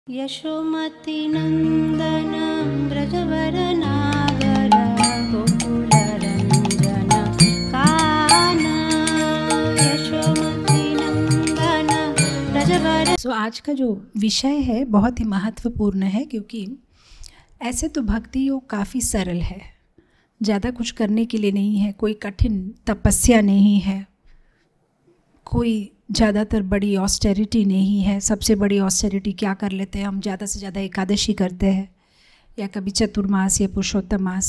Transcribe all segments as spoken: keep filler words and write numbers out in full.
यशोमती नंदन ब्रजवरनागर गोकुलरंजन काना यशोमती नंदन ब्रजवर। सो आज का जो विषय है बहुत ही महत्वपूर्ण है, क्योंकि ऐसे तो भक्ति योग काफ़ी सरल है, ज़्यादा कुछ करने के लिए नहीं है, कोई कठिन तपस्या नहीं है, कोई ज़्यादातर बड़ी ऑस्टेरिटी नहीं है। सबसे बड़ी ऑस्टेरिटी क्या कर लेते हैं हम, ज़्यादा से ज़्यादा एकादशी करते हैं या कभी चतुर्मास या पुरुषोत्तम मास,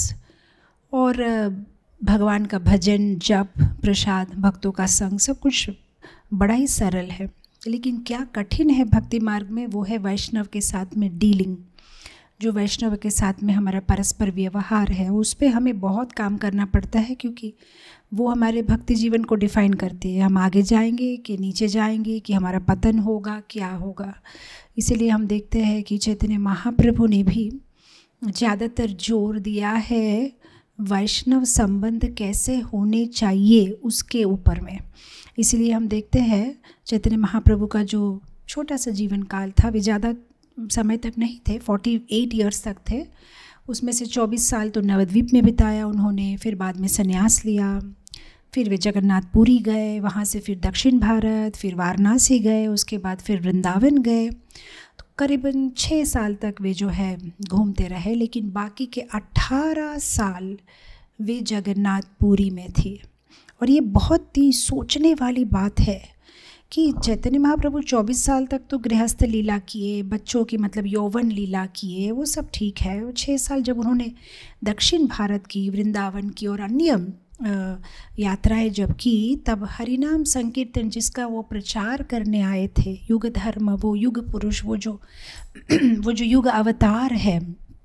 और भगवान का भजन, जप, प्रसाद, भक्तों का संग, सब कुछ बड़ा ही सरल है। लेकिन क्या कठिन है भक्ति मार्ग में, वो है वैष्णव के साथ में डीलिंग। जो वैष्णव के साथ में हमारा परस्पर व्यवहार है, उस पर हमें बहुत काम करना पड़ता है, क्योंकि वो हमारे भक्ति जीवन को डिफ़ाइन करती है। हम आगे जाएंगे कि नीचे जाएंगे, कि हमारा पतन होगा, क्या होगा। इसीलिए हम देखते हैं कि चैतन्य महाप्रभु ने भी ज़्यादातर जोर दिया है वैष्णव संबंध कैसे होने चाहिए उसके ऊपर में। इसीलिए हम देखते हैं चैतन्य महाप्रभु का जो छोटा सा जीवन काल था, वे ज़्यादा समय तक नहीं थे, अड़तालीस इयर्स तक थे। उसमें से चौबीस साल तो नवद्वीप में बिताया उन्होंने, फिर बाद में संन्यास लिया, फिर वे जगन्नाथपुरी गए, वहाँ से फिर दक्षिण भारत, फिर वाराणसी गए, उसके बाद फिर वृंदावन गए। तो करीबन छः साल तक वे जो है घूमते रहे, लेकिन बाकी के अट्ठारह साल वे जगन्नाथपुरी में थी। और ये बहुत ही सोचने वाली बात है कि चैतन्य महाप्रभु चौबीस साल तक तो गृहस्थ लीला किए, बच्चों की मतलब यौवन लीला किए, वो सब ठीक है। वो छः साल जब उन्होंने दक्षिण भारत की, वृंदावन की और अन्य यात्राएं जब की, तब हरिनाम संकीर्तन जिसका वो प्रचार करने आए थे, युग धर्म, वो युग पुरुष, वो जो वो जो युग अवतार है,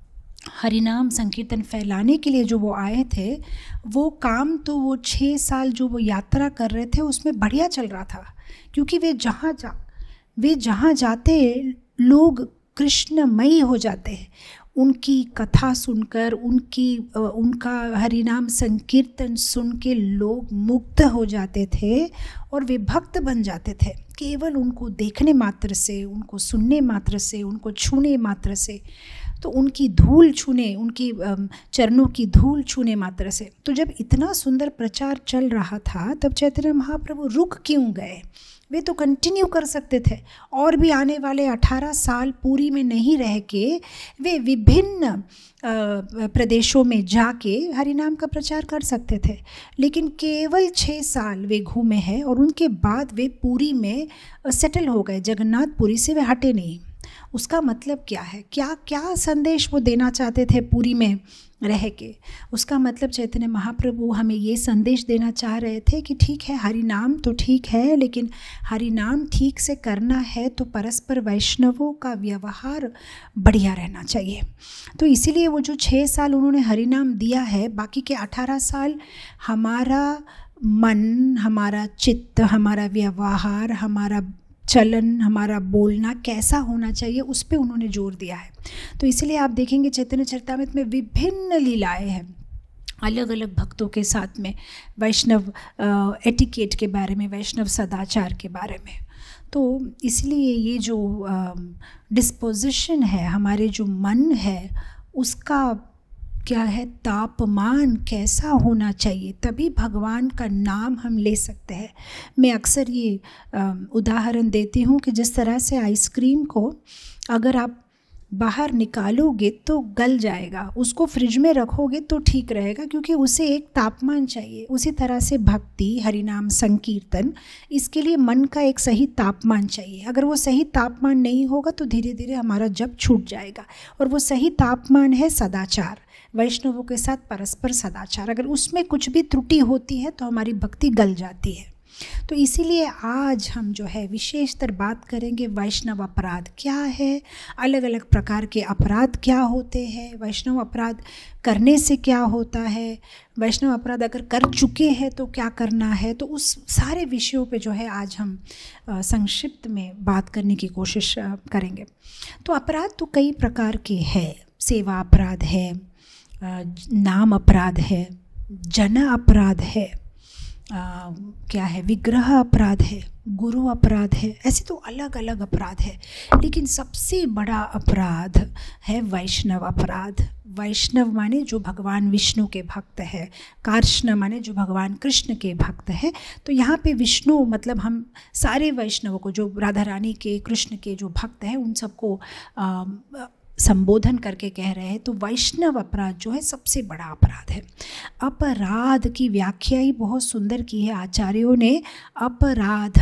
हरिनाम संकीर्तन फैलाने के लिए जो वो आए थे, वो काम तो वो छः साल जो वो यात्रा कर रहे थे उसमें बढ़िया चल रहा था। क्योंकि वे जहाँ जा वे जहाँ जाते लोग कृष्णमयी हो जाते हैं। उनकी कथा सुनकर, उनकी उनका हरिनाम संकीर्तन सुन के लोग मुग्ध हो जाते थे और वे भक्त बन जाते थे। केवल उनको देखने मात्र से, उनको सुनने मात्र से, उनको छूने मात्र से, तो उनकी धूल छूने, उनकी चरणों की धूल छूने मात्र से। तो जब इतना सुंदर प्रचार चल रहा था, तब चैतन्य महाप्रभु रुक क्यों गए? वे तो कंटिन्यू कर सकते थे, और भी आने वाले अठारह साल पूरी में नहीं रह के वे विभिन्न प्रदेशों में जाके हरिनाम का प्रचार कर सकते थे। लेकिन केवल छः साल वे घूमे हैं और उनके बाद वे पूरी में सेटल हो गए, जगन्नाथपुरी से वे हटे नहीं। उसका मतलब क्या है, क्या क्या संदेश वो देना चाहते थे पूरी में रह के? उसका मतलब चैतन्य महाप्रभु हमें ये संदेश देना चाह रहे थे कि ठीक है, हरि नाम तो ठीक है, लेकिन हरि नाम ठीक से करना है तो परस्पर वैष्णवों का व्यवहार बढ़िया रहना चाहिए। तो इसीलिए वो जो छः साल उन्होंने हरि नाम दिया है, बाकी के अठारह साल हमारा मन, हमारा चित्त, हमारा व्यवहार, हमारा चलन, हमारा बोलना कैसा होना चाहिए, उस पे उन्होंने जोर दिया है। तो इसलिए आप देखेंगे चैतन्य चरितामृत में विभिन्न लीलाएं हैं अलग अलग भक्तों के साथ में, वैष्णव एटिकेट के बारे में, वैष्णव सदाचार के बारे में। तो इसलिए ये जो डिस्पोजिशन है, हमारे जो मन है, उसका क्या है, तापमान कैसा होना चाहिए, तभी भगवान का नाम हम ले सकते हैं। मैं अक्सर ये उदाहरण देती हूँ कि जिस तरह से आइसक्रीम को अगर आप बाहर निकालोगे तो गल जाएगा, उसको फ्रिज में रखोगे तो ठीक रहेगा, क्योंकि उसे एक तापमान चाहिए। उसी तरह से भक्ति, हरिनाम संकीर्तन, इसके लिए मन का एक सही तापमान चाहिए। अगर वो सही तापमान नहीं होगा तो धीरे धीरे हमारा जप छूट जाएगा। और वो सही तापमान है सदाचार, वैष्णवों के साथ परस्पर सदाचार। अगर उसमें कुछ भी त्रुटि होती है तो हमारी भक्ति गल जाती है। तो इसीलिए आज हम जो है विशेषतर बात करेंगे वैष्णव अपराध क्या है, अलग अलग प्रकार के अपराध क्या होते हैं, वैष्णव अपराध करने से क्या होता है, वैष्णव अपराध अगर कर चुके हैं तो क्या करना है। तो उस सारे विषयों पे जो है आज हम संक्षिप्त में बात करने की कोशिश करेंगे। तो अपराध तो कई प्रकार के हैं। सेवा अपराध है, नाम अपराध है, जन अपराध है, आ, क्या है, विग्रह अपराध है, गुरु अपराध है, ऐसे तो अलग अलग अपराध है। लेकिन सबसे बड़ा अपराध है वैष्णव अपराध। वैष्णव माने जो भगवान विष्णु के भक्त है, कार्ष्ण माने जो भगवान कृष्ण के भक्त है। तो यहाँ पे विष्णु मतलब हम सारे वैष्णवों को, जो राधा रानी के, कृष्ण के जो भक्त हैं, उन सबको संबोधन करके कह रहे हैं। तो वैष्णव अपराध जो है सबसे बड़ा अपराध है। अपराध की व्याख्या ही बहुत सुंदर की है आचार्यों ने। अपराध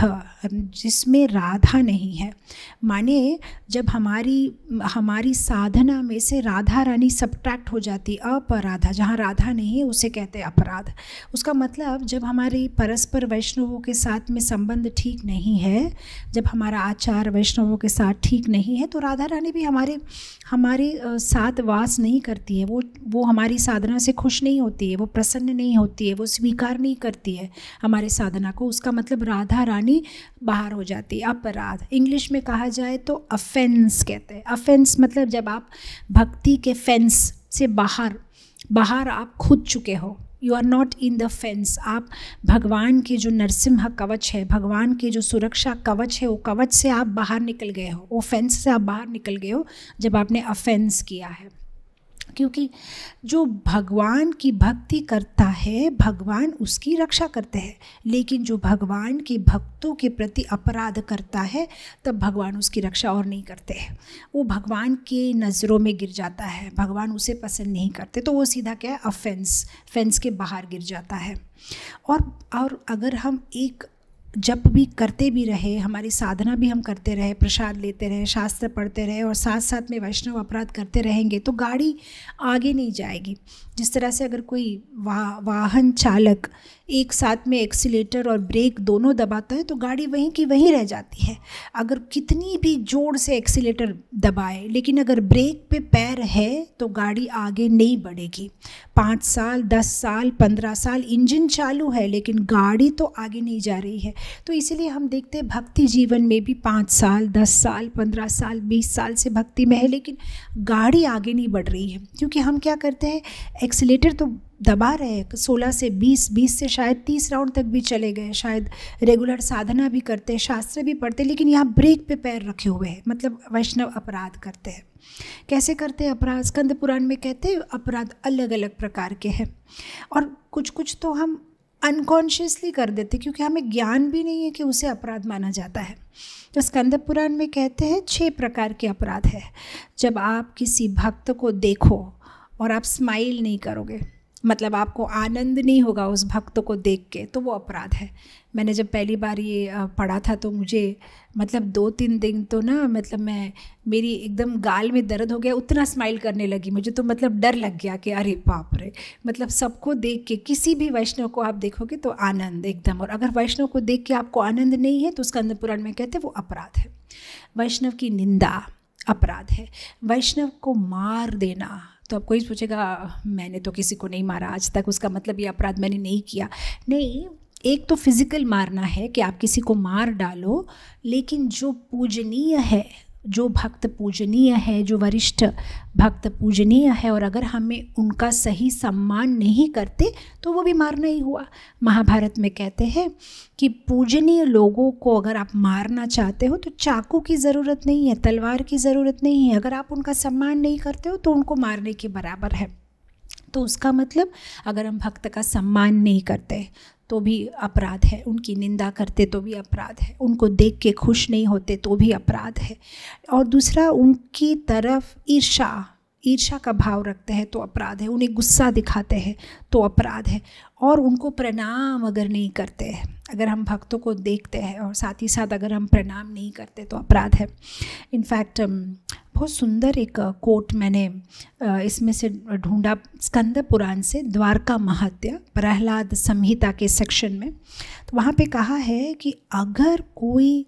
जिसमें राधा नहीं है, माने जब हमारी हमारी साधना में से राधा रानी सब्ट्रैक्ट हो जाती, अपराधा, जहाँ राधा नहीं है उसे कहते हैं अपराध। उसका मतलब जब हमारी परस्पर वैष्णवों के साथ में संबंध ठीक नहीं है, जब हमारा आचार वैष्णवों के साथ ठीक नहीं है, तो राधा रानी भी हमारे हमारे साथ वास नहीं करती है। वो वो हमारी साधना से खुश नहीं होती है, वो प्रसन्न नहीं होती है, वो स्वीकार नहीं करती है हमारे साधना को। उसका मतलब राधा रानी बाहर हो जाती है। अपराध इंग्लिश में कहा जाए तो अफेंस कहते हैं। अफेंस मतलब जब आप भक्ति के फेंस से बाहर बाहर आप खुद चुके हो, you are not in the fence. आप भगवान के जो नरसिम्हा कवच है, भगवान के जो सुरक्षा कवच है, वो कवच से आप बाहर निकल गए हो, वो फेंस से आप बाहर निकल गए हो जब आपने अफेंस किया है। क्योंकि जो भगवान की भक्ति करता है, भगवान उसकी रक्षा करते हैं। लेकिन जो भगवान के भक्तों के प्रति अपराध करता है, तब भगवान उसकी रक्षा और नहीं करते हैं। वो भगवान के नज़रों में गिर जाता है, भगवान उसे पसंद नहीं करते, तो वो सीधा क्या है, अफेंस, फेंस के बाहर गिर जाता है। और और अगर हम एक जप भी करते भी रहे, हमारी साधना भी हम करते रहे, प्रसाद लेते रहे, शास्त्र पढ़ते रहे और साथ साथ में वैष्णव अपराध करते रहेंगे, तो गाड़ी आगे नहीं जाएगी। जिस तरह से अगर कोई वाह वाहन चालक एक साथ में एक्सीलेटर और ब्रेक दोनों दबाता है तो गाड़ी वहीं की वहीं रह जाती है। अगर कितनी भी जोर से एक्सीलेटर दबाए, लेकिन अगर ब्रेक पे पैर है तो गाड़ी आगे नहीं बढ़ेगी। पाँच साल, दस साल, पंद्रह साल इंजन चालू है, लेकिन गाड़ी तो आगे नहीं जा रही है। तो इसीलिए हम देखते हैं भक्ति जीवन में भी पाँच साल, दस साल, पंद्रह साल, बीस साल से भक्ति में है, लेकिन गाड़ी आगे नहीं बढ़ रही है। क्योंकि हम क्या करते हैं, एक्सीलेटर तो दबा रहे हैं, सोलह से बीस, बीस से शायद तीस राउंड तक भी चले गए, शायद रेगुलर साधना भी करते हैं, शास्त्र भी पढ़ते हैं, लेकिन यहाँ ब्रेक पे पैर रखे हुए हैं, मतलब वैष्णव अपराध करते हैं। कैसे करते हैं अपराध? स्कंद पुराण में कहते हैं अपराध अलग अलग प्रकार के हैं, और कुछ कुछ तो हम अनकॉन्शियसली कर देते क्योंकि हमें ज्ञान भी नहीं है कि उसे अपराध माना जाता है। तो स्कंद पुराण में कहते हैं छह प्रकार के अपराध है। जब आप किसी भक्त को देखो और आप स्माइल नहीं करोगे, मतलब आपको आनंद नहीं होगा उस भक्त को देख के, तो वो अपराध है। मैंने जब पहली बार ये पढ़ा था तो मुझे मतलब दो तीन दिन तो ना मतलब मैं मेरी एकदम गाल में दर्द हो गया, उतना स्माइल करने लगी। मुझे तो मतलब डर लग गया कि अरे बाप रे, मतलब सबको देख के, किसी भी वैष्णव को आप देखोगे तो आनंद एकदम, और अगर वैष्णव को देख के आपको आनंद नहीं है तो स्कंद पुराण में कहते हैं वो अपराध है। वैष्णव की निंदा अपराध है। वैष्णव को मार देना, तो अब कोई पूछेगा मैंने तो किसी को नहीं मारा आज तक, उसका मतलब ये अपराध मैंने नहीं किया। नहीं, एक तो फिजिकल मारना है कि आप किसी को मार डालो, लेकिन जो पूजनीय है, जो भक्त पूजनीय है, जो वरिष्ठ भक्त पूजनीय है, और अगर हमें उनका सही सम्मान नहीं करते तो वो भी मारना ही हुआ। महाभारत में कहते हैं कि पूजनीय लोगों को अगर आप मारना चाहते हो तो चाकू की ज़रूरत नहीं है, तलवार की ज़रूरत नहीं है। अगर आप उनका सम्मान नहीं करते हो तो उनको मारने के बराबर है। तो उसका मतलब अगर हम भक्त का सम्मान नहीं करते तो भी अपराध है, उनकी निंदा करते तो भी अपराध है, उनको देख के खुश नहीं होते तो भी अपराध है, और दूसरा उनकी तरफ ईर्षा ईर्षा का भाव रखते हैं तो अपराध है, उन्हें गुस्सा दिखाते हैं तो अपराध है, और उनको प्रणाम अगर नहीं करते हैं, अगर हम भक्तों को देखते हैं और साथ ही साथ अगर हम प्रणाम नहीं करते तो अपराध है। इनफैक्ट बहुत सुंदर एक कोट मैंने इसमें से ढूंढा स्कंद पुराण से, द्वारका महत्य प्रहलाद संहिता के सेक्शन में। तो वहाँ पे कहा है कि अगर कोई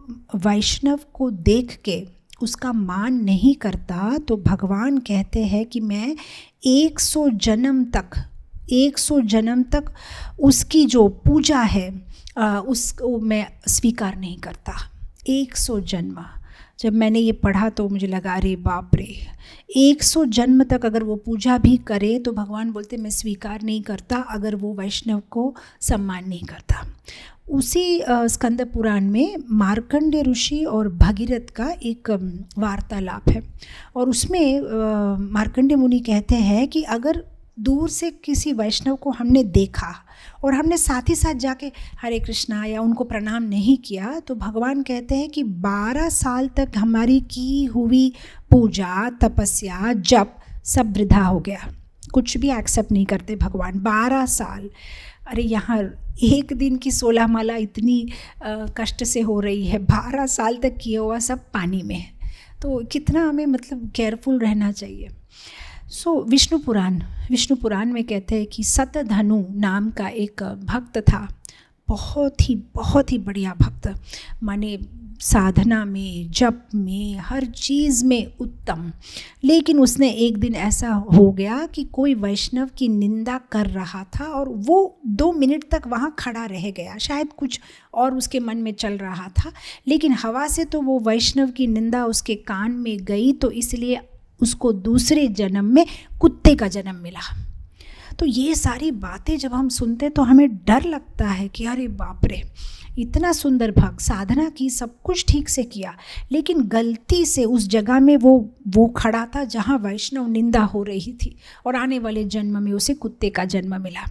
वैष्णव को देख के उसका मान नहीं करता तो भगवान कहते हैं कि मैं एक सौ जन्म तक एक सौ जन्म तक उसकी जो पूजा है उसको मैं स्वीकार नहीं करता। एक सौ जन्म, जब मैंने ये पढ़ा तो मुझे लगा अरे बाप रे, एक सौ जन्म तक अगर वो पूजा भी करे तो भगवान बोलते मैं स्वीकार नहीं करता अगर वो वैष्णव को सम्मान नहीं करता। उसी स्कंद पुराण में मार्कंडेय ऋषि और भगीरथ का एक वार्तालाप है, और उसमें मार्कंडेय मुनि कहते हैं कि अगर दूर से किसी वैष्णव को हमने देखा और हमने साथ ही साथ जाके हरे कृष्णा या उनको प्रणाम नहीं किया, तो भगवान कहते हैं कि बारह साल तक हमारी की हुई पूजा, तपस्या, जप सब वृथा हो गया, कुछ भी एक्सेप्ट नहीं करते भगवान। बारह साल, अरे यहाँ एक दिन की सोलह माला इतनी आ, कष्ट से हो रही है, बारह साल तक किया हुआ सब पानी में, तो कितना हमें मतलब केयरफुल रहना चाहिए। सो so, विष्णु पुराण विष्णु पुराण में कहते हैं कि सतधनु नाम का एक भक्त था, बहुत ही बहुत ही बढ़िया भक्त, माने साधना में, जप में, हर चीज़ में उत्तम। लेकिन उसने एक दिन ऐसा हो गया कि कोई वैष्णव की निंदा कर रहा था और वो दो मिनट तक वहाँ खड़ा रह गया, शायद कुछ और उसके मन में चल रहा था, लेकिन हवा से तो वो वैष्णव की निंदा उसके कान में गई, तो इसलिए उसको दूसरे जन्म में कुत्ते का जन्म मिला। तो ये सारी बातें जब हम सुनते तो हमें डर लगता है कि अरे बाप रे, इतना सुंदर भक्त, साधना की, सब कुछ ठीक से किया, लेकिन गलती से उस जगह में वो वो खड़ा था जहाँ वैष्णव निंदा हो रही थी, और आने वाले जन्म में उसे कुत्ते का जन्म मिला।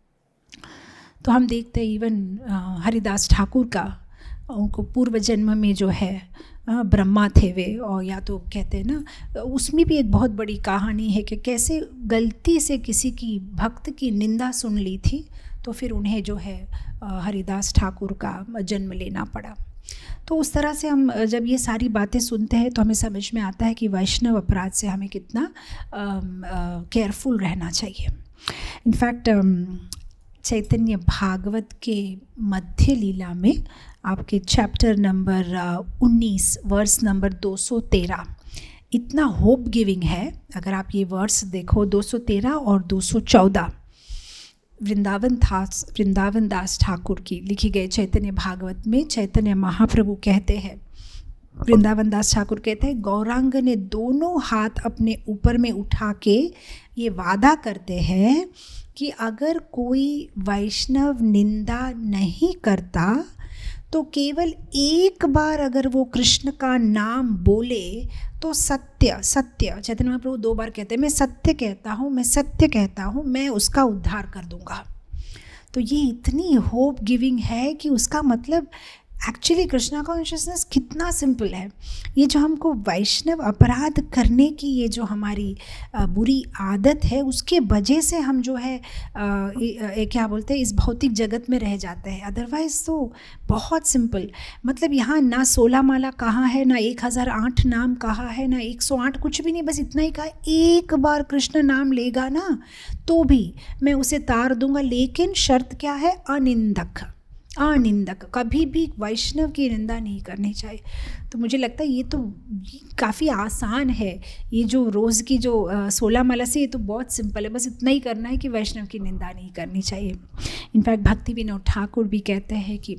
तो हम देखते हैं इवन हरिदास ठाकुर का, उनको पूर्व जन्म में जो है ब्रह्मा थे वे, और या तो कहते हैं ना, उसमें भी एक बहुत बड़ी कहानी है कि कैसे गलती से किसी की भक्त की निंदा सुन ली थी, तो फिर उन्हें जो है हरिदास ठाकुर का जन्म लेना पड़ा। तो उस तरह से हम जब ये सारी बातें सुनते हैं तो हमें समझ में आता है कि वैष्णव अपराध से हमें कितना केयरफुल रहना चाहिए। इनफैक्ट चैतन्य भागवत के मध्य लीला में आपके चैप्टर नंबर उन्नीस वर्स नंबर दो सौ तेरह इतना होप गिविंग है। अगर आप ये वर्स देखो, दो सौ तेरह और दो सौ चौदह वृंदावन दास वृंदावन दास ठाकुर की लिखी गई चैतन्य भागवत में चैतन्य महाप्रभु कहते हैं, वृंदावन दास ठाकुर कहते हैं, गौरांग ने दोनों हाथ अपने ऊपर में उठा के ये वादा करते हैं कि अगर कोई वैष्णव निंदा नहीं करता तो केवल एक बार अगर वो कृष्ण का नाम बोले तो सत्य सत्य चैतन्य महाप्रभु दो बार कहते हैं, मैं सत्य कहता हूँ, मैं सत्य कहता हूँ, मैं उसका उद्धार कर दूंगा। तो ये इतनी होप गिविंग है कि उसका मतलब एक्चुअली कृष्णा कॉन्शियसनेस कितना सिंपल है। ये जो हमको वैष्णव अपराध करने की ये जो हमारी बुरी आदत है, उसके वजह से हम जो है आ, ए, क्या बोलते हैं, इस भौतिक जगत में रह जाते हैं। अदरवाइज़ तो बहुत सिंपल, मतलब यहाँ ना सोलह माला कहाँ है, ना एक हज़ार आठ नाम कहाँ है, ना एक सौ आठ, कुछ भी नहीं, बस इतना ही कहा, एक बार कृष्ण नाम लेगा ना तो भी मैं उसे तार दूंगा, लेकिन शर्त क्या है, अनिंदक अनिंदक, कभी भी वैष्णव की निंदा नहीं करनी चाहिए। तो मुझे लगता है ये तो काफ़ी आसान है, ये जो रोज़ की जो सोलह माला से, ये तो बहुत सिंपल है, बस इतना ही करना है कि वैष्णव की निंदा नहीं करनी चाहिए। इनफैक्ट भक्ति विनोद ठाकुर भी कहते हैं कि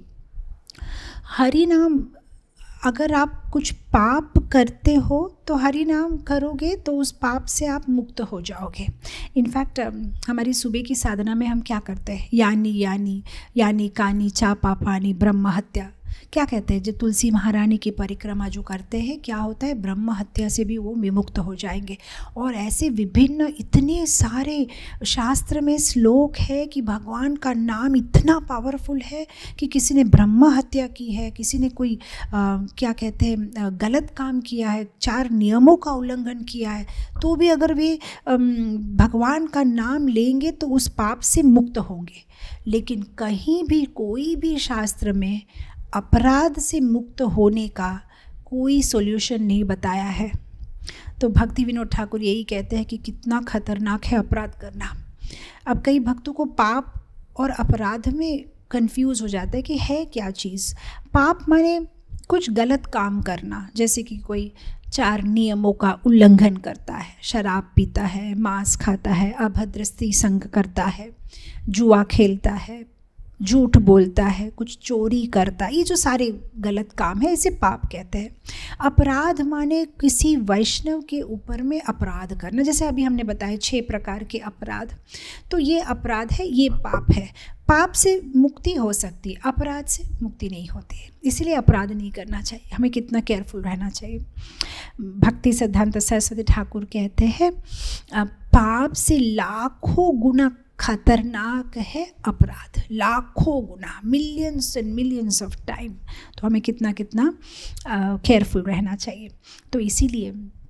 हरि नाम, अगर आप कुछ पाप करते हो तो हरि नाम करोगे तो उस पाप से आप मुक्त हो जाओगे। इनफैक्ट हमारी सुबह की साधना में हम क्या करते हैं, यानी यानी यानी कानी चा पापानी ब्रह्म हत्या, क्या कहते हैं, जो तुलसी महारानी की परिक्रमा जो करते हैं, क्या होता है, ब्रह्म हत्या से भी वो विमुक्त हो जाएंगे। और ऐसे विभिन्न इतने सारे शास्त्र में श्लोक है कि भगवान का नाम इतना पावरफुल है कि किसी ने ब्रह्म हत्या की है, किसी ने कोई आ, क्या कहते हैं गलत काम किया है, चार नियमों का उल्लंघन किया है, तो भी अगर वे भगवान का नाम लेंगे तो उस पाप से मुक्त होंगे। लेकिन कहीं भी कोई भी शास्त्र में अपराध से मुक्त होने का कोई सॉल्यूशन नहीं बताया है। तो भक्ति विनोद ठाकुर यही कहते हैं कि कितना खतरनाक है अपराध करना। अब कई भक्तों को पाप और अपराध में कंफ्यूज हो जाता है कि है क्या चीज़। पाप माने कुछ गलत काम करना, जैसे कि कोई चार नियमों का उल्लंघन करता है, शराब पीता है, मांस खाता है, अभद्र स्त्री संग करता है, जुआ खेलता है, झूठ बोलता है, कुछ चोरी करता है, ये जो सारे गलत काम है इसे पाप कहते हैं। अपराध माने किसी वैष्णव के ऊपर में अपराध करना, जैसे अभी हमने बताया छह प्रकार के अपराध, तो ये अपराध है, ये पाप है। पाप से मुक्ति हो सकती है, अपराध से मुक्ति नहीं होती है, इसलिए अपराध नहीं करना चाहिए। हमें कितना केयरफुल रहना चाहिए। भक्ति सिद्धांत सरस्वती ठाकुर कहते हैं पाप से लाखों गुना खतरनाक है अपराध, लाखों गुना, millions and millions of time. तो हमें कितना कितना केयरफुल रहना चाहिए। तो इसीलिए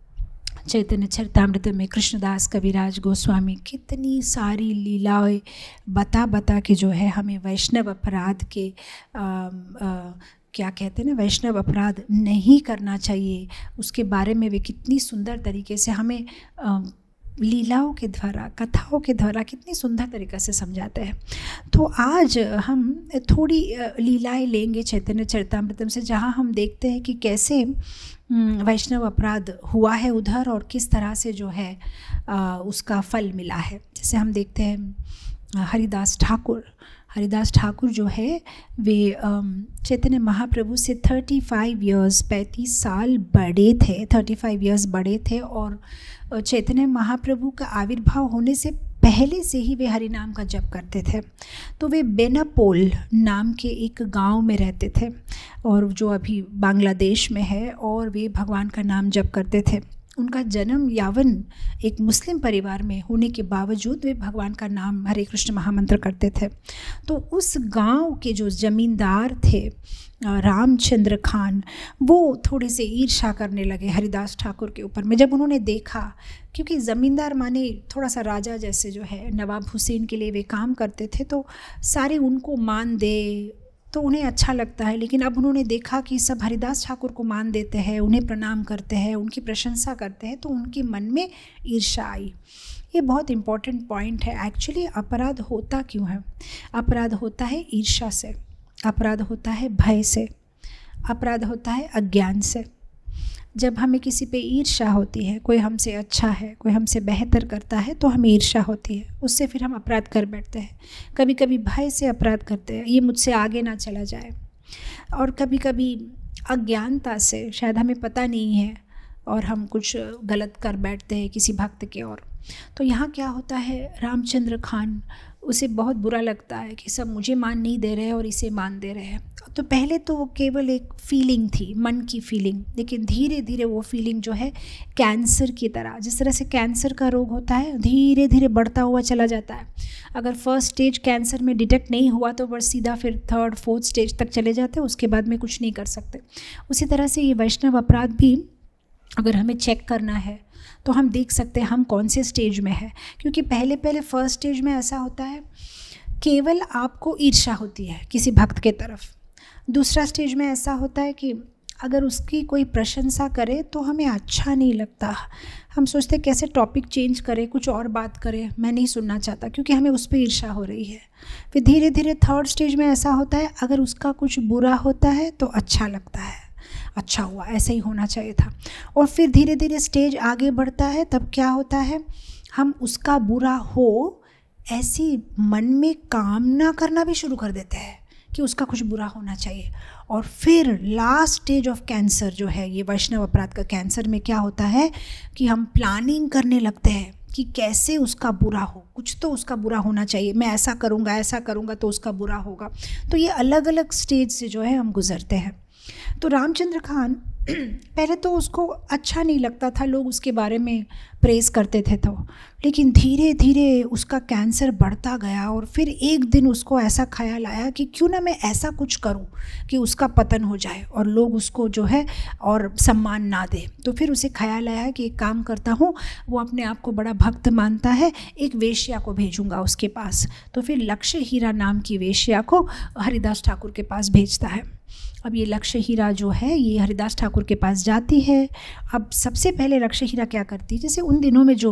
चैतन्य चरितामृत में कृष्णदास कविराज गोस्वामी कितनी सारी लीलाएं बता बता के जो है हमें वैष्णव अपराध के आ, आ, क्या कहते हैं ना, वैष्णव अपराध नहीं करना चाहिए, उसके बारे में वे कितनी सुंदर तरीके से हमें आ, लीलाओं के द्वारा, कथाओं के द्वारा कितनी सुंदर तरीक़े से समझाते हैं। तो आज हम थोड़ी लीलाएं लेंगे चैतन्य चरितामृतम से, जहाँ हम देखते हैं कि कैसे वैष्णव अपराध हुआ है उधर और किस तरह से जो है आ, उसका फल मिला है। जैसे हम देखते हैं हरिदास ठाकुर, हरिदास ठाकुर जो है वे चैतन्य महाप्रभु से थर्टी फाइव ईयर्स पैंतीस साल बड़े थे, थर्टी फाइव ईयर्स बड़े थे, और चैतन्य महाप्रभु का आविर्भाव होने से पहले से ही वे हरि नाम का जप करते थे। तो वे बेनापोल नाम के एक गांव में रहते थे, और जो अभी बांग्लादेश में है, और वे भगवान का नाम जप करते थे। उनका जन्म यावन एक मुस्लिम परिवार में होने के बावजूद वे भगवान का नाम हरे कृष्ण महामंत्र करते थे। तो उस गांव के जो ज़मींदार थे रामचंद्र खान, वो थोड़े से ईर्ष्या करने लगे हरिदास ठाकुर के ऊपर में। जब उन्होंने देखा, क्योंकि ज़मींदार माने थोड़ा सा राजा जैसे जो है, नवाब हुसैन के लिए वे काम करते थे, तो सारे उनको मान दे तो उन्हें अच्छा लगता है। लेकिन अब उन्होंने देखा कि सब हरिदास ठाकुर को मान देते हैं, उन्हें प्रणाम करते हैं, उनकी प्रशंसा करते हैं, तो उनके मन में ईर्ष्या आई। ये बहुत इम्पॉर्टेंट पॉइंट है। एक्चुअली अपराध होता क्यों है? अपराध होता है ईर्ष्या से, अपराध होता है भय से, अपराध होता है अज्ञान से। जब हमें किसी पे ईर्ष्या होती है, कोई हमसे अच्छा है, कोई हमसे बेहतर करता है, तो हमें ईर्ष्या होती है, उससे फिर हम अपराध कर बैठते हैं। कभी कभी भय से अपराध करते हैं, ये मुझसे आगे ना चला जाए, और कभी कभी अज्ञानता से, शायद हमें पता नहीं है और हम कुछ गलत कर बैठते हैं किसी भक्त के। और तो यहाँ क्या होता है, रामचंद्र खान, उसे बहुत बुरा लगता है कि सब मुझे मान नहीं दे रहे हैं और इसे मान दे रहे हैं। तो पहले तो वो केवल एक फीलिंग थी, मन की फीलिंग, लेकिन धीरे धीरे वो फीलिंग जो है कैंसर की तरह, जिस तरह से कैंसर का रोग होता है, धीरे धीरे बढ़ता हुआ चला जाता है। अगर फर्स्ट स्टेज कैंसर में डिटेक्ट नहीं हुआ तो बस सीधा फिर थर्ड फोर्थ स्टेज तक चले जाते हैं, उसके बाद में कुछ नहीं कर सकते। उसी तरह से ये वैष्णव अपराध भी अगर हमें चेक करना है तो हम देख सकते हैं हम कौन से स्टेज में है। क्योंकि पहले पहले फर्स्ट स्टेज में ऐसा होता है, केवल आपको ईर्ष्या होती है किसी भक्त के तरफ। दूसरा स्टेज में ऐसा होता है कि अगर उसकी कोई प्रशंसा करे तो हमें अच्छा नहीं लगता, हम सोचते कैसे टॉपिक चेंज करें, कुछ और बात करें, मैं नहीं सुनना चाहता, क्योंकि हमें उस पर ईर्ष्या हो रही है। फिर धीरे धीरे थर्ड स्टेज में ऐसा होता है, अगर उसका कुछ बुरा होता है तो अच्छा लगता है, अच्छा हुआ, ऐसे ही होना चाहिए था। और फिर धीरे धीरे स्टेज आगे बढ़ता है, तब क्या होता है, हम उसका बुरा हो ऐसी मन में कामना करना भी शुरू कर देते हैं कि उसका कुछ बुरा होना चाहिए। और फिर लास्ट स्टेज ऑफ कैंसर जो है, ये वैष्णव अपराध का कैंसर में क्या होता है कि हम प्लानिंग करने लगते हैं कि कैसे उसका बुरा हो, कुछ तो उसका बुरा होना चाहिए, मैं ऐसा करूँगा ऐसा करूँगा तो उसका बुरा होगा। तो ये अलग अलग स्टेज से जो है हम गुजरते हैं। तो रामचंद्र खान पहले तो उसको अच्छा नहीं लगता था, लोग उसके बारे में प्रेज़ करते थे, तो लेकिन धीरे धीरे उसका कैंसर बढ़ता गया। और फिर एक दिन उसको ऐसा ख्याल आया कि क्यों ना मैं ऐसा कुछ करूं कि उसका पतन हो जाए और लोग उसको जो है और सम्मान ना दे। तो फिर उसे ख्याल आया कि एक काम करता हूं, वो अपने आप को बड़ा भक्त मानता है, एक वेश्या को भेजूँगा उसके पास। तो फिर लक्ष्य हीरा नाम की वेश्या को हरिदास ठाकुर के पास भेजता है। अब ये लक्ष्य हीरा जो है ये हरिदास ठाकुर के पास जाती है। अब सबसे पहले लक्ष्य हीरा क्या करती है, जैसे उन दिनों में जो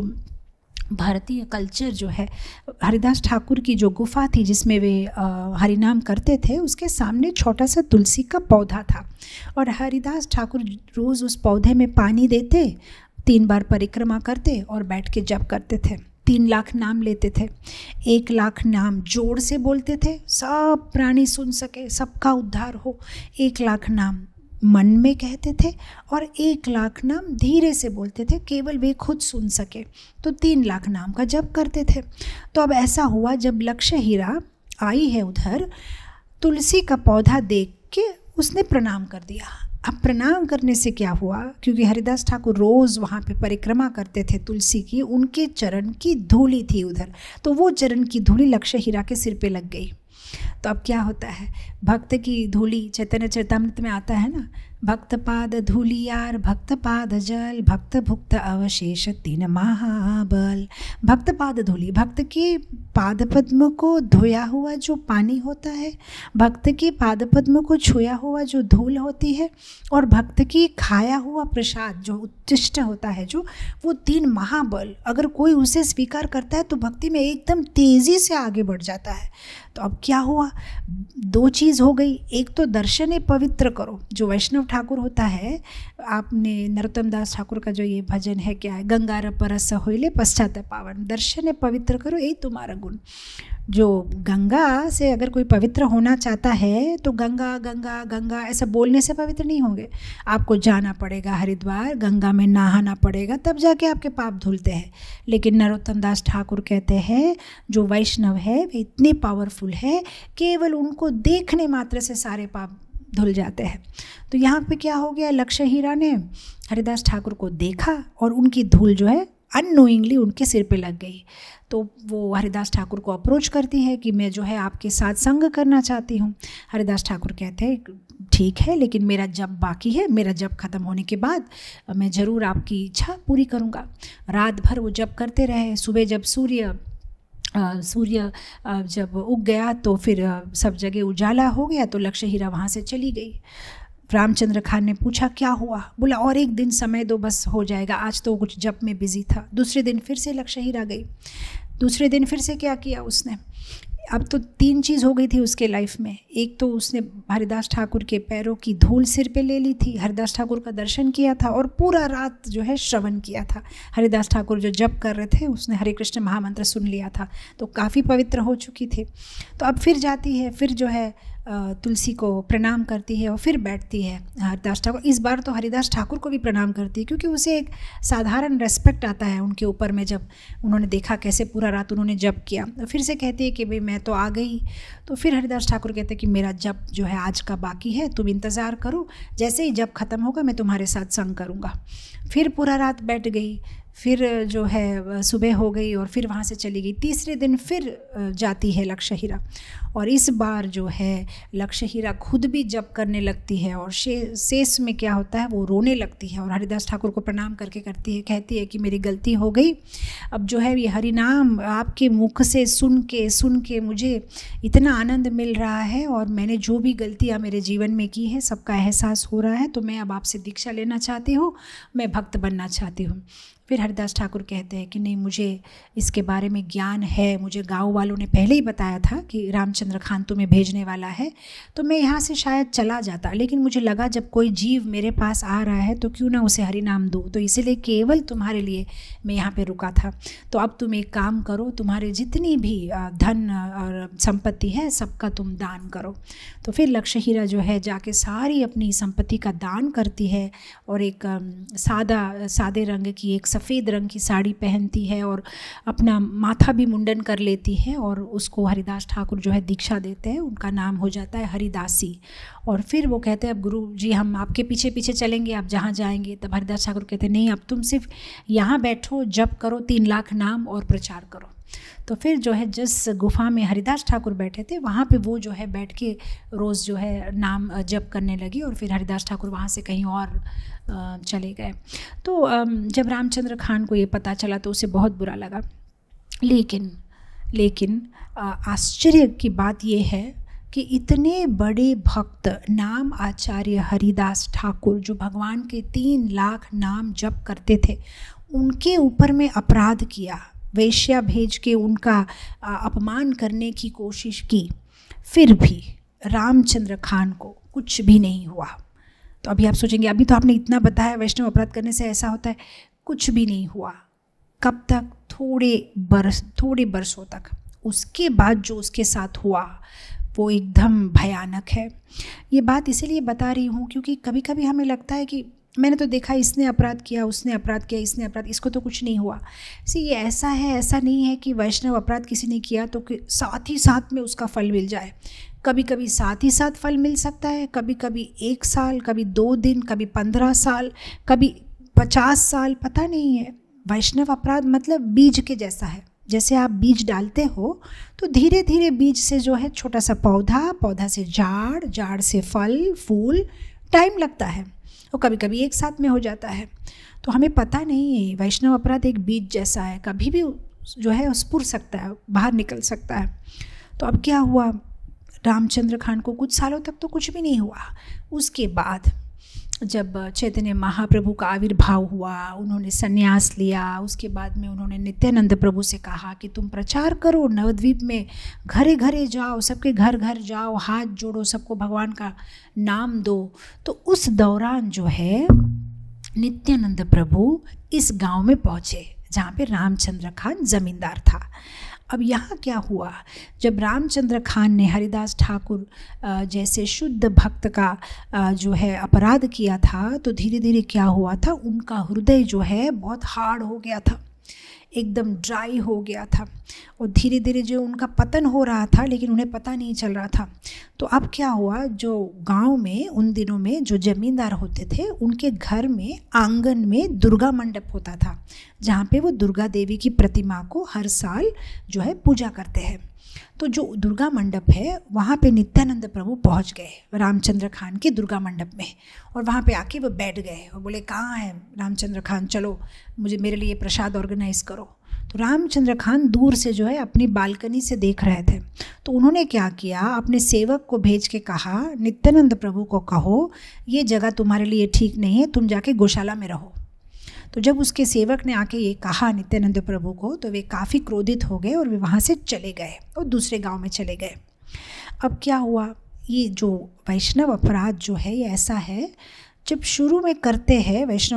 भारतीय कल्चर जो है, हरिदास ठाकुर की जो गुफा थी जिसमें वे हरिनाम करते थे, उसके सामने छोटा सा तुलसी का पौधा था, और हरिदास ठाकुर रोज़ उस पौधे में पानी देते, तीन बार परिक्रमा करते और बैठ के जप करते थे। तीन लाख नाम लेते थे, एक लाख नाम जोड़ से बोलते थे, सब प्राणी सुन सके, सबका उद्धार हो। एक लाख नाम मन में कहते थे और एक लाख नाम धीरे से बोलते थे, केवल वे खुद सुन सके। तो तीन लाख नाम का जप करते थे। तो अब ऐसा हुआ, जब लक्ष्य हीरा आई है उधर, तुलसी का पौधा देख के उसने प्रणाम कर दिया। अब प्रणाम करने से क्या हुआ, क्योंकि हरिदास ठाकुर रोज़ वहाँ पे परिक्रमा करते थे तुलसी की, उनके चरण की धूली थी उधर, तो वो चरण की धूली लक्ष्य हीरा के सिर पे लग गई। तो अब क्या होता है, भक्त की धूली चैतन्य चरितामृत में आता है ना, भक्त पाद धूली यार, भक्त पाद जल, भक्त भुक्त अवशेष तीन महाबल। भक्त पाद धूली, भक्त के पाद पद्म को धोया हुआ जो पानी होता है, भक्त के पाद पद्म को छुआ हुआ जो धूल होती है, और भक्त की खाया हुआ प्रसाद जो उत्कृष्ट होता है, जो वो तीन महाबल, अगर कोई उसे स्वीकार करता है तो भक्ति में एकदम तेज़ी से आगे बढ़ जाता है। तो अब क्या हुआ, दो चीज़ हो गई। एक तो दर्शने पवित्र करो, जो वैष्णव ठाकुर होता है, आपने नरोत्तम दास ठाकुर का जो ये भजन है, क्या है, गंगार परस होइले पश्चात पावन, दर्शने पवित्र करो, यही तुम्हारा गुण। जो गंगा से अगर कोई पवित्र होना चाहता है तो गंगा गंगा गंगा ऐसा बोलने से पवित्र नहीं होंगे, आपको जाना पड़ेगा हरिद्वार, गंगा में नहाना पड़ेगा, तब जाके आपके पाप धुलते हैं। लेकिन नरोत्तम दास ठाकुर कहते हैं जो वैष्णव है वे इतने पावरफुल है, केवल उनको देखने मात्र से सारे पाप धुल जाते हैं। तो यहाँ पे क्या हो गया, लक्ष्य हीरा ने हरिदास ठाकुर को देखा और उनकी धूल जो है अननोइंगली उनके सिर पे लग गई। तो वो हरिदास ठाकुर को अप्रोच करती है कि मैं जो है आपके साथ संग करना चाहती हूँ। हरिदास ठाकुर कहते हैं ठीक है, लेकिन मेरा जप बाकी है, मेरा जप खत्म होने के बाद मैं ज़रूर आपकी इच्छा पूरी करूँगा। रात भर वो जप करते रहे। सुबह जब सूर्य आ, सूर्य आ, जब उग गया तो फिर आ, सब जगह उजाला हो गया, तो लक्ष्य हीरा वहाँ से चली गई। रामचंद्र खान ने पूछा क्या हुआ, बोला और एक दिन समय दो, बस हो जाएगा, आज तो कुछ जप में बिजी था। दूसरे दिन फिर से लक्ष्य हीरा गई। दूसरे दिन फिर से क्या किया उसने, अब तो तीन चीज़ हो गई थी उसके लाइफ में। एक तो उसने हरिदास ठाकुर के पैरों की धूल सिर पे ले ली थी, हरिदास ठाकुर का दर्शन किया था और पूरा रात जो है श्रवण किया था। हरिदास ठाकुर जो जप कर रहे थे उसने हरे कृष्ण महामंत्र सुन लिया था, तो काफ़ी पवित्र हो चुकी थी। तो अब फिर जाती है, फिर जो है तुलसी को प्रणाम करती है और फिर बैठती है हरिदास ठाकुर। इस बार तो हरिदास ठाकुर को भी प्रणाम करती है, क्योंकि उसे एक साधारण रेस्पेक्ट आता है उनके ऊपर में, जब उन्होंने देखा कैसे पूरा रात उन्होंने जप किया। तो फिर से कहती है कि भाई मैं तो आ गई। तो फिर हरिदास ठाकुर कहते हैं कि मेरा जप जो है आज का बाकी है, तुम इंतज़ार करो, जैसे ही जप ख़त्म होगा मैं तुम्हारे साथ संग करूँगा। फिर पूरा रात बैठ गई, फिर जो है सुबह हो गई और फिर वहाँ से चली गई। तीसरे दिन फिर जाती है लक्ष्य हीरा, और इस बार जो है लक्ष्य हीरा खुद भी जप करने लगती है, और शे, शेष में क्या होता है वो रोने लगती है और हरिदास ठाकुर को प्रणाम करके करती है, कहती है कि मेरी गलती हो गई। अब जो है ये हरि नाम आपके मुख से सुन के सुन के मुझे इतना आनंद मिल रहा है, और मैंने जो भी गलतियाँ मेरे जीवन में की है सबका एहसास हो रहा है, तो मैं अब आपसे दीक्षा लेना चाहती हूँ, मैं भक्त बनना चाहती हूँ। फिर हरिदास ठाकुर कहते हैं कि नहीं, मुझे इसके बारे में ज्ञान है, मुझे गांव वालों ने पहले ही बताया था कि रामचंद्र खान तुम्हें भेजने वाला है, तो मैं यहाँ से शायद चला जाता, लेकिन मुझे लगा जब कोई जीव मेरे पास आ रहा है तो क्यों ना उसे हरि नाम दूँ, तो इसीलिए केवल तुम्हारे लिए मैं यहाँ पे रुका था। तो अब तुम एक काम करो, तुम्हारे जितनी भी धन और संपत्ति है सबका तुम दान करो। तो फिर लक्ष्य हीरा जो है जाके सारी अपनी संपत्ति का दान करती है, और एक सादा सादे रंग की एक सफ़ेद रंग की साड़ी पहनती है और अपना माथा भी मुंडन कर लेती है, और उसको हरिदास ठाकुर जो है दीक्षा देते हैं, उनका नाम हो जाता है हरिदासी। और फिर वो कहते हैं अब गुरु जी हम आपके पीछे पीछे चलेंगे, आप जहाँ जाएंगे। तब हरिदास ठाकुर कहते हैं नहीं, अब तुम सिर्फ यहाँ बैठो, जप करो तीन लाख नाम और प्रचार करो। तो फिर जो है जिस गुफा में हरिदास ठाकुर बैठे थे वहाँ पे वो जो है बैठ के रोज़ जो है नाम जप करने लगी, और फिर हरिदास ठाकुर वहाँ से कहीं और चले गए। तो जब रामचंद्र खान को ये पता चला तो उसे बहुत बुरा लगा, लेकिन लेकिन आश्चर्य की बात ये है कि इतने बड़े भक्त नाम आचार्य हरिदास ठाकुर जो भगवान के तीन लाख नाम जप करते थे, उनके ऊपर में अपराध किया, वेश्या भेज के उनका अपमान करने की कोशिश की, फिर भी रामचंद्र खान को कुछ भी नहीं हुआ। तो अभी आप सोचेंगे अभी तो आपने इतना बताया वैष्णव अपराध करने से ऐसा होता है, कुछ भी नहीं हुआ। कब तक? थोड़े बरस थोड़े बरसों तक। उसके बाद जो उसके साथ हुआ वो एकदम भयानक है। ये बात इसीलिए बता रही हूँ क्योंकि कभी कभी हमें लगता है कि मैंने तो देखा इसने अपराध किया, उसने अपराध किया, इसने अपराध, इसको तो कुछ नहीं हुआ। सी ये ऐसा है, ऐसा नहीं है कि वैष्णव अपराध किसी ने किया तो कि साथ ही साथ में उसका फल मिल जाए। कभी कभी साथ ही साथ फल मिल सकता है, कभी कभी एक साल, कभी दो दिन, कभी पंद्रह साल, कभी पचास साल, पता नहीं है। वैष्णव अपराध मतलब बीज के जैसा है। जैसे आप बीज डालते हो तो धीरे धीरे बीज से जो है छोटा सा पौधा, पौधा से झाड़, झाड़ से फल, फूल, टाइम लगता है और कभी कभी एक साथ में हो जाता है। तो हमें पता नहीं है, वैष्णव अपराध एक बीज जैसा है, कभी भी जो है स्फुर सकता है, बाहर निकल सकता है। तो अब क्या हुआ, रामचंद्र खान को कुछ सालों तक तो कुछ भी नहीं हुआ। उसके बाद जब चैतन्य महाप्रभु का आविर्भाव हुआ, उन्होंने संन्यास लिया, उसके बाद में उन्होंने नित्यानंद प्रभु से कहा कि तुम प्रचार करो, नवद्वीप में घरे घरे जाओ, सबके घर घर जाओ, हाथ जोड़ो, सबको भगवान का नाम दो। तो उस दौरान जो है नित्यानंद प्रभु इस गांव में पहुँचे जहाँ पे रामचंद्र खान जमींदार था। अब यहाँ क्या हुआ, जब रामचंद्र खान ने हरिदास ठाकुर जैसे शुद्ध भक्त का जो है अपराध किया था तो धीरे धीरे क्या हुआ था, उनका हृदय जो है बहुत हार्ड हो गया था, एकदम ड्राई हो गया था और धीरे धीरे जो उनका पतन हो रहा था लेकिन उन्हें पता नहीं चल रहा था। तो अब क्या हुआ, जो गांव में उन दिनों में जो जमींदार होते थे उनके घर में आंगन में दुर्गा मंडप होता था जहाँ पे वो दुर्गा देवी की प्रतिमा को हर साल जो है पूजा करते हैं। तो जो दुर्गा मंडप है वहाँ पे नित्यानंद प्रभु पहुँच गए रामचंद्र खान के दुर्गा मंडप में और वहाँ पे आके वो बैठ गए और बोले कहाँ है रामचंद्र खान, चलो मुझे मेरे लिए प्रसाद ऑर्गेनाइज करो। तो रामचंद्र खान दूर से जो है अपनी बालकनी से देख रहे थे। तो उन्होंने क्या किया, अपने सेवक को भेज के कहा नित्यानंद प्रभु को कहो ये जगह तुम्हारे लिए ठीक नहीं है, तुम जाके गौशाला में रहो। तो जब उसके सेवक ने आके ये कहा नित्यानंद प्रभु को तो वे काफ़ी क्रोधित हो गए और वे वहाँ से चले गए और दूसरे गांव में चले गए। अब क्या हुआ, ये जो वैष्णव अपराध जो है ये ऐसा है, जब शुरू में करते हैं वैष्णव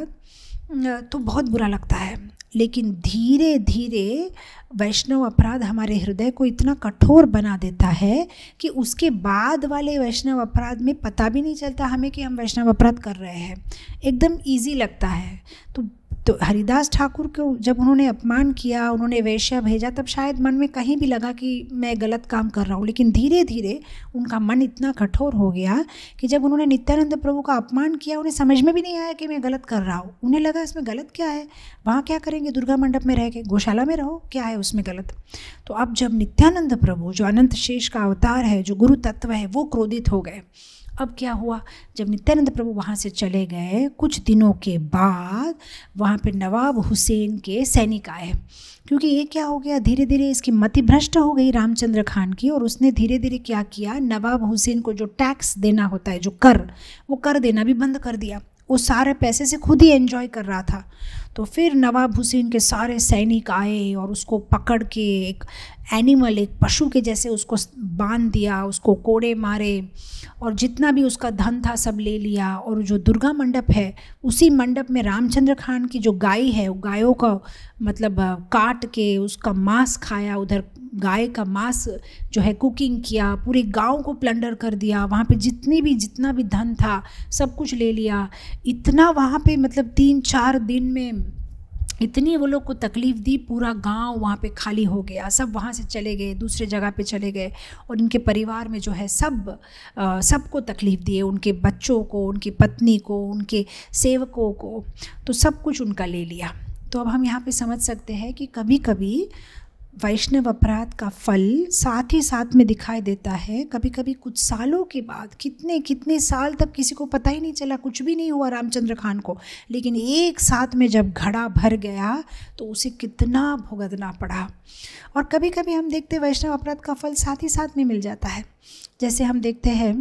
अपराध तो बहुत बुरा लगता है, लेकिन धीरे धीरे वैष्णव अपराध हमारे हृदय को इतना कठोर बना देता है कि उसके बाद वाले वैष्णव अपराध में पता भी नहीं चलता हमें कि हम वैष्णव अपराध कर रहे हैं, एकदम इजी लगता है। तो तो हरिदास ठाकुर को जब उन्होंने अपमान किया, उन्होंने वैश्या भेजा, तब शायद मन में कहीं भी लगा कि मैं गलत काम कर रहा हूँ, लेकिन धीरे धीरे उनका मन इतना कठोर हो गया कि जब उन्होंने नित्यानंद प्रभु का अपमान किया उन्हें समझ में भी नहीं आया कि मैं गलत कर रहा हूँ। उन्हें लगा इसमें गलत क्या है, वहाँ क्या करेंगे, दुर्गा मंडप में रह के, गौशाला में रहो, क्या है उसमें गलत। तो अब जब नित्यानंद प्रभु जो अनंत शेष का अवतार है, जो गुरु तत्व है, वो क्रोधित हो गए। अब क्या हुआ, जब नित्यानंद प्रभु वहाँ से चले गए कुछ दिनों के बाद वहाँ पे नवाब हुसैन के सैनिक आए, क्योंकि ये क्या हो गया, धीरे धीरे इसकी मति भ्रष्ट हो गई रामचंद्र खान की, और उसने धीरे धीरे क्या किया, नवाब हुसैन को जो टैक्स देना होता है, जो कर, वो कर देना भी बंद कर दिया। वो सारे पैसे से खुद ही एंजॉय कर रहा था। तो फिर नवाब हुसैन के सारे सैनिक आए और उसको पकड़ के एक एनिमल, एक पशु के जैसे उसको बांध दिया, उसको कोड़े मारे और जितना भी उसका धन था सब ले लिया। और जो दुर्गा मंडप है, उसी मंडप में रामचंद्र खान की जो गाय है, वो गायों का मतलब काट के उसका मांस खाया, उधर गाय का मांस जो है कुकिंग किया, पूरे गांव को प्लंडर कर दिया, वहाँ पे जितनी भी जितना भी धन था सब कुछ ले लिया। इतना वहाँ पे मतलब तीन चार दिन में इतनी वो लोग को तकलीफ़ दी, पूरा गांव वहाँ पे खाली हो गया, सब वहाँ से चले गए, दूसरे जगह पे चले गए। और इनके परिवार में जो है सब सबको तकलीफ़ दिए, उनके बच्चों को, उनकी पत्नी को, उनके सेवकों को, तो सब कुछ उनका ले लिया। तो अब हम यहाँ पे समझ सकते हैं कि कभी कभी वैष्णव अपराध का फल साथ ही साथ में दिखाई देता है। कभी कभी कुछ सालों के बाद, कितने कितने साल तक किसी को पता ही नहीं चला, कुछ भी नहीं हुआ रामचंद्र खान को, लेकिन एक साथ में जब घड़ा भर गया तो उसे कितना भुगतना पड़ा। और कभी कभी हम देखते हैं वैष्णव अपराध का फल साथ ही साथ में मिल जाता है। जैसे हम देखते हैं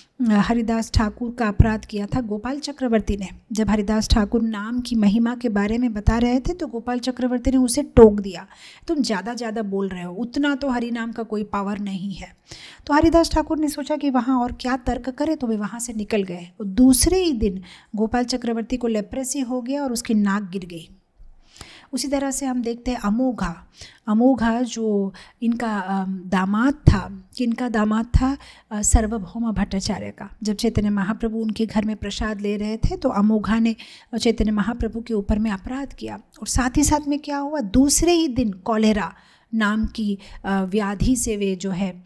हरिदास ठाकुर का अपराध किया था गोपाल चक्रवर्ती ने। जब हरिदास ठाकुर नाम की महिमा के बारे में बता रहे थे तो गोपाल चक्रवर्ती ने उसे टोक दिया, तुम ज़्यादा ज़्यादा बोल रहे हो, उतना तो हरि नाम का कोई पावर नहीं है। तो हरिदास ठाकुर ने सोचा कि वहाँ और क्या तर्क करे, तो वे वहाँ से निकल गए। और दूसरे ही दिन गोपाल चक्रवर्ती को लेप्रेसी हो गया और उसकी नाक गिर गई। उसी तरह से हम देखते हैं अमोघा। अमोघा जो इनका दामाद था, किनका दामाद था? सार्वभौम भट्टाचार्य का। जब चैतन्य महाप्रभु उनके घर में प्रसाद ले रहे थे तो अमोघा ने चैतन्य महाप्रभु के ऊपर में अपराध किया, और साथ ही साथ में क्या हुआ, दूसरे ही दिन कॉलेरा नाम की व्याधि से वे जो है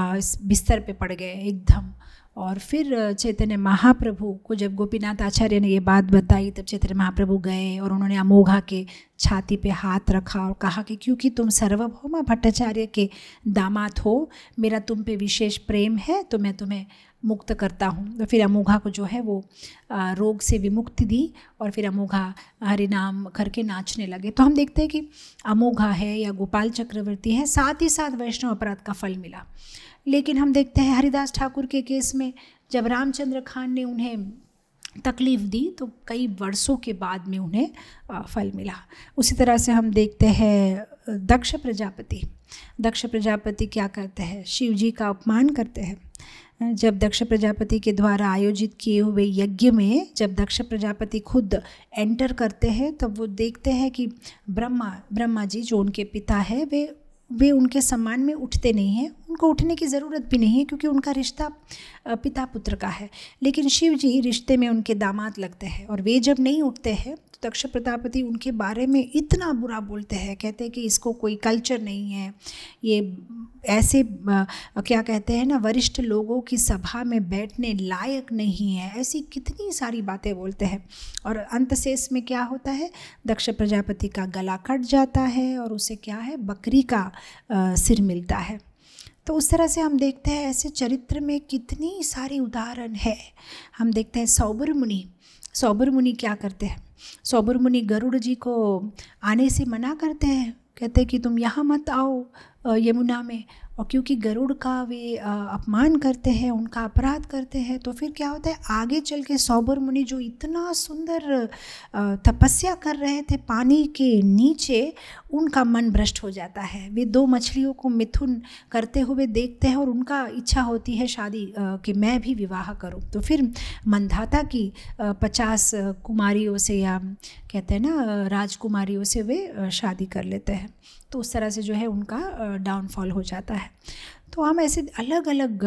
बिस्तर पे पड़ गए एकदम। और फिर चैतन्य महाप्रभु को जब गोपीनाथ आचार्य ने ये बात बताई, तब चैतन्य महाप्रभु गए और उन्होंने अमोघा के छाती पे हाथ रखा और कहा कि क्योंकि तुम सार्वभौम भट्टाचार्य के दामाद हो, मेरा तुम पे विशेष प्रेम है, तो मैं तुम्हें मुक्त करता हूँ। तो फिर अमोघा को जो है वो रोग से विमुक्ति दी, और फिर अमोघा हरि नाम करके नाचने लगे। तो हम देखते हैं कि अमोघा है या गोपाल चक्रवर्ती है, साथ ही साथ वैष्णव अपराध का फल मिला। लेकिन हम देखते हैं हरिदास ठाकुर के केस में जब रामचंद्र खान ने उन्हें तकलीफ़ दी तो कई वर्षों के बाद में उन्हें फल मिला। उसी तरह से हम देखते हैं दक्ष प्रजापति। दक्ष प्रजापति क्या करते हैं? शिव जी का अपमान करते हैं। जब दक्ष प्रजापति के द्वारा आयोजित किए हुए यज्ञ में जब दक्ष प्रजापति खुद एंटर करते हैं तब वो देखते हैं कि ब्रह्मा ब्रह्मा जी जो उनके पिता है वे वे उनके सम्मान में उठते नहीं हैं। उनको उठने की ज़रूरत भी नहीं है क्योंकि उनका रिश्ता पिता पुत्र का है, लेकिन शिव जी रिश्ते में उनके दामाद लगते हैं, और वे जब नहीं उठते हैं तो दक्ष प्रजापति उनके बारे में इतना बुरा बोलते हैं, कहते हैं कि इसको कोई कल्चर नहीं है, ये ऐसे क्या कहते हैं ना, वरिष्ठ लोगों की सभा में बैठने लायक नहीं है, ऐसी कितनी सारी बातें बोलते हैं। और अंत शेष में क्या होता है, दक्ष प्रजापति का गला कट जाता है और उसे क्या है, बकरी का आ, सिर मिलता है। तो उस तरह से हम देखते हैं ऐसे चरित्र में कितनी सारी उदाहरण है। हम देखते हैं सौबर मुनि। सौबर मुनि क्या करते हैं? सौबर मुनि गरुड़ जी को आने से मना करते हैं, कहते हैं कि तुम यहाँ मत आओ यमुना में, और क्योंकि गरुड़ का वे अपमान करते हैं, उनका अपराध करते हैं, तो फिर क्या होता है, आगे चल के सौबर मुनि जो इतना सुंदर तपस्या कर रहे थे पानी के नीचे, उनका मन भ्रष्ट हो जाता है। वे दो मछलियों को मिथुन करते हुए देखते हैं और उनका इच्छा होती है शादी कि मैं भी विवाह करूं। तो फिर मंधाता की पचास कुमारियों से या कहते हैं ना राजकुमारियों से वे शादी कर लेते हैं। तो उस तरह से जो है उनका डाउनफॉल हो जाता है। तो हम ऐसे अलग अलग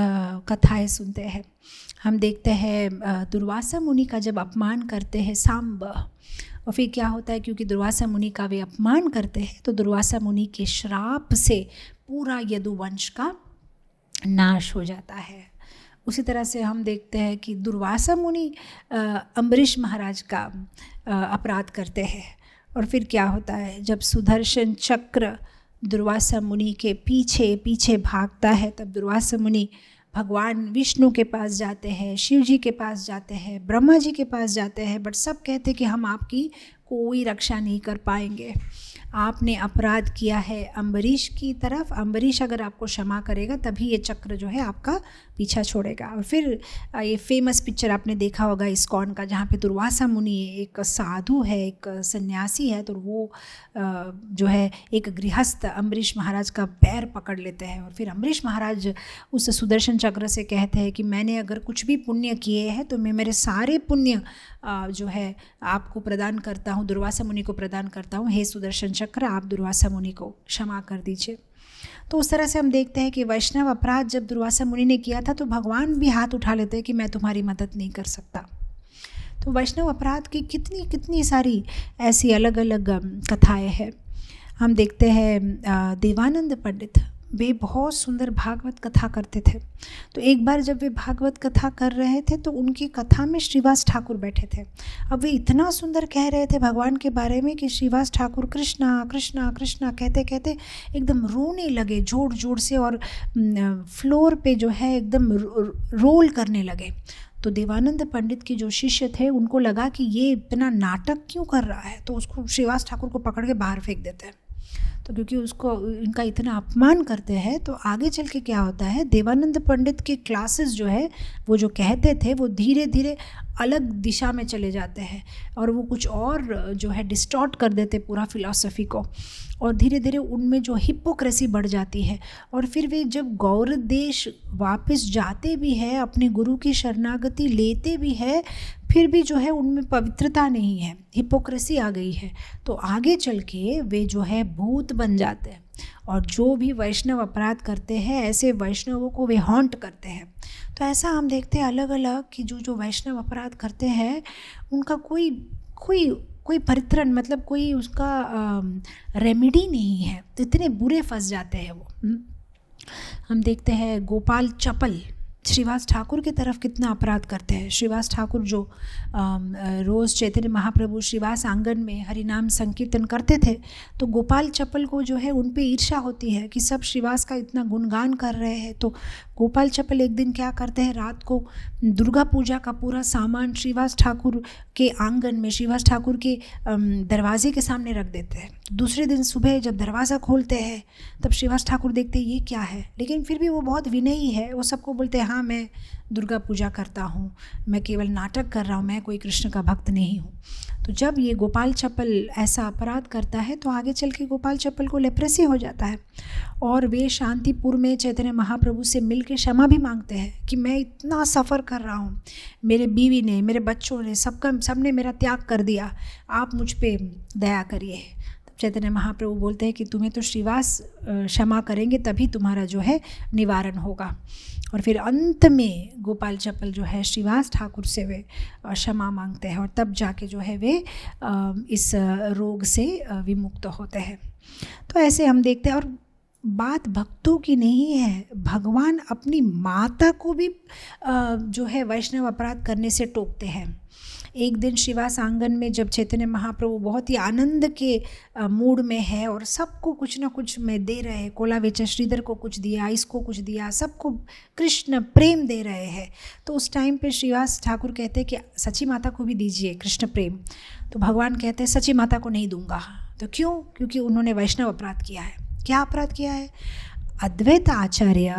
कथाएं सुनते हैं। हम देखते हैं दुर्वासा मुनि का जब अपमान करते हैं सांब, और फिर क्या होता है, क्योंकि दुर्वासा मुनि का वे अपमान करते हैं तो दुर्वासा मुनि के श्राप से पूरा यदुवंश का नाश हो जाता है। उसी तरह से हम देखते हैं कि दुर्वासा मुनि अम्बरीश महाराज का अपराध करते हैं, और फिर क्या होता है, जब सुदर्शन चक्र दुर्वासा मुनि के पीछे पीछे भागता है तब दुर्वासा मुनि भगवान विष्णु के पास जाते हैं, शिव जी के पास जाते हैं, ब्रह्मा जी के पास जाते हैं, बट सब कहते हैं कि हम आपकी कोई रक्षा नहीं कर पाएंगे, आपने अपराध किया है अम्बरीश की तरफ, अम्बरीश अगर आपको क्षमा करेगा तभी ये चक्र जो है आपका पीछा छोड़ेगा। और फिर ये फेमस पिक्चर आपने देखा होगा इस्कॉन का, जहाँ पे दुर्वासा मुनि एक साधु है, एक सन्यासी है, तो वो जो है एक गृहस्थ अम्बरीश महाराज का पैर पकड़ लेते हैं, और फिर अम्बरीश महाराज उस सुदर्शन चक्र से कहते हैं कि मैंने अगर कुछ भी पुण्य किए हैं तो मैं मेरे सारे पुण्य जो है आपको प्रदान करता हूँ, दुर्वासा मुनि को प्रदान करता हूँ, हे सुदर्शन चक्र आप दुर्वासा मुनि को क्षमा कर दीजिए। तो उस तरह से हम देखते हैं कि वैष्णव अपराध जब दुर्वासा मुनि ने किया था तो भगवान भी हाथ उठा लेते हैं कि मैं तुम्हारी मदद नहीं कर सकता। तो वैष्णव अपराध की कितनी कितनी सारी ऐसी अलग अलग कथाएं हैं। हम देखते हैं देवानंद पंडित, वे बहुत सुंदर भागवत कथा करते थे। तो एक बार जब वे भागवत कथा कर रहे थे तो उनकी कथा में श्रीवास ठाकुर बैठे थे। अब वे इतना सुंदर कह रहे थे भगवान के बारे में कि श्रीवास ठाकुर कृष्णा कृष्णा कृष्णा कहते कहते एकदम रोने लगे जोर जोर से, और फ्लोर पे जो है एकदम रोल करने लगे। तो देवानंद पंडित के जो शिष्य थे उनको लगा कि ये इतना नाटक क्यों कर रहा है, तो उसको श्रीवास ठाकुर को पकड़ के बाहर फेंक देते हैं। तो क्योंकि उसको इनका इतना अपमान करते हैं, तो आगे चल के क्या होता है, देवानंद पंडित के क्लासेस जो है वो जो कहते थे वो धीरे धीरे अलग दिशा में चले जाते हैं, और वो कुछ और जो है डिस्टॉर्ट कर देते पूरा फिलॉसफी को, और धीरे धीरे उनमें जो हिपोक्रेसी बढ़ जाती है। और फिर वे जब गौर देश वापस जाते भी है, अपने गुरु की शरणागति लेते भी है, फिर भी जो है उनमें पवित्रता नहीं है, हिपोक्रेसी आ गई है, तो आगे चल के वे जो है भूत बन जाते हैं। और जो भी वैष्णव अपराध करते हैं ऐसे वैष्णवों को वे हॉन्ट करते हैं। तो ऐसा हम देखते हैं अलग अलग कि जो जो वैष्णव अपराध करते हैं उनका कोई कोई कोई परित्रण, मतलब कोई उसका रेमेडी नहीं है, तो इतने बुरे फंस जाते हैं वो। हम देखते हैं गोपाल चपल श्रीवास ठाकुर की तरफ कितना अपराध करते हैं। श्रीवास ठाकुर जो रोज़ चैतन्य महाप्रभु श्रीवास आंगन में हरिनाम संकीर्तन करते थे, तो गोपाल चपल को जो है उन पे ईर्ष्या होती है कि सब श्रीवास का इतना गुणगान कर रहे हैं। तो गोपाल चपल एक दिन क्या करते हैं, रात को दुर्गा पूजा का पूरा सामान श्रीवास ठाकुर के आंगन में, श्रीवास ठाकुर के दरवाजे के सामने रख देते हैं। दूसरे दिन सुबह जब दरवाज़ा खोलते हैं तब श्रीवास ठाकुर देखते हैं ये क्या है, लेकिन फिर भी वो बहुत विनयी है, वो सबको बोलते हैं हाँ मैं दुर्गा पूजा करता हूँ, मैं केवल नाटक कर रहा हूँ, मैं कोई कृष्ण का भक्त नहीं हूँ। तो जब ये गोपाल चपल ऐसा अपराध करता है तो आगे चल के गोपाल चपल को लेप्रेसी हो जाता है और वे शांतिपुर में चैतन्य महाप्रभु से मिल के क्षमा भी मांगते हैं कि मैं इतना सफ़र कर रहा हूँ, मेरे बीवी ने, मेरे बच्चों ने, सबका सबने मेरा त्याग कर दिया, आप मुझ पे दया करिए। चैतन्य महाप्रभु बोलते हैं कि तुम्हें तो श्रीवास क्षमा करेंगे तभी तुम्हारा जो है निवारण होगा। और फिर अंत में गोपाल चपल जो है श्रीवास ठाकुर से वे क्षमा मांगते हैं और तब जाके जो है वे इस रोग से विमुक्त होते हैं। तो ऐसे हम देखते हैं। और बात भक्तों की नहीं है, भगवान अपनी माता को भी जो है वैष्णव अपराध करने से टोकते हैं। एक दिन श्रीवास आंगन में जब चैतन्य महाप्रभु बहुत ही आनंद के मूड में है और सबको कुछ ना कुछ में दे रहे हैं, कोलावेचा श्रीधर को कुछ दिया, इसको कुछ दिया, सबको कृष्ण प्रेम दे रहे हैं, तो उस टाइम पे श्रीवास ठाकुर कहते हैं कि सची माता को भी दीजिए कृष्ण प्रेम। तो भगवान कहते हैं सची माता को नहीं दूंगा। तो क्यों? क्योंकि उन्होंने वैष्णव अपराध किया है। क्या अपराध किया है? अद्वैत आचार्य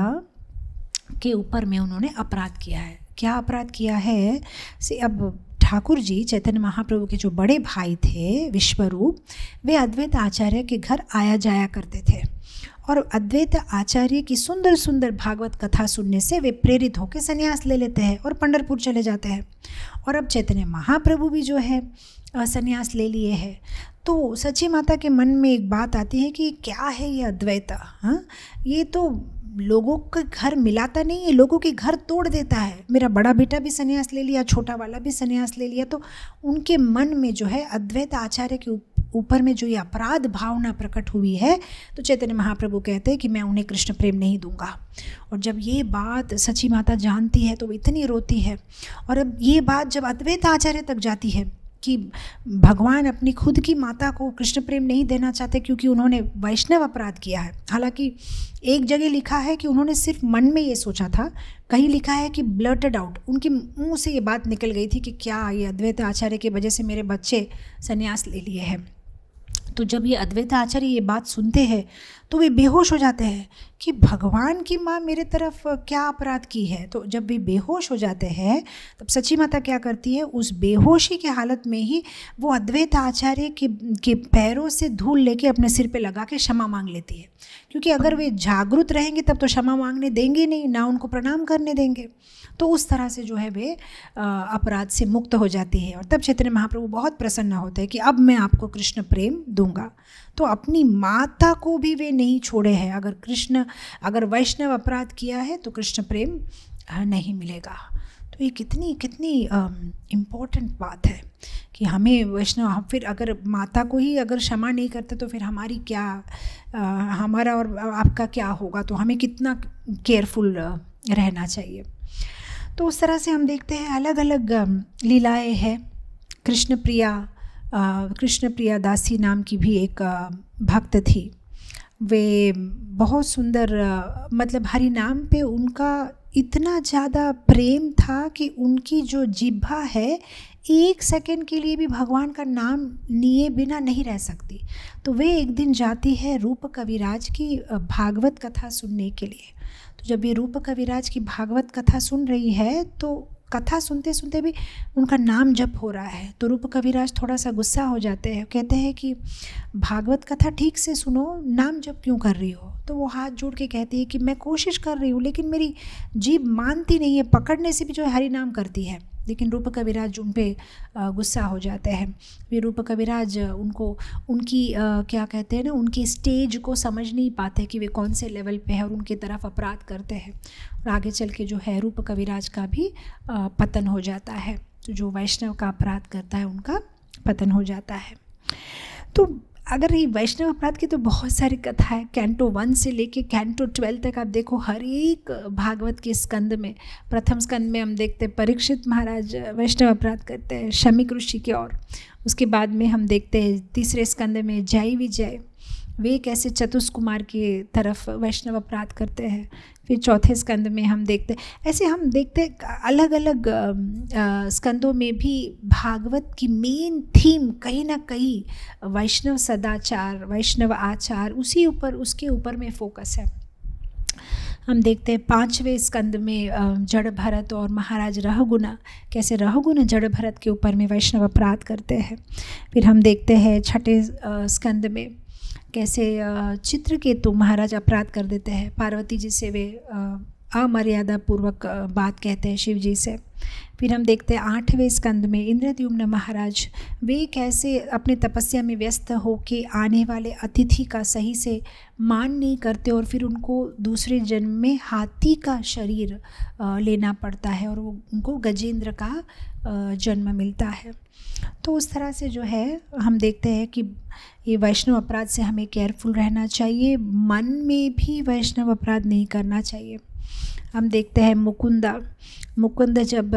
के ऊपर में उन्होंने अपराध किया है। क्या अपराध किया है? से अब ठाकुर जी चैतन्य महाप्रभु के जो बड़े भाई थे विश्वरूप, वे अद्वैत आचार्य के घर आया जाया करते थे और अद्वैत आचार्य की सुंदर सुंदर भागवत कथा सुनने से वे प्रेरित होकर संन्यास ले लेते हैं और पंढरपुर चले जाते हैं। और अब चैतन्य महाप्रभु भी जो है संन्यास ले लिए हैं। तो सची माता के मन में एक बात आती है कि क्या है ये अद्वैत, हाँ ये तो लोगों के घर मिलाता नहीं है, लोगों के घर तोड़ देता है। मेरा बड़ा बेटा भी संन्यास ले लिया, छोटा वाला भी संन्यास ले लिया। तो उनके मन में जो है अद्वैत आचार्य के ऊपर में जो ये अपराध भावना प्रकट हुई है, तो चैतन्य महाप्रभु कहते हैं कि मैं उन्हें कृष्ण प्रेम नहीं दूंगा। और जब ये बात सची माता जानती है तो वो इतनी रोती है। और अब ये बात जब अद्वैत आचार्य तक जाती है कि भगवान अपनी खुद की माता को कृष्ण प्रेम नहीं देना चाहते क्योंकि उन्होंने वैष्णव अपराध किया है। हालांकि एक जगह लिखा है कि उन्होंने सिर्फ मन में ये सोचा था, कहीं लिखा है कि ब्लर्टेड आउट, उनके मुंह से ये बात निकल गई थी कि क्या ये अद्वैत आचार्य की वजह से मेरे बच्चे संन्यास ले लिए हैं। तो जब ये अद्वैत आचार्य ये बात सुनते हैं तो वे बेहोश हो जाते हैं कि भगवान की माँ मेरे तरफ क्या अपराध की है। तो जब वे बेहोश हो जाते हैं तब सची माता क्या करती है, उस बेहोशी के हालत में ही वो अद्वैत आचार्य के के पैरों से धूल लेके अपने सिर पे लगा के क्षमा मांग लेती है। क्योंकि अगर वे जागरूक रहेंगे तब तो क्षमा मांगने देंगे नहीं, ना उनको प्रणाम करने देंगे। तो उस तरह से जो है वे अपराध से मुक्त हो जाती है। और तब चैतन्य महाप्रभु बहुत प्रसन्न होते हैं कि अब मैं आपको कृष्ण प्रेम दूंगा। तो अपनी माता को भी वे नहीं छोड़े हैं। अगर कृष्ण अगर वैष्णव अपराध किया है तो कृष्ण प्रेम नहीं मिलेगा। तो ये कितनी कितनी इम्पोर्टेंट बात है कि हमें वैष्णव, फिर अगर माता को ही अगर क्षमा नहीं करते तो फिर हमारी क्या आ, हमारा और आपका क्या होगा। तो हमें कितना केयरफुल रहना चाहिए। तो उस तरह से हम देखते हैं अलग अलग लीलाएं हैं। कृष्ण प्रिया कृष्ण प्रिया दासी नाम की भी एक भक्त थी। वे बहुत सुंदर, मतलब हरि नाम पे उनका इतना ज़्यादा प्रेम था कि उनकी जो जिह्वा है एक सेकंड के लिए भी भगवान का नाम लिए बिना नहीं रह सकती। तो वे एक दिन जाती है रूप कविराज की भागवत कथा सुनने के लिए। तो जब ये रूप कविराज की भागवत कथा सुन रही है तो कथा सुनते सुनते भी उनका नाम जप हो रहा है। तो रूप कविराज थोड़ा सा गुस्सा हो जाते हैं, कहते हैं कि भागवत कथा ठीक से सुनो, नाम जप क्यों कर रही हो। तो वो हाथ जोड़ के कहती है कि मैं कोशिश कर रही हूँ लेकिन मेरी जीभ मानती नहीं है, पकड़ने से भी जो है हरि नाम करती है। लेकिन रूप कविराज उन पे गुस्सा हो जाते हैं। फिर रूप कविराज उनको उनकी क्या कहते हैं ना, उनकी स्टेज को समझ नहीं पाते कि वे कौन से लेवल पे है और उनके तरफ अपराध करते हैं। और आगे चल के जो है रूप कविराज का भी पतन हो जाता है। तो जो वैष्णव का अपराध करता है उनका पतन हो जाता है। तो अगर ये वैष्णव अपराध की तो बहुत सारी कथा है। कैंटो वन से लेके कैंटो ट्वेल्व तक आप देखो, हर एक भागवत के स्कंद में, प्रथम स्कंद में हम देखते हैं परीक्षित महाराज वैष्णव अपराध करते हैं शमीक ऋषि की ओर। उसके बाद में हम देखते हैं तीसरे स्कंद में जय विजय, वे कैसे चतुष्कुमार की तरफ वैष्णव अपराध करते हैं। फिर चौथे स्कंद में हम देखते ऐसे हम देखते अलग अलग स्कंदों में भी भागवत की मेन थीम कहीं ना कहीं वैष्णव सदाचार, वैष्णव आचार, उसी ऊपर उसके ऊपर में फोकस है। हम देखते हैं पाँचवें स्कंद में जड़ भरत और महाराज रहुगुना कैसे रहुगुना जड़ भरत के ऊपर में वैष्णव अपराध करते हैं। फिर हम देखते हैं छठे स्कंद में कैसे चित्रकेतु महाराज अपराध कर देते हैं, पार्वती जी से वे अमर्यादा पूर्वक बात कहते हैं शिव जी से। फिर हम देखते हैं आठवें स्कंद में इंद्रद्युम्न महाराज वे कैसे अपने तपस्या में व्यस्त होके आने वाले अतिथि का सही से मान नहीं करते और फिर उनको दूसरे जन्म में हाथी का शरीर लेना पड़ता है और वो उनको गजेंद्र का जन्म मिलता है। तो उस तरह से जो है हम देखते हैं कि ये वैष्णव अपराध से हमें केयरफुल रहना चाहिए, मन में भी वैष्णव अपराध नहीं करना चाहिए। हम देखते हैं मुकुंदा मुकुंद जब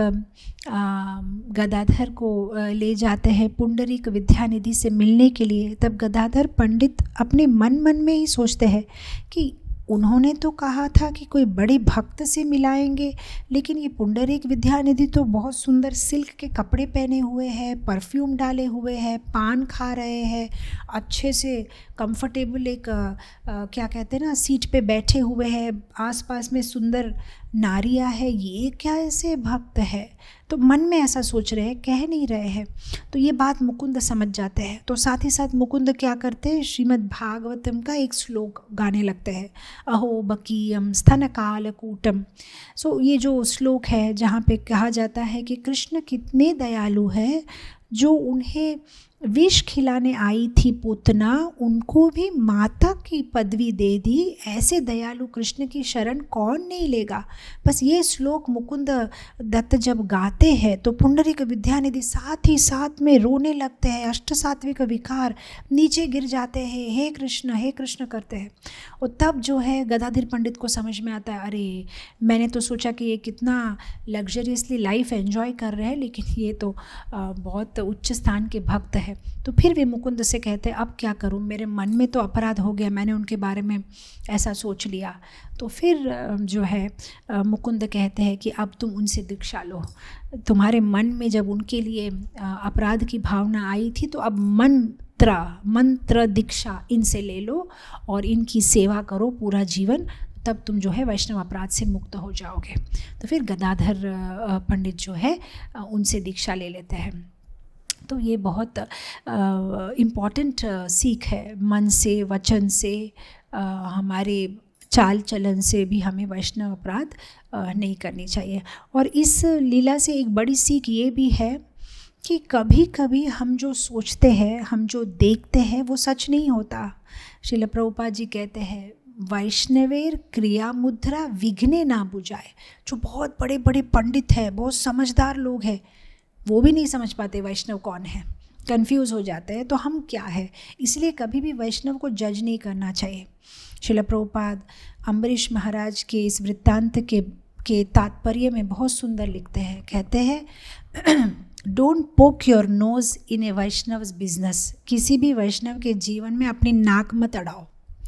आ, गदाधर को ले जाते हैं पुंडरीक विद्यानिधि से मिलने के लिए, तब गदाधर पंडित अपने मन मन में ही सोचते हैं कि उन्होंने तो कहा था कि कोई बड़े भक्त से मिलाएंगे, लेकिन ये पुंडरीक विद्यानिधि तो बहुत सुंदर सिल्क के कपड़े पहने हुए हैं, परफ्यूम डाले हुए हैं, पान खा रहे हैं, अच्छे से कंफर्टेबल एक आ, क्या कहते हैं ना सीट पे बैठे हुए हैं, आसपास में सुंदर नारियां है, ये क्या ऐसे भक्त है। तो मन में ऐसा सोच रहे हैं, कह नहीं रहे हैं। तो ये बात मुकुंद समझ जाते हैं। तो साथ ही साथ मुकुंद क्या करते हैं, श्रीमद् भागवतम का एक श्लोक गाने लगते हैं, अहो बकीयम स्तन कालकूटम। सो ये जो श्लोक है जहाँ पे कहा जाता है कि कृष्ण कितने दयालु है, जो उन्हें विष खिलाने आई थी पूतना, उनको भी माता की पदवी दे दी। ऐसे दयालु कृष्ण की शरण कौन नहीं लेगा। बस ये श्लोक मुकुंद दत्त जब गाते हैं तो पुंडरीक विद्यानिधि साथ ही साथ में रोने लगते हैं, अष्ट सात्विक विकार नीचे गिर जाते हैं, हे कृष्ण हे कृष्ण करते हैं। और तब जो है गदाधर पंडित को समझ में आता है, अरे मैंने तो सोचा कि ये कितना लग्जरियसली लाइफ एंजॉय कर रहे हैं, लेकिन ये तो बहुत उच्च स्थान के भक्त है। तो फिर वे मुकुंद से कहते हैं, अब क्या करूं, मेरे मन में तो अपराध हो गया, मैंने उनके बारे में ऐसा सोच लिया। तो फिर जो है मुकुंद कहते हैं कि अब तुम उनसे दीक्षा लो। तुम्हारे मन में जब उनके लिए अपराध की भावना आई थी, तो अब मंत्र मंत्र दीक्षा इनसे ले लो और इनकी सेवा करो पूरा जीवन, तब तुम जो है वैष्णव अपराध से मुक्त हो जाओगे। तो फिर गदाधर पंडित जो है उनसे दीक्षा ले लेते हैं। तो ये बहुत इम्पॉर्टेंट सीख है, मन से वचन से आ, हमारे चाल चलन से भी हमें वैष्णव अपराध नहीं करनी चाहिए। और इस लीला से एक बड़ी सीख ये भी है कि कभी कभी हम जो सोचते हैं, हम जो देखते हैं, वो सच नहीं होता। श्रील प्रभुपाद जी कहते हैं, वैष्णवेर क्रिया मुद्रा विघ्ने ना बुझाए। जो बहुत बड़े बड़े पंडित हैं, बहुत समझदार लोग हैं, वो भी नहीं समझ पाते वैष्णव कौन है, कंफ्यूज हो जाते हैं तो हम क्या है। इसलिए कभी भी वैष्णव को जज नहीं करना चाहिए। श्रील प्रभुपाद अम्बरीश महाराज के इस वृत्तांत के के तात्पर्य में बहुत सुंदर लिखते हैं, कहते हैं, don't poke your nose in a Vaishnav's business. किसी भी वैष्णव के जीवन में अपनी नाक मत अड़ाओ,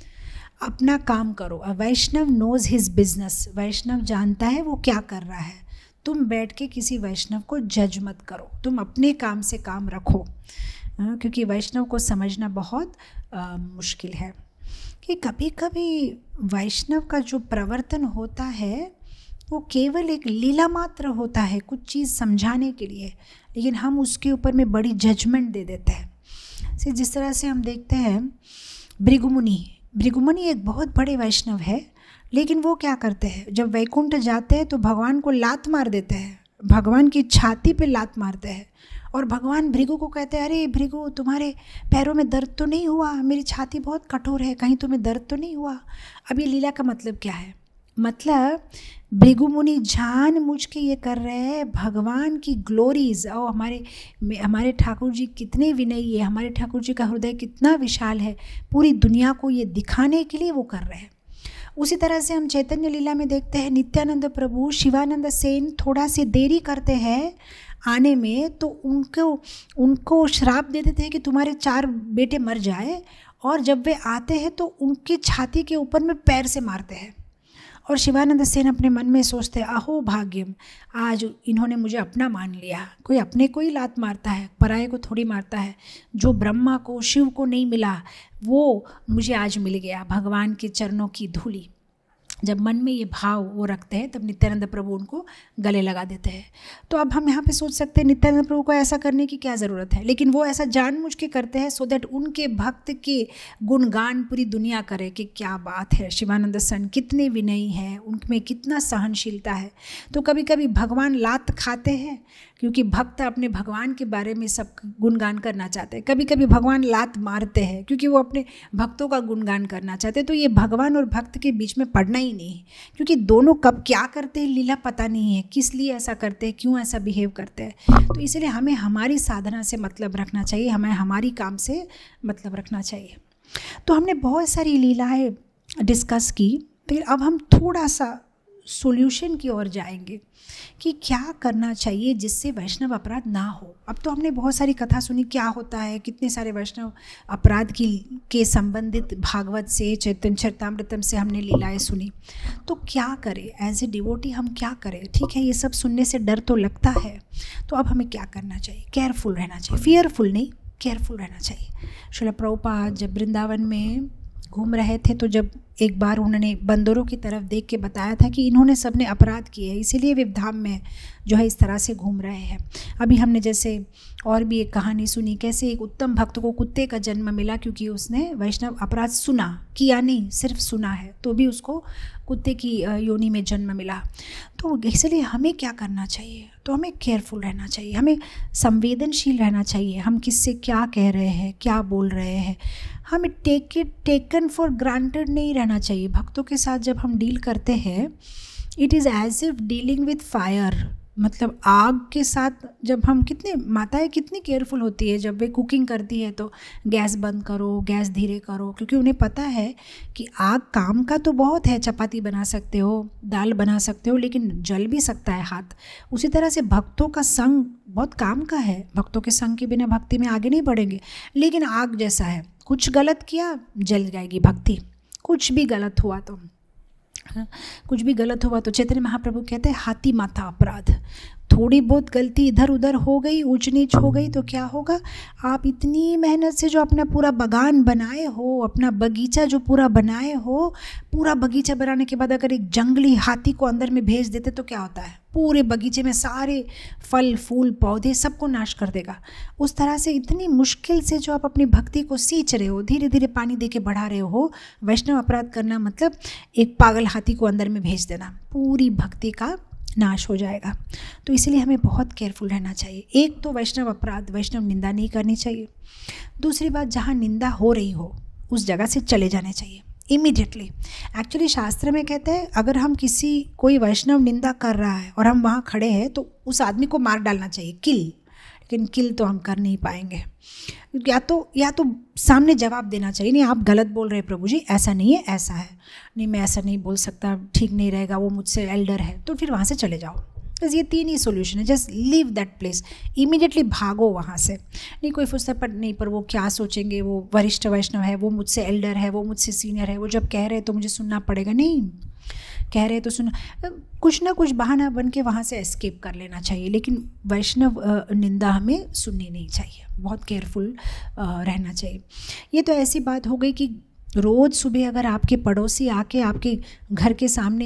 अपना काम करो। A Vaishnav knows his business. Vaishnav जानता है वो क्या कर रहा है। तुम बैठ के किसी वैष्णव को जज मत करो, तुम अपने काम से काम रखो, क्योंकि वैष्णव को समझना बहुत आ, मुश्किल है कि कभी कभी वैष्णव का जो प्रवर्तन होता है वो केवल एक लीला मात्र होता है, कुछ चीज़ समझाने के लिए, लेकिन हम उसके ऊपर में बड़ी जजमेंट दे देते हैं। से जिस तरह से हम देखते हैं भृगुमुनि भृगुमुनि एक बहुत बड़े वैष्णव है, लेकिन वो क्या करते हैं, जब वैकुंठ जाते हैं तो भगवान को लात मार देते हैं। भगवान की छाती पे लात मारते हैं और भगवान भृगु को कहते हैं, अरे भृगु तुम्हारे पैरों में दर्द तो नहीं हुआ, मेरी छाती बहुत कठोर है, कहीं तुम्हें दर्द तो नहीं हुआ। अब ये लीला का मतलब क्या है? मतलब भृगु मुनि जान मुझ के ये कर रहे हैं भगवान की ग्लोरीज। और हमारे हमारे ठाकुर जी कितने विनयी है, हमारे ठाकुर जी का हृदय कितना विशाल है, पूरी दुनिया को ये दिखाने के लिए वो कर रहे हैं। उसी तरह से हम चैतन्य लीला में देखते हैं नित्यानंद प्रभु शिवानंद सेन थोड़ा सी देरी करते हैं आने में, तो उनको उनको श्राप दे देते हैं कि तुम्हारे चार बेटे मर जाए, और जब वे आते हैं तो उनकी छाती के ऊपर में पैर से मारते हैं। और शिवानंद सेन अपने मन में सोचते हैं, अहो भाग्यम, आज इन्होंने मुझे अपना मान लिया। कोई अपने को ही लात मारता है, पराये को थोड़ी मारता है। जो ब्रह्मा को शिव को नहीं मिला वो मुझे आज मिल गया, भगवान के चरणों की धूली। जब मन में ये भाव वो रखते हैं तब नित्यानंद प्रभु उनको गले लगा देते हैं। तो अब हम यहाँ पे सोच सकते हैं नित्यानंद प्रभु को ऐसा करने की क्या ज़रूरत है, लेकिन वो ऐसा जानबूझ के करते हैं सो दैट उनके भक्त के गुणगान पूरी दुनिया करे कि क्या बात है, शिवानंद सन कितने विनयी हैं, उनमें कितना सहनशीलता है। तो कभी कभी भगवान लात खाते हैं क्योंकि भक्त अपने भगवान के बारे में सब गुणगान करना चाहते हैं। कभी कभी भगवान लात मारते हैं क्योंकि वो अपने भक्तों का गुणगान करना चाहते हैं। तो ये भगवान और भक्त के बीच में पड़ना ही नहीं है, क्योंकि दोनों कब क्या करते हैं लीला पता नहीं है, किस लिए ऐसा करते हैं, क्यों ऐसा बिहेव करते हैं। तो इसलिए हमें हमारी साधना से मतलब रखना चाहिए, हमें हमारी काम से मतलब रखना चाहिए। तो हमने बहुत सारी लीलाएँ डिस्कस की, फिर अब हम थोड़ा सा सॉल्यूशन की ओर जाएंगे कि क्या करना चाहिए जिससे वैष्णव अपराध ना हो। अब तो हमने बहुत सारी कथा सुनी क्या होता है, कितने सारे वैष्णव अपराध की के संबंधित भागवत से, चैतन्य चरितामृतम से हमने लीलाएं सुनी। तो क्या करें एज ए डिवोटी, हम क्या करें? ठीक है, ये सब सुनने से डर तो लगता है, तो अब हमें क्या करना चाहिए? केयरफुल रहना चाहिए, फियरफुल नहीं, केयरफुल रहना चाहिए। श्रील प्रभुपाद जब वृंदावन में घूम रहे थे तो जब एक बार उन्होंने बंदरों की तरफ देख के बताया था कि इन्होंने सबने अपराध किए हैं, इसीलिए वे धाम में जो है इस तरह से घूम रहे हैं। अभी हमने जैसे और भी एक कहानी सुनी, कैसे एक उत्तम भक्त को कुत्ते का जन्म मिला क्योंकि उसने वैष्णव अपराध सुना, किया नहीं, सिर्फ सुना है, तो भी उसको कुत्ते की योनि में जन्म मिला। तो इसलिए हमें क्या करना चाहिए? तो हमें केयरफुल रहना चाहिए, हमें संवेदनशील रहना चाहिए। हम किससे क्या कह रहे हैं, क्या बोल रहे हैं, हमें take it taken for granted नहीं रहना चाहिए। भक्तों के साथ जब हम डील करते हैं, it is as if dealing with fire, मतलब आग के साथ। जब हम कितने माताएं कितनी केयरफुल होती है, जब वे कुकिंग करती है तो गैस बंद करो, गैस धीरे करो, क्योंकि उन्हें पता है कि आग काम का तो बहुत है, चपाती बना सकते हो, दाल बना सकते हो, लेकिन जल भी सकता है हाथ। उसी तरह से भक्तों का संग बहुत काम का है, भक्तों के संग के बिना भक्ति में आगे नहीं बढ़ेंगे। लेकिन आग जैसा है, कुछ गलत किया जल जाएगी भक्ति, कुछ भी गलत हुआ तो कुछ भी गलत हुआ तो चैतन्य महाप्रभु कहते हैं हाथी माथा अपराध। थोड़ी बहुत गलती इधर उधर हो गई, ऊंच नीच हो गई तो क्या होगा? आप इतनी मेहनत से जो अपना पूरा बागान बनाए हो, अपना बगीचा जो पूरा बनाए हो, पूरा बगीचा बनाने के बाद अगर एक जंगली हाथी को अंदर में भेज देते तो क्या होता है? पूरे बगीचे में सारे फल फूल पौधे सबको नाश कर देगा। उस तरह से इतनी मुश्किल से जो आप अपनी भक्ति को सींच रहे हो, धीरे धीरे पानी दे के बढ़ा रहे हो, वैष्णव अपराध करना मतलब एक पागल हाथी को अंदर में भेज देना, पूरी भक्ति का नाश हो जाएगा। तो इसीलिए हमें बहुत केयरफुल रहना चाहिए। एक तो वैष्णव अपराध, वैष्णव निंदा नहीं करनी चाहिए। दूसरी बात, जहाँ निंदा हो रही हो उस जगह से चले जाने चाहिए इमीडिएटली। एक्चुअली शास्त्र में कहते हैं अगर हम किसी कोई वैष्णव निंदा कर रहा है और हम वहाँ खड़े हैं तो उस आदमी को मार डालना चाहिए, किल। लेकिन किल तो हम कर नहीं पाएंगे, या तो या तो सामने जवाब देना चाहिए, नहीं आप गलत बोल रहे हैं प्रभु जी, ऐसा नहीं है, ऐसा है, नहीं मैं ऐसा नहीं बोल सकता, ठीक नहीं रहेगा, वो मुझसे एल्डर है, तो फिर वहाँ से चले जाओ। बस ये तीन ही सॉल्यूशन है। Just leave that place, immediately भागो वहाँ से। नहीं कोई पूछता पर नहीं पर वो क्या सोचेंगे, वो वरिष्ठ वैष्णव है, वो मुझसे एल्डर है, वो मुझसे सीनियर है, वो जब कह रहे हैं तो मुझे सुनना पड़ेगा। नहीं, कह रहे तो सुन, कुछ ना कुछ बहाना बन के वहाँ से एस्केप कर लेना चाहिए, लेकिन वैष्णव निंदा हमें सुननी नहीं चाहिए, बहुत केयरफुल रहना चाहिए। ये तो ऐसी बात हो गई कि रोज़ सुबह अगर आपके पड़ोसी आके आपके घर के सामने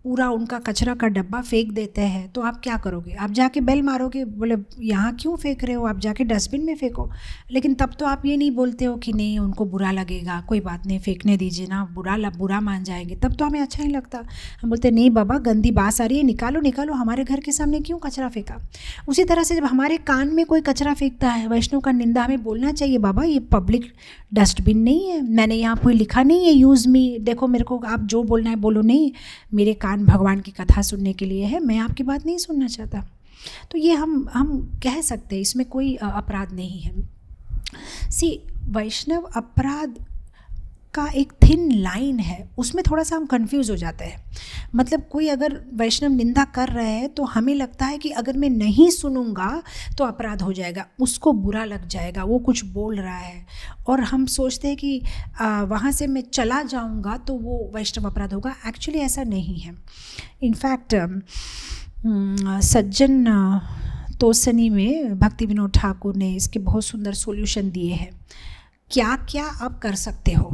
पूरा उनका कचरा का डब्बा फेंक देते हैं, तो आप क्या करोगे? आप जाके बेल मारोगे, बोले यहाँ क्यों फेंक रहे हो, आप जाके डस्टबिन में फेंको। लेकिन तब तो आप ये नहीं बोलते हो कि नहीं उनको बुरा लगेगा, कोई बात नहीं फेंकने दीजिए ना, बुरा बुरा मान जाएंगे। तब तो हमें अच्छा नहीं लगता, हम बोलते नहीं बाबा गंदी बास आ रही है, निकालो निकालो, हमारे घर के सामने क्यों कचरा फेंका। उसी तरह से जब हमारे कान में कोई कचरा फेंकता है, वैष्णव का निंदा, हमें बोलना चाहिए बाबा ये पब्लिक डस्टबिन नहीं है, मैंने यहाँ कोई लिखा नहीं है यूज़ मी, देखो मेरे को आप जो बोलना है बोलो, नहीं मेरे कान भगवान की कथा सुनने के लिए है, मैं आपकी बात नहीं सुनना चाहता। तो ये हम हम कह सकते हैं, इसमें कोई अपराध नहीं है। सी वैष्णव अपराध का एक थिन लाइन है, उसमें थोड़ा सा हम कंफ्यूज हो जाते हैं। मतलब कोई अगर वैष्णव निंदा कर रहे हैं तो हमें लगता है कि अगर मैं नहीं सुनूंगा तो अपराध हो जाएगा, उसको बुरा लग जाएगा, वो कुछ बोल रहा है, और हम सोचते हैं कि आ, वहाँ से मैं चला जाऊंगा तो वो वैष्णव अपराध होगा। एक्चुअली ऐसा नहीं है। इनफैक्ट सज्जन तोसनी में भक्ति विनोद ठाकुर ने इसके बहुत सुंदर सॉल्यूशन दिए हैं। क्या क्या आप कर सकते हो।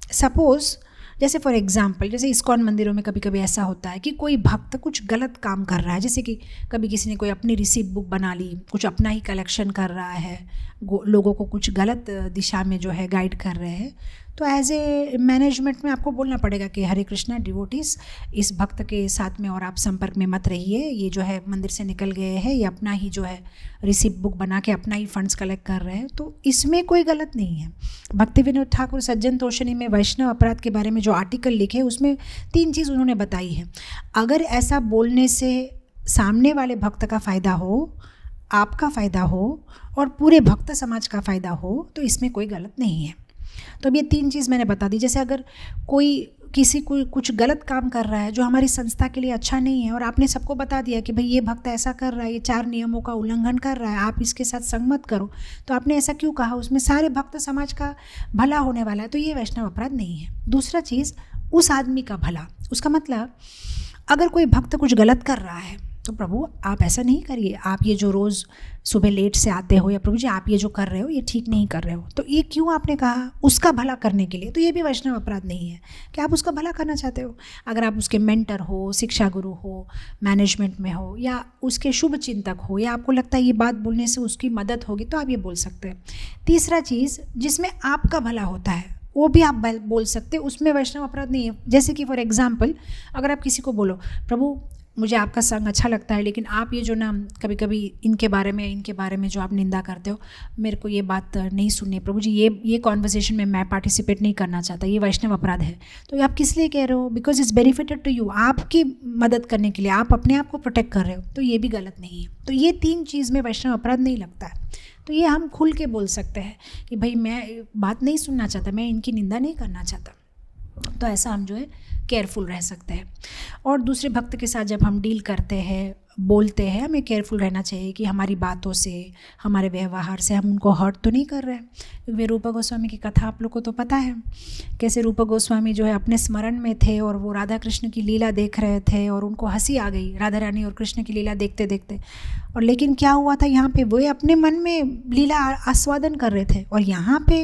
सपोज़ जैसे फॉर एग्जांपल, जैसे इस्कॉन मंदिरों में कभी कभी ऐसा होता है कि कोई भक्त कुछ गलत काम कर रहा है, जैसे कि कभी किसी ने कोई अपनी रिसीप्ट बुक बना ली, कुछ अपना ही कलेक्शन कर रहा है, लोगों को कुछ गलत दिशा में जो है गाइड कर रहे हैं, तो एज ए मैनेजमेंट में आपको बोलना पड़ेगा कि हरे कृष्णा डिवोटीज, इस भक्त के साथ में और आप संपर्क में मत रहिए, ये जो है मंदिर से निकल गए हैं, ये अपना ही जो है रिसिप्ट बुक बना के अपना ही फंड्स कलेक्ट कर रहे हैं, तो इसमें कोई गलत नहीं है। भक्ति विनोद ठाकुर सज्जन तोषणी में वैष्णव अपराध के बारे में जो आर्टिकल लिखे उसमें तीन चीज़ उन्होंने बताई है। अगर ऐसा बोलने से सामने वाले भक्त का फ़ायदा हो, आपका फ़ायदा हो और पूरे भक्त समाज का फ़ायदा हो, तो इसमें कोई गलत नहीं है। तो अब ये तीन चीज़ मैंने बता दी। जैसे अगर कोई किसी को कुछ गलत काम कर रहा है जो हमारी संस्था के लिए अच्छा नहीं है, और आपने सबको बता दिया कि भाई ये भक्त ऐसा कर रहा है, ये चार नियमों का उल्लंघन कर रहा है, आप इसके साथ संग मत करो, तो आपने ऐसा क्यों कहा, उसमें सारे भक्त समाज का भला होने वाला है, तो ये वैष्णव अपराध नहीं है। दूसरा चीज़, उस आदमी का भला, उसका मतलब अगर कोई भक्त कुछ गलत कर रहा है तो प्रभु आप ऐसा नहीं करिए, आप ये जो रोज़ सुबह लेट से आते हो, या प्रभु जी आप ये जो कर रहे हो ये ठीक नहीं कर रहे हो, तो ये क्यों आपने कहा, उसका भला करने के लिए, तो ये भी वैष्णव अपराध नहीं है कि आप उसका भला करना चाहते हो। अगर आप उसके मेंटर हो, शिक्षा गुरु हो, मैनेजमेंट में हो, या उसके शुभ चिंतक हो, या आपको लगता है ये बात बोलने से उसकी मदद होगी, तो आप ये बोल सकते हैं। तीसरा चीज़, जिसमें आपका भला होता है वो भी आप बोल सकते, उसमें वैष्णव अपराध नहीं है। जैसे कि फॉर एग्जाम्पल, अगर आप किसी को बोलो प्रभु मुझे आपका संग अच्छा लगता है, लेकिन आप ये जो ना कभी कभी इनके बारे में इनके बारे में जो आप निंदा करते हो, मेरे को ये बात नहीं सुननी प्रभु जी, ये ये कॉन्वर्सेशन में मैं पार्टिसिपेट नहीं करना चाहता, ये वैष्णव अपराध है। तो ये आप किस लिए कह रहे हो, because it's benefited to you, आपकी मदद करने के लिए, आप अपने आप को प्रोटेक्ट कर रहे हो, तो ये भी गलत नहीं है। तो ये तीन चीज़ में वैष्णव अपराध नहीं लगता है। तो ये हम खुल के बोल सकते हैं कि भाई मैं बात नहीं सुनना चाहता, मैं इनकी निंदा नहीं करना चाहता, तो ऐसा हम जो है केयरफुल रह सकते हैं। और दूसरे भक्त के साथ जब हम डील करते हैं, बोलते हैं, हमें केयरफुल रहना चाहिए कि हमारी बातों से, हमारे व्यवहार से हम उनको हर्ट तो नहीं कर रहे हैं। क्योंकि रूपा गोस्वामी की कथा आप लोग को तो पता है, कैसे रूपा गोस्वामी जो है अपने स्मरण में थे और वो राधा कृष्ण की लीला देख रहे थे, और उनको हंसी आ गई राधा रानी और कृष्ण की लीला देखते देखते, और लेकिन क्या हुआ था यहाँ पे, वो अपने मन में लीला आस्वादन कर रहे थे, और यहाँ पे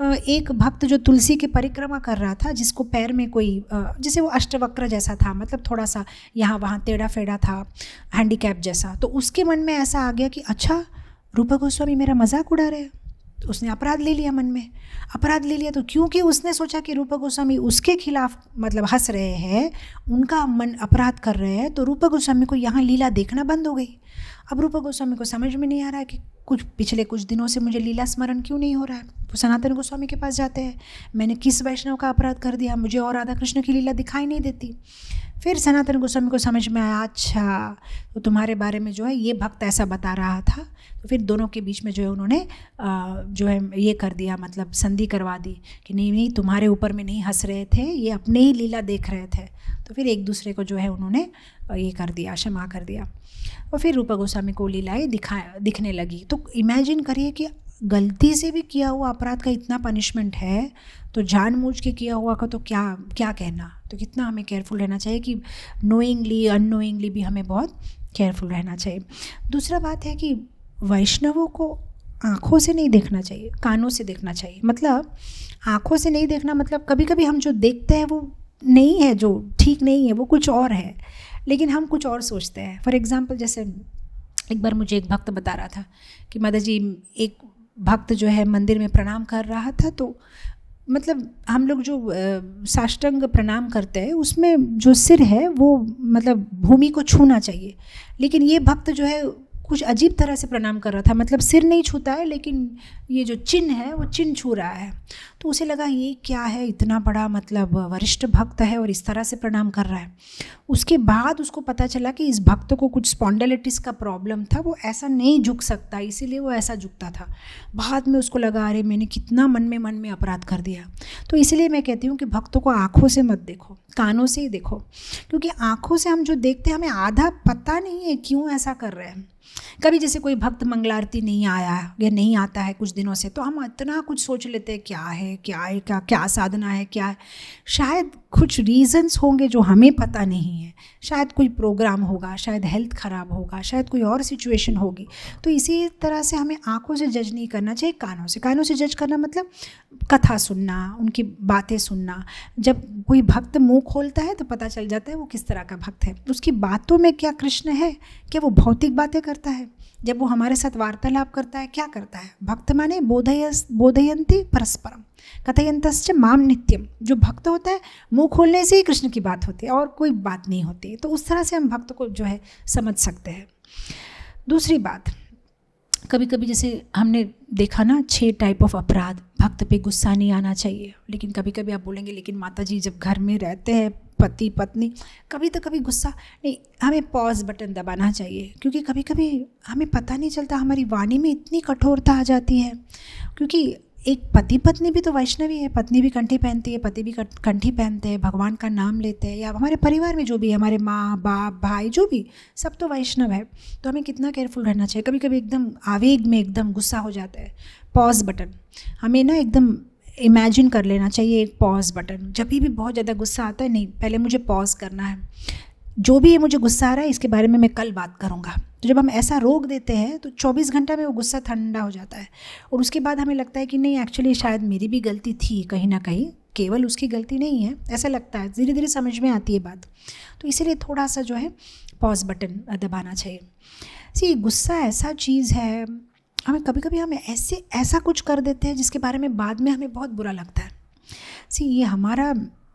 एक भक्त जो तुलसी की परिक्रमा कर रहा था, जिसको पैर में कोई, जैसे वो अष्टवक्र जैसा था, मतलब थोड़ा सा यहाँ वहाँ टेढ़ा फेढ़ा था, हैंडीकैप जैसा, तो उसके मन में ऐसा आ गया कि अच्छा रूपा गोस्वामी मेरा मजाक उड़ा रहे हैं, तो उसने अपराध ले लिया, मन में अपराध ले लिया। तो क्योंकि उसने सोचा कि रूपा गोस्वामी उसके खिलाफ मतलब हंस रहे हैं, उनका मन अपराध कर रहे हैं, तो रूपा गोस्वामी को यहाँ लीला देखना बंद हो गई। अब रूपा गोस्वामी को समझ में नहीं आ रहा है कि कुछ पिछले कुछ दिनों से मुझे लीला स्मरण क्यों नहीं हो रहा है। वो सनातन गोस्वामी के पास जाते हैं, मैंने किस वैष्णव का अपराध कर दिया, मुझे और राधा कृष्ण की लीला दिखाई नहीं देती। फिर सनातन गोस्वामी को समझ में आया, अच्छा तो तुम्हारे बारे में जो है ये भक्त ऐसा बता रहा था। तो फिर दोनों के बीच में जो है उन्होंने जो है ये कर दिया, मतलब संधि करवा दी कि नहीं नहीं तुम्हारे ऊपर में नहीं हंस रहे थे, ये अपने ही लीला देख रहे थे। तो फिर एक दूसरे को जो है उन्होंने ये कर दिया, क्षमा कर दिया, और फिर रूपा गोस्वामी को लीलाएँ दिखा दिखने लगी। तो इमेजिन करिए कि गलती से भी किया हुआ अपराध का इतना पनिशमेंट है, तो जानबूझ के किया हुआ का तो क्या क्या कहना। तो कितना हमें केयरफुल रहना चाहिए कि नोइंगली अननोइंगली भी हमें बहुत केयरफुल रहना चाहिए। दूसरा बात है कि वैष्णवों को आँखों से नहीं देखना चाहिए, कानों से देखना चाहिए। मतलब आँखों से नहीं देखना मतलब कभी कभी हम जो देखते हैं वो नहीं है, जो ठीक नहीं है वो कुछ और है, लेकिन हम कुछ और सोचते हैं। फॉर एग्ज़ाम्पल, जैसे एक बार मुझे एक भक्त बता रहा था कि माता जी, एक भक्त जो है मंदिर में प्रणाम कर रहा था, तो मतलब हम लोग जो साष्टांग प्रणाम करते हैं उसमें जो सिर है वो मतलब भूमि को छूना चाहिए, लेकिन ये भक्त जो है कुछ अजीब तरह से प्रणाम कर रहा था, मतलब सिर नहीं छूता है लेकिन ये जो चिन्ह है वो चिन्ह छू रहा है। तो उसे लगा ये क्या है, इतना बड़ा मतलब वरिष्ठ भक्त है और इस तरह से प्रणाम कर रहा है। उसके बाद उसको पता चला कि इस भक्त को कुछ स्पॉन्डिलाइटिस का प्रॉब्लम था, वो ऐसा नहीं झुक सकता, इसीलिए वो ऐसा झुकता था। बाद में उसको लगा अरे मैंने कितना मन में मन में अपराध कर दिया। तो इसलिए मैं कहती हूँ कि भक्तों को आँखों से मत देखो, कानों से ही देखो, क्योंकि आँखों से हम जो देखते हैं हमें आधा पता नहीं है क्यों ऐसा कर रहे हैं। कभी जैसे कोई भक्त मंगलारती नहीं आया या नहीं आता है कुछ दिनों से, तो हम इतना कुछ सोच लेते हैं क्या है क्या है क्या क्या साधना है क्या है। शायद कुछ रीजंस होंगे जो हमें पता नहीं है, शायद कोई प्रोग्राम होगा, शायद हेल्थ ख़राब होगा, शायद कोई और सिचुएशन होगी। तो इसी तरह से हमें आंखों से जज नहीं करना चाहिए, कानों से। कानों से जज करना मतलब कथा सुनना, उनकी बातें सुनना। जब कोई भक्त मुंह खोलता है तो पता चल जाता है वो किस तरह का भक्त है, उसकी बातों में क्या कृष्ण है, क्या वो भौतिक बातें करता है। जब वो हमारे साथ वार्तालाप करता है क्या करता है। भक्त माने बोधय बोधयंती परस्परम कथयंतश्च माम नित्यम। जो भक्त होता है मुंह खोलने से ही कृष्ण की बात होती है और कोई बात नहीं होती। तो उस तरह से हम भक्त को जो है समझ सकते हैं। दूसरी बात, कभी कभी जैसे हमने देखा ना छह टाइप ऑफ अपराध। भक्त पे गुस्सा नहीं आना चाहिए, लेकिन कभी कभी आप बोलेंगे लेकिन माता जी जब घर में रहते हैं पति पत्नी, कभी तो कभी गुस्सा नहीं। हमें पॉज बटन दबाना चाहिए, क्योंकि कभी कभी हमें पता नहीं चलता हमारी वाणी में इतनी कठोरता आ जाती है। क्योंकि एक पति पत्नी भी तो वैष्णवी है, पत्नी भी कंठी पहनती है, पति भी कंठी पहनते हैं, भगवान का नाम लेते हैं, या हमारे परिवार में जो भी है, हमारे माँ बाप भाई जो भी, सब तो वैष्णव है। तो हमें कितना केयरफुल रहना चाहिए। कभी कभी एकदम आवेग में एकदम गुस्सा हो जाता है, पॉज बटन हमें ना एकदम इमेजिन कर लेना चाहिए, एक पॉज बटन। जब भी बहुत ज़्यादा गुस्सा आता है, नहीं पहले मुझे पॉज करना है, जो भी ये मुझे गुस्सा आ रहा है इसके बारे में मैं कल बात करूँगा। तो जब हम ऐसा रोक देते हैं तो चौबीस घंटा में वो गुस्सा ठंडा हो जाता है, और उसके बाद हमें लगता है कि नहीं एक्चुअली शायद मेरी भी गलती थी कहीं ना कहीं, केवल उसकी गलती नहीं है, ऐसा लगता है। धीरे धीरे समझ में आती है बात। तो इसीलिए थोड़ा सा जो है पॉज बटन दबाना चाहिए। सी गुस्सा ऐसा चीज़ है, हमें कभी कभी हम ऐसे ऐसा कुछ कर देते हैं जिसके बारे में बाद में हमें बहुत बुरा लगता है। सी ये हमारा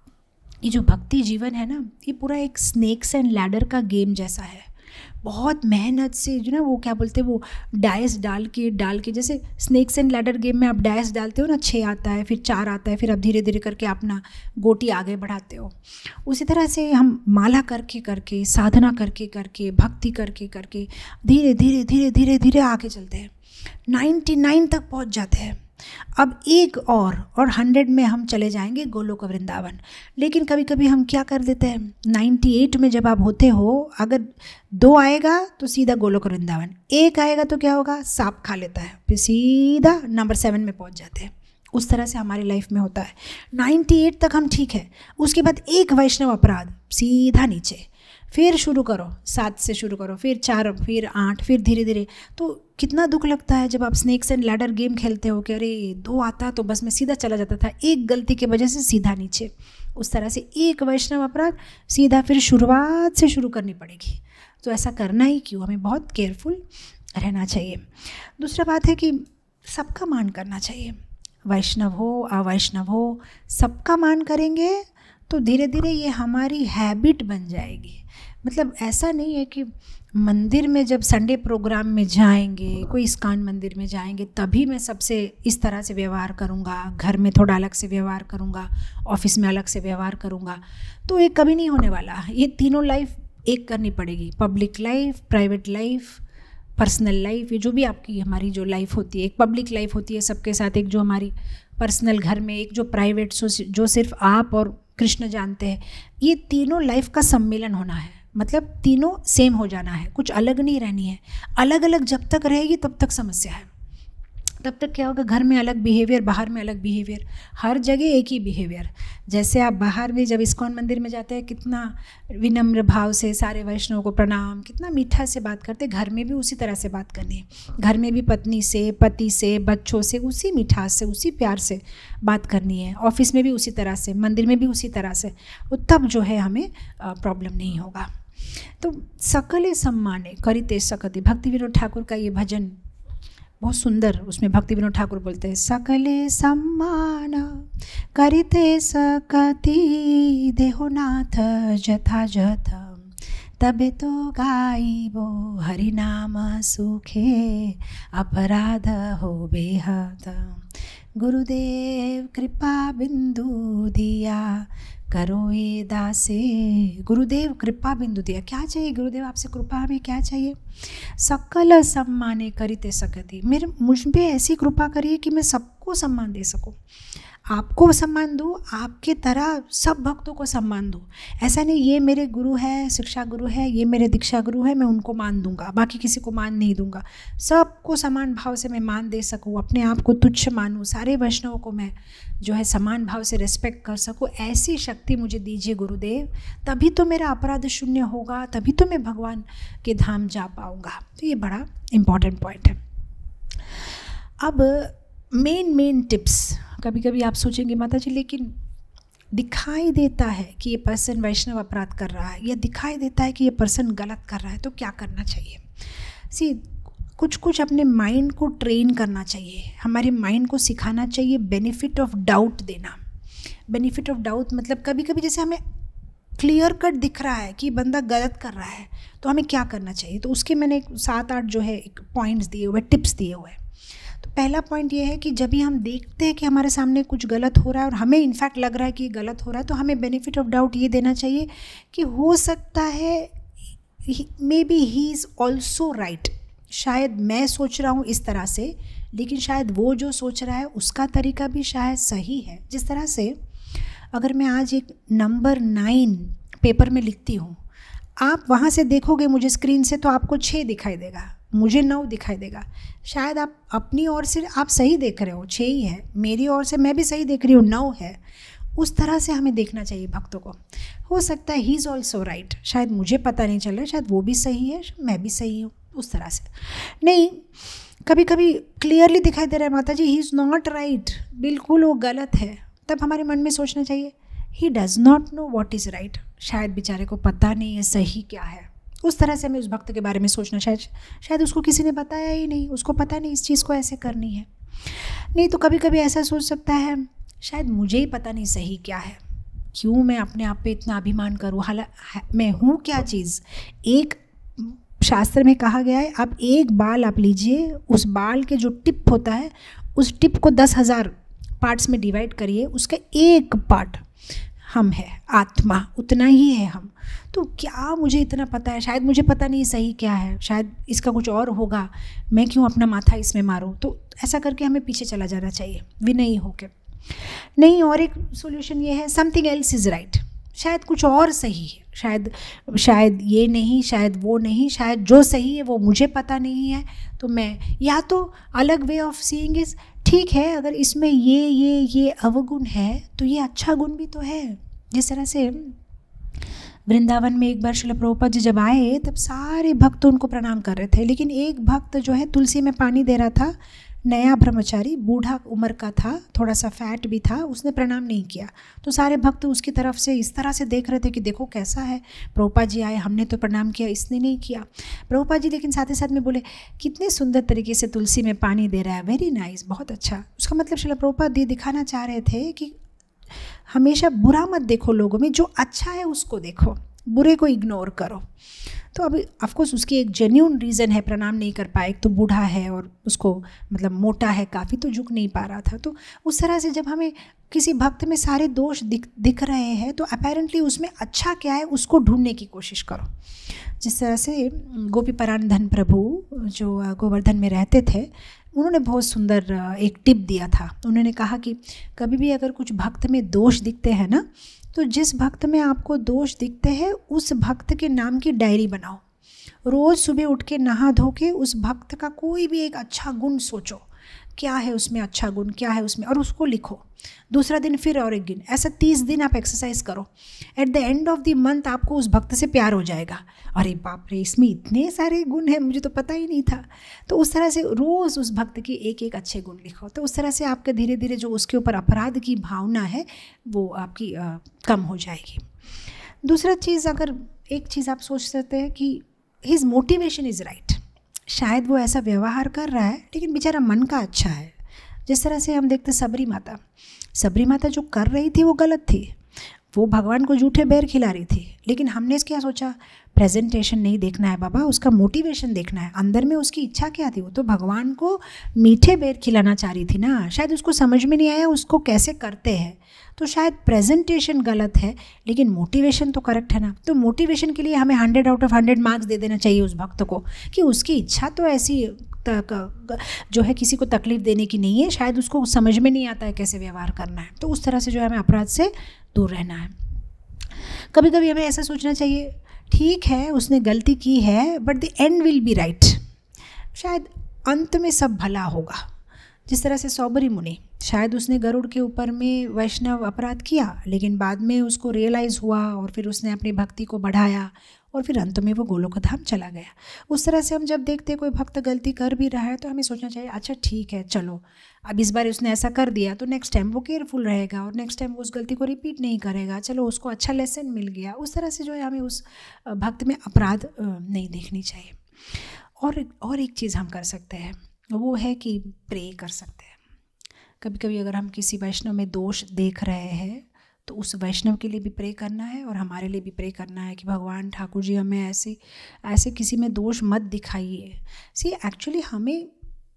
ये जो भक्ति जीवन है ना, ये पूरा एक स्नेक्स एंड लैडर का गेम जैसा है। बहुत मेहनत से जो ना वो क्या बोलते हैं वो डाइस डाल के डाल के जैसे स्नेक्स एंड लैडर गेम में आप डाइस डालते हो ना, छः आता है फिर चार आता है, फिर आप धीरे धीरे करके अपना गोटी आगे बढ़ाते हो। उसी तरह से हम माला करके करके साधना करके करके भक्ति करके करके धीरे धीरे धीरे धीरे धीरे आगे चलते हैं, नाइन्टी नाइन तक पहुँच जाते हैं। अब एक और और हंड्रेड में हम चले जाएंगे गोलोक वृंदावन। लेकिन कभी कभी हम क्या कर देते हैं, नाइन्टी एट में जब आप होते हो, अगर दो आएगा तो सीधा गोलोक वृंदावन, एक आएगा तो क्या होगा, सांप खा लेता है, फिर सीधा नंबर सेवन में पहुंच जाते हैं। उस तरह से हमारी लाइफ में होता है। नाइन्टी एट तक हम ठीक है, उसके बाद एक वैष्णव अपराध सीधा नीचे, फिर शुरू करो सात से शुरू करो, फिर चार, फिर आठ, फिर धीरे धीरे। तो कितना दुख लगता है जब आप स्नेक्स एंड लैडर गेम खेलते हो कि अरे दो आता तो बस मैं सीधा चला जाता था, एक गलती की वजह से सीधा नीचे। उस तरह से एक वैष्णव अपराध सीधा फिर शुरुआत से शुरू करनी पड़ेगी। तो ऐसा करना ही क्यों, हमें बहुत केयरफुल रहना चाहिए। दूसरा बात है कि सबका मान करना चाहिए, वैष्णव हो अवैष्णव हो, सबका मान करेंगे तो धीरे धीरे ये हमारी हैबिट बन जाएगी। मतलब ऐसा नहीं है कि मंदिर में जब संडे प्रोग्राम में जाएंगे, कोई इस्कॉन मंदिर में जाएंगे तभी मैं सबसे इस तरह से व्यवहार करूँगा, घर में थोड़ा अलग से व्यवहार करूँगा, ऑफिस में अलग से व्यवहार करूँगा। तो ये कभी नहीं होने वाला। ये तीनों लाइफ एक करनी पड़ेगी, public life, private life, personal life. ये जो भी आपकी हमारी जो लाइफ होती है, एक पब्लिक लाइफ होती है सबके साथ, एक जो हमारी पर्सनल घर में, एक जो प्राइवेट जो सिर्फ आप और कृष्ण जानते हैं। ये तीनों लाइफ का सम्मेलन होना है, मतलब तीनों सेम हो जाना है, कुछ अलग नहीं रहनी है। अलग अलग जब तक रहेगी तब तक समस्या है। तब तक क्या होगा, घर में अलग बिहेवियर, बाहर में अलग बिहेवियर, हर जगह एक ही बिहेवियर। जैसे आप बाहर भी जब इस्कॉन मंदिर में जाते हैं कितना विनम्र भाव से सारे वैष्णव को प्रणाम, कितना मीठा से बात करते, घर में भी उसी तरह से बात करनी है। घर में भी पत्नी से, पति से, बच्चों से उसी मिठास से, उसी प्यार से बात करनी है। ऑफिस में भी उसी तरह से, मंदिर में भी उसी तरह से, वो तब जो है हमें प्रॉब्लम नहीं होगा। तो सकले सम्माने करिते सकति, भक्ति विनोद ठाकुर का ये भजन बहुत सुंदर, उसमें भक्ति विनोद ठाकुर बोलते हैं, सकले सम्मान करिते सकति देहोनाथ जथा जथ, तबे तो गाइबो हरिनाम सुखे अपराध हो बेहद, गुरुदेव कृपा बिंदु दिया करो ये दासे, गुरुदेव कृपा बिंदु दिया। क्या चाहिए गुरुदेव आपसे? कृपा हमें क्या चाहिए? सकल सम्माने करिते सकति, मेरे मुझ पे ऐसी कृपा करिए कि मैं सबको सम्मान दे सकूं, आपको सम्मान दूँ, आपके तरह सब भक्तों को सम्मान दूँ। ऐसा नहीं ये मेरे गुरु है, शिक्षा गुरु है, ये मेरे दीक्षा गुरु है, मैं उनको मान दूंगा, बाकी किसी को मान नहीं दूंगा। सबको समान भाव से मैं मान दे सकूँ, अपने आप को तुच्छ मानूँ, सारे वैष्णवों को मैं जो है समान भाव से रिस्पेक्ट कर सकूँ, ऐसी शक्ति मुझे दीजिए गुरुदेव, तभी तो मेरा अपराध शून्य होगा, तभी तो मैं भगवान के धाम जा पाऊँगा। तो ये बड़ा इम्पॉर्टेंट पॉइंट है। अब मेन मेन टिप्स, कभी कभी आप सोचेंगे माता जी लेकिन दिखाई देता है कि ये पर्सन वैष्णव अपराध कर रहा है, या दिखाई देता है कि ये पर्सन गलत कर रहा है, तो क्या करना चाहिए? सी कुछ कुछ अपने माइंड को ट्रेन करना चाहिए, हमारे माइंड को सिखाना चाहिए बेनिफिट ऑफ डाउट देना। बेनिफिट ऑफ डाउट मतलब कभी कभी जैसे हमें क्लियर कट दिख रहा है कि बंदा गलत कर रहा है, तो हमें क्या करना चाहिए? तो उसके मैंने सात आठ जो है एक पॉइंट्स दिए हुए, टिप्स दिए हुए हैं। तो पहला पॉइंट ये है कि जब भी हम देखते हैं कि हमारे सामने कुछ गलत हो रहा है और हमें इनफैक्ट लग रहा है कि ये गलत हो रहा है, तो हमें बेनिफिट ऑफ डाउट ये देना चाहिए कि हो सकता है may be he is also right, शायद मैं सोच रहा हूँ इस तरह से, लेकिन शायद वो जो सोच रहा है उसका तरीका भी शायद सही है। जिस तरह से अगर मैं आज एक नंबर नाइन पेपर में लिखती हूँ, आप वहाँ से देखोगे मुझे स्क्रीन से तो आपको छः दिखाई देगा, मुझे नौ दिखाई देगा। शायद आप अपनी ओर से आप सही देख रहे हो, छः ही है, मेरी ओर से मैं भी सही देख रही हूँ, नौ है। उस तरह से हमें देखना चाहिए भक्तों को। हो सकता है ही इज़ ऑल्सो राइट, शायद मुझे पता नहीं चल रहा, शायद वो भी सही है, मैं भी सही हूँ, उस तरह से नहीं। कभी कभी क्लियरली दिखाई दे रहा है माता जी ही इज़ नॉट राइट, बिल्कुल वो गलत है, तब हमारे मन में सोचना चाहिए he does not know what is right, शायद बेचारे को पता नहीं है सही क्या है। उस तरह से हमें उस भक्त के बारे में सोचना, शायद शायद उसको किसी ने बताया ही नहीं, उसको पता नहीं इस चीज़ को ऐसे करनी है। नहीं तो कभी कभी ऐसा सोच सकता है शायद मुझे ही पता नहीं सही क्या है, क्यों मैं अपने आप पे इतना अभिमान करूँ, हालांकि मैं हूँ क्या चीज़। एक शास्त्र में कहा गया है आप एक बाल आप लीजिए, उस बाल के जो टिप होता है उस टिप को दस हज़ार पार्ट्स में डिवाइड करिए, उसका एक पार्ट हम है, आत्मा, उतना ही है हम। तो क्या मुझे इतना पता है, शायद मुझे पता नहीं सही क्या है, शायद इसका कुछ और होगा, मैं क्यों अपना माथा इसमें मारूं। तो ऐसा करके हमें पीछे चला जाना चाहिए विनयी होके। नहीं, और एक सॉल्यूशन ये है समथिंग एल्स इज़ राइट, शायद कुछ और सही है, शायद शायद ये नहीं, शायद वो नहीं, शायद जो सही है वो मुझे पता नहीं है। तो मैं या तो अलग वे ऑफ सीइंग इज ठीक है, अगर इसमें ये ये ये अवगुण है तो ये अच्छा गुण भी तो है। जिस तरह से वृंदावन में एक बार श्रील प्रभुपाद जी जब आए तब सारे भक्त उनको प्रणाम कर रहे थे, लेकिन एक भक्त जो है तुलसी में पानी दे रहा था, नया ब्रह्मचारी, बूढ़ा उम्र का था, थोड़ा सा फैट भी था, उसने प्रणाम नहीं किया। तो सारे भक्त उसकी तरफ से इस तरह से देख रहे थे कि देखो कैसा है, प्रभुपाद जी आए, हमने तो प्रणाम किया, इसने नहीं किया। प्रभुपाद जी लेकिन साथ ही साथ में बोले कितने सुंदर तरीके से तुलसी में पानी दे रहा है, वेरी नाइस, बहुत अच्छा। उसका मतलब श्रील प्रभुपाद ये दिखाना चाह रहे थे कि हमेशा बुरा मत देखो लोगों में, जो अच्छा है उसको देखो, बुरे को इग्नोर करो। तो अभी ऑफकोर्स उसकी एक जेन्यून रीज़न है, प्रणाम नहीं कर पाए, एक तो बूढ़ा है और उसको मतलब मोटा है काफ़ी, तो झुक नहीं पा रहा था। तो उस तरह से जब हमें किसी भक्त में सारे दोष दिख दिख रहे हैं तो अपेरेंटली उसमें अच्छा क्या है उसको ढूंढने की कोशिश करो। जिस तरह से गोपी परान धन प्रभु जो गोवर्धन में रहते थे, उन्होंने बहुत सुंदर एक टिप दिया था। उन्होंने कहा कि कभी भी अगर कुछ भक्त में दोष दिखते हैं ना, तो जिस भक्त में आपको दोष दिखते हैं उस भक्त के नाम की डायरी बनाओ। रोज़ सुबह उठ के नहा धो के उस भक्त का कोई भी एक अच्छा गुण सोचो, क्या है उसमें अच्छा गुण, क्या है उसमें, और उसको लिखो। दूसरा दिन फिर और एक दिन, ऐसा तीस दिन आप एक्सरसाइज करो। At the end of the month आपको उस भक्त से प्यार हो जाएगा। अरे बाप रे, इसमें इतने सारे गुण हैं, मुझे तो पता ही नहीं था। तो उस तरह से रोज़ उस भक्त की एक एक अच्छे गुण लिखो। तो उस तरह से आपके धीरे धीरे जो उसके ऊपर अपराध की भावना है वो आपकी आ, कम हो जाएगी। दूसरा चीज़, अगर एक चीज़ आप सोच सकते हैं कि हिज मोटिवेशन इज़ राइट, शायद वो ऐसा व्यवहार कर रहा है लेकिन बेचारा मन का अच्छा है। जिस तरह से हम देखते सबरी माता, सबरी माता जो कर रही थी वो गलत थी, वो भगवान को जूठे बेर खिला रही थी, लेकिन हमने क्या सोचा, प्रेजेंटेशन नहीं देखना है बाबा, उसका मोटिवेशन देखना है, अंदर में उसकी इच्छा क्या थी। वो तो भगवान को मीठे बेर खिलाना चाह रही थी ना, शायद उसको समझ में नहीं आया उसको कैसे करते हैं। तो शायद प्रेजेंटेशन गलत है लेकिन मोटिवेशन तो करेक्ट है ना। तो मोटिवेशन के लिए हमें hundred out of hundred marks दे देना चाहिए उस भक्त को कि उसकी इच्छा तो ऐसी तक जो है किसी को तकलीफ़ देने की नहीं है, शायद उसको समझ में नहीं आता है कैसे व्यवहार करना है। तो उस तरह से जो है हमें अपराध से दूर रहना है। कभी कभी हमें ऐसा सोचना चाहिए, ठीक है उसने गलती की है but the end will be right, शायद अंत में सब भला होगा। जिस तरह से सौबरी मुनि, शायद उसने गरुड़ के ऊपर में वैष्णव अपराध किया लेकिन बाद में उसको रियलाइज़ हुआ और फिर उसने अपनी भक्ति को बढ़ाया और फिर अंत में वो गोलोक धाम चला गया। उस तरह से हम जब देखते हैं कोई भक्त गलती कर भी रहा है तो हमें सोचना चाहिए, अच्छा ठीक है चलो अब इस बार उसने ऐसा कर दिया तो नेक्स्ट टाइम वो केयरफुल रहेगा और नेक्स्ट टाइम वो उस गलती को रिपीट नहीं करेगा, चलो उसको अच्छा लेसन मिल गया। उस तरह से जो है हमें उस भक्त में अपराध नहीं देखनी चाहिए। और और एक चीज़ हम कर सकते हैं वो है कि प्रे कर सकते हैं। कभी कभी अगर हम किसी वैष्णव में दोष देख रहे हैं तो उस वैष्णव के लिए भी प्रे करना है और हमारे लिए भी प्रे करना है कि भगवान ठाकुर जी हमें ऐसे ऐसे किसी में दोष मत दिखाइए। सी एक्चुअली हमें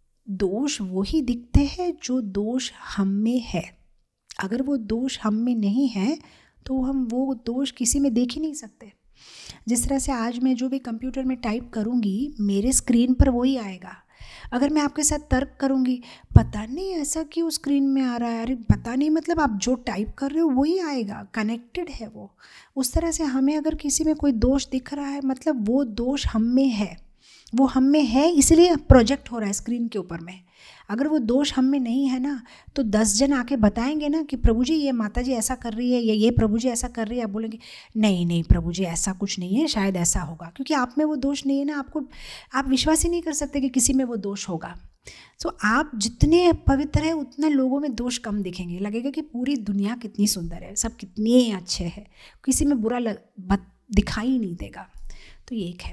दोष वही दिखते हैं जो दोष हम में है। अगर वो दोष हम में नहीं है तो हम वो दोष किसी में देख ही नहीं सकते। जिस तरह से आज मैं जो भी कंप्यूटर में टाइप करूँगी मेरे स्क्रीन पर वही आएगा। अगर मैं आपके साथ तर्क करूँगी, पता नहीं ऐसा क्यों स्क्रीन में आ रहा है, अरे पता नहीं, मतलब आप जो टाइप कर रहे हो वही आएगा, कनेक्टेड है वो। उस तरह से हमें अगर किसी में कोई दोष दिख रहा है मतलब वो दोष हम में है, वो हम में है इसलिए प्रोजेक्ट हो रहा है स्क्रीन के ऊपर में। अगर वो दोष हम में नहीं है ना तो दस जन आके बताएंगे ना कि प्रभु जी ये माता जी ऐसा कर रही है या ये प्रभु जी ऐसा कर रही है, आप बोलेंगे नहीं नहीं प्रभु जी ऐसा कुछ नहीं है, शायद ऐसा होगा, क्योंकि आप में वो दोष नहीं है ना। आपको आप विश्वास ही नहीं कर सकते कि किसी में वो दोष होगा। सो so, आप जितने पवित्र हैं उतने लोगों में दोष कम दिखेंगे, लगेगा कि पूरी दुनिया कितनी सुंदर है, सब कितने अच्छे हैं, किसी में बुरा लग दिखाई नहीं देगा। तो ये एक है।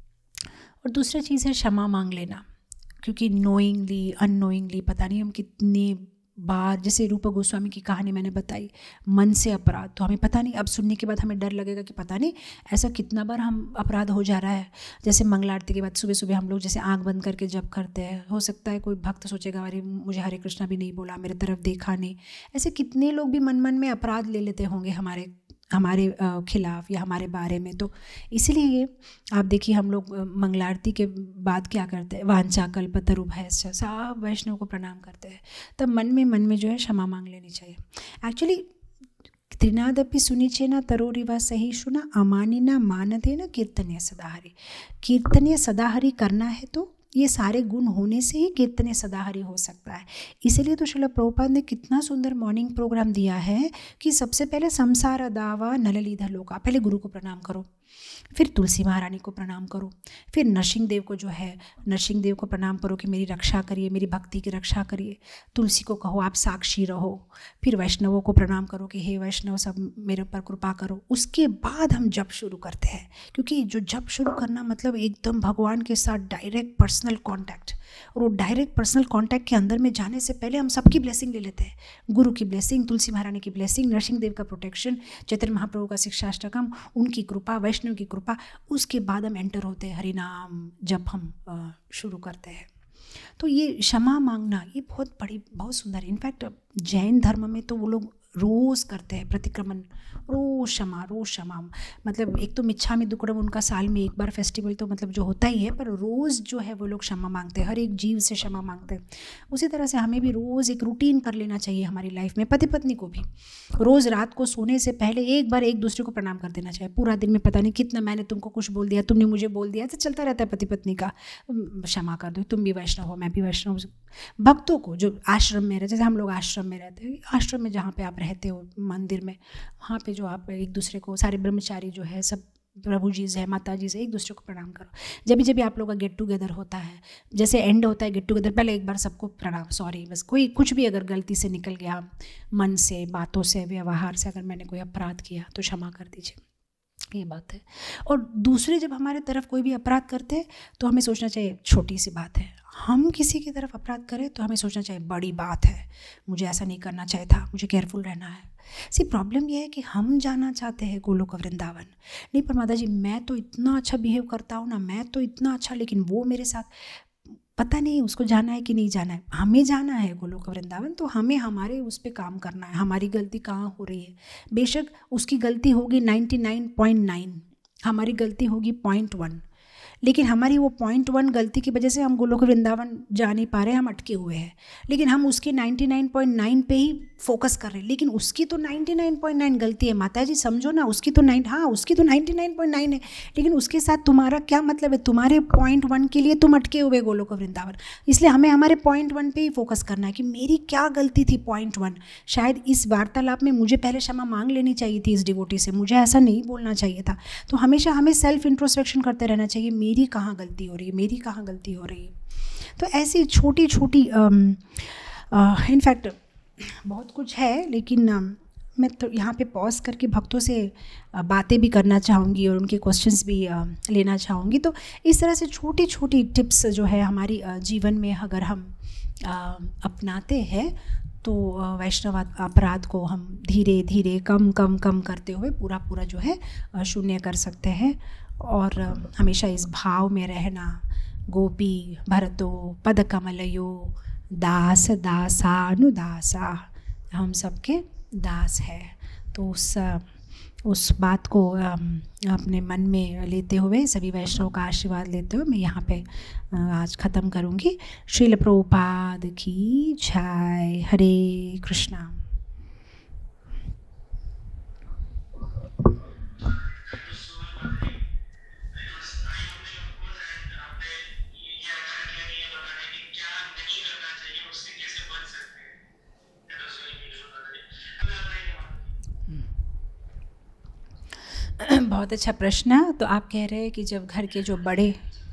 और दूसरा चीज़ है क्षमा मांग लेना, क्योंकि नोइंगली अननोइंगली पता नहीं हम कितनी बार, जैसे रूपा गोस्वामी की कहानी मैंने बताई, मन से अपराध, तो हमें पता नहीं, अब सुनने के बाद हमें डर लगेगा कि पता नहीं ऐसा कितना बार हम अपराध हो जा रहा है। जैसे मंगला आरती के बाद सुबह सुबह हम लोग जैसे आंख बंद करके जब करते हैं, हो सकता है कोई भक्त सोचेगा अरे मुझे हरे कृष्णा भी नहीं बोला, मेरे तरफ देखा नहीं। ऐसे कितने लोग भी मन मन में अपराध ले लेते होंगे हमारे हमारे खिलाफ या हमारे बारे में। तो इसीलिए आप देखिए हम लोग मंगलारती के बाद क्या करते हैं, वांछा कल्पतरुभयश्च, सब वैष्णव को प्रणाम करते हैं। तब मन में मन में जो है क्षमा मांग लेनी चाहिए। एक्चुअली त्रिनादपि सुनिचेना तरोरिवा सहिष्णुना अमानिना मानदेना कीर्तनीय सदाहरि। कीर्तनीय सदाहरि करना है तो ये सारे गुण होने से ही कीर्तनीय सदाहरि हो सकता है। इसीलिए तो श्रील प्रभुपाद ने कितना सुंदर मॉर्निंग प्रोग्राम दिया है कि सबसे पहले संसार दावा नललीधर लोका, पहले गुरु को प्रणाम करो, फिर तुलसी महारानी को प्रणाम करो, फिर नरसिंह देव को जो है नरसिंह देव को प्रणाम करो कि मेरी रक्षा करिए, मेरी भक्ति की रक्षा करिए। तुलसी को कहो आप साक्षी रहो। फिर वैष्णवों को प्रणाम करो कि हे वैष्णव सब मेरे ऊपर कृपा करो। उसके बाद हम जप शुरू करते हैं, क्योंकि जो जप शुरू करना मतलब एकदम भगवान के साथ डायरेक्ट पर्सनल कॉन्टैक्ट, और वो डायरेक्ट पर्सनल कॉन्टैक्ट के अंदर में जाने से पहले हम सबकी ब्लेसिंग ले लेते हैं, गुरु की ब्लेसिंग, तुलसी महारानी की ब्लेसिंग, नरसिंह देव का प्रोटेक्शन, चैतन्य महाप्रभु का शिक्षाष्टकम, उनकी कृपा, वैष्णव की कृपा। उसके बाद हम एंटर होते हैं, हरिनाम जब हम शुरू करते हैं। तो ये क्षमा मांगना ये बहुत बड़ी बहुत सुंदर, इनफैक्ट जैन धर्म में तो वो लोग रोज़ करते हैं प्रतिक्रमण, रोज़ क्षमा रोज़ क्षमा। मतलब एक तो मिच्छामि दुक्कड़म उनका साल में एक बार फेस्टिवल तो मतलब जो होता ही है, पर रोज़ जो है वो लोग क्षमा मांगते हैं, हर एक जीव से क्षमा मांगते हैं। उसी तरह से हमें भी रोज़ एक रूटीन कर लेना चाहिए हमारी लाइफ में। पति पत्नी को भी रोज़ रात को सोने से पहले एक बार एक दूसरे को प्रणाम कर देना चाहिए। पूरा दिन में पता नहीं कितना मैंने तुमको कुछ बोल दिया, तुमने मुझे बोल दिया, तो चलता रहता है पति पत्नी का। क्षमा कर दो, तुम भी वैष्णव हो, मैं भी वैष्णव हूँ। भक्तों को जो आश्रम में रहते, जैसे हम लोग आश्रम में रहते हैं, आश्रम में जहाँ पे आप रहते हो मंदिर में, वहाँ पे जो आप एक दूसरे को, सारे ब्रह्मचारी जो है सब प्रभु जी से, माता जी से एक दूसरे को प्रणाम करो। जब भी जब भी आप लोग का गेट टुगेदर होता है, जैसे एंड होता है गेट टुगेदर, पहले एक बार सबको प्रणाम, सॉरी, बस कोई कुछ भी अगर गलती से निकल गया मन से, बातों से, व्यवहार से, अगर मैंने कोई अपराध किया तो क्षमा कर दीजिए, ये बात है। और दूसरे जब हमारे तरफ कोई भी अपराध करते हैं तो हमें सोचना चाहिए छोटी सी बात है। हम किसी की तरफ अपराध करें तो हमें सोचना चाहिए बड़ी बात है, मुझे ऐसा नहीं करना चाहिए था, मुझे केयरफुल रहना है। सी प्रॉब्लम यह है कि हम जाना चाहते हैं गोलोक वृंदावन, नहीं पर माता जी मैं तो इतना अच्छा बिहेव करता हूँ ना, मैं तो इतना अच्छा, लेकिन वो मेरे साथ, पता नहीं उसको जाना है कि नहीं जाना है। हमें जाना है गोलोक वृंदावन, तो हमें हमारे उस पर काम करना है। हमारी गलती कहाँ हो रही है, बेशक उसकी गलती होगी नाइन्टी नाइन पॉइंट नाइन, हमारी गलती होगी पॉइंट वन, लेकिन हमारी वो पॉइंट वन गलती की वजह से हम गोलोक वृंदावन जा नहीं पा रहे हैं, हम अटके हुए हैं। लेकिन हम उसके नाइन्टी नाइन पॉइंट नाइन पे ही फोकस कर रहे हैं, लेकिन उसकी तो नाइन्टी नाइन पॉइंट नाइन गलती है माता जी, समझो ना। उसकी तो नाइन हाँ उसकी तो नाइन्टी नाइन पॉइंट नाइन है, लेकिन उसके साथ तुम्हारा क्या मतलब है? तुम्हारे पॉइंट वन के लिए तुम अटके हुए गोलोक वृंदावन। इसलिए हमें हमारे पॉइंट वन पे ही फोकस करना है कि मेरी क्या गलती थी, पॉइंट वन। शायद इस वार्तालाप में मुझे पहले क्षमा मांग लेनी चाहिए थी इस डिवोटी से, मुझे ऐसा नहीं बोलना चाहिए था। तो हमेशा हमें सेल्फ इंट्रोस्पेक्शन करते रहना चाहिए, मेरी कहाँ गलती हो रही है, मेरी कहाँ गलती हो रही है। तो ऐसी छोटी छोटी इनफैक्ट बहुत कुछ है, लेकिन uh, मैं तो यहाँ पे पॉज करके भक्तों से uh, बातें भी करना चाहूँगी और उनके क्वेश्चंस भी uh, लेना चाहूँगी। तो इस तरह से छोटी छोटी टिप्स जो है हमारी uh, जीवन में अगर हम uh, अपनाते हैं तो uh, वैष्णव अपराध को हम धीरे धीरे कम कम कम करते हुए पूरा पूरा जो है uh, शून्य कर सकते हैं। और uh, हमेशा इस भाव में रहना, गोपी भरतो पदकमलयो दास दासानुदासा, हम सबके दास है। तो उस उस बात को अपने मन में लेते हुए, सभी वैष्णव का आशीर्वाद लेते हुए मैं यहाँ पे आज ख़त्म करूँगी। श्रील प्रभुपाद की जय। हरे कृष्णा। बहुत अच्छा प्रश्न है। तो आप कह रहे हैं कि जब घर के जो बड़े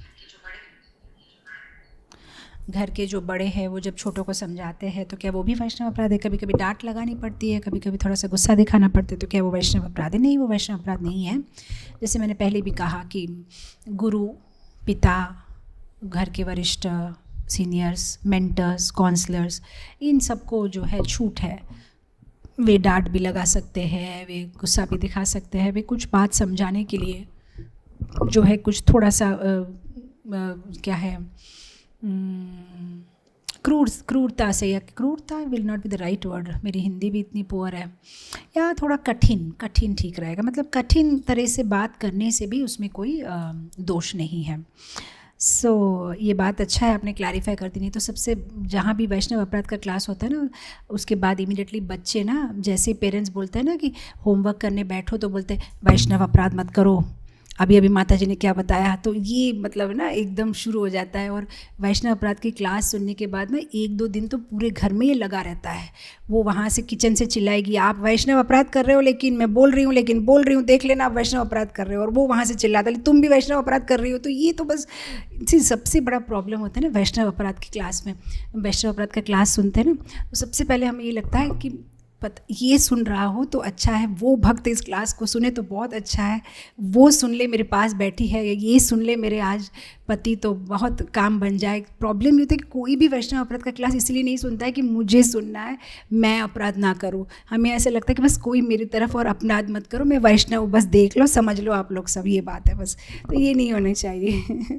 घर के जो बड़े हैं वो जब छोटों को समझाते हैं तो क्या वो भी वैष्णव अपराध है? कभी कभी डांट लगानी पड़ती है, कभी कभी थोड़ा सा गुस्सा दिखाना पड़ता है, तो क्या वो वैष्णव अपराध है? नहीं, वो वैष्णव अपराध नहीं है। जैसे मैंने पहले भी कहा कि गुरु, पिता, घर के वरिष्ठ, सीनियर्स, मेंटर्स, काउंसलर्स, इन सबको जो है छूट है। वे डांट भी लगा सकते हैं, वे गुस्सा भी दिखा सकते हैं, वे कुछ बात समझाने के लिए जो है कुछ थोड़ा सा आ, आ, क्या है क्रूर क्रूरता से, या क्रूरता will not be the right word, मेरी हिंदी भी इतनी पुअर है, या थोड़ा कठिन कठिन ठीक रहेगा। मतलब कठिन तरह से बात करने से भी उसमें कोई आ, दोष नहीं है। सो so, ये बात अच्छा है आपने क्लैरिफाई कर दी। नहीं तो सबसे, जहाँ भी वैष्णव अपराध का क्लास होता है ना, उसके बाद इमीडिएटली बच्चे ना, जैसे पेरेंट्स बोलते हैं ना कि होमवर्क करने बैठो तो बोलते हैं वैष्णव अपराध मत करो, अभी अभी माता जी ने क्या बताया, तो ये मतलब ना एकदम शुरू हो जाता है। और वैष्णव अपराध की क्लास सुनने के बाद ना एक दो दिन तो पूरे घर में ये लगा रहता है। वो वहाँ से किचन से चिल्लाएगी, आप वैष्णव अपराध कर रहे हो, लेकिन मैं बोल रही हूँ लेकिन बोल रही हूँ देख लेना आप वैष्णव अपराध कर रहे हो। और वो वहाँ से चिल्लाता है तुम भी वैष्णव अपराध कर रही हो। तो ये तो बस सबसे बड़ा प्रॉब्लम होता है ना वैष्णव अपराध की क्लास में। वैष्णव अपराध का क्लास सुनते हैं ना, तो सबसे पहले हमें ये लगता है कि पत ये सुन रहा हो तो अच्छा है, वो भक्त इस क्लास को सुने तो बहुत अच्छा है, वो सुन ले मेरे पास बैठी है, ये सुन ले मेरे आज पति, तो बहुत काम बन जाए। प्रॉब्लम ये होता है कि कोई भी वैष्णव अपराध का क्लास इसलिए नहीं सुनता है कि मुझे सुनना है, मैं अपराध ना करूँ। हमें ऐसा लगता है कि बस कोई मेरी तरफ और अपराध मत करो, मैं वैष्णव, बस देख लो समझ लो आप लोग सब, ये बात है बस। तो ये नहीं होना चाहिए।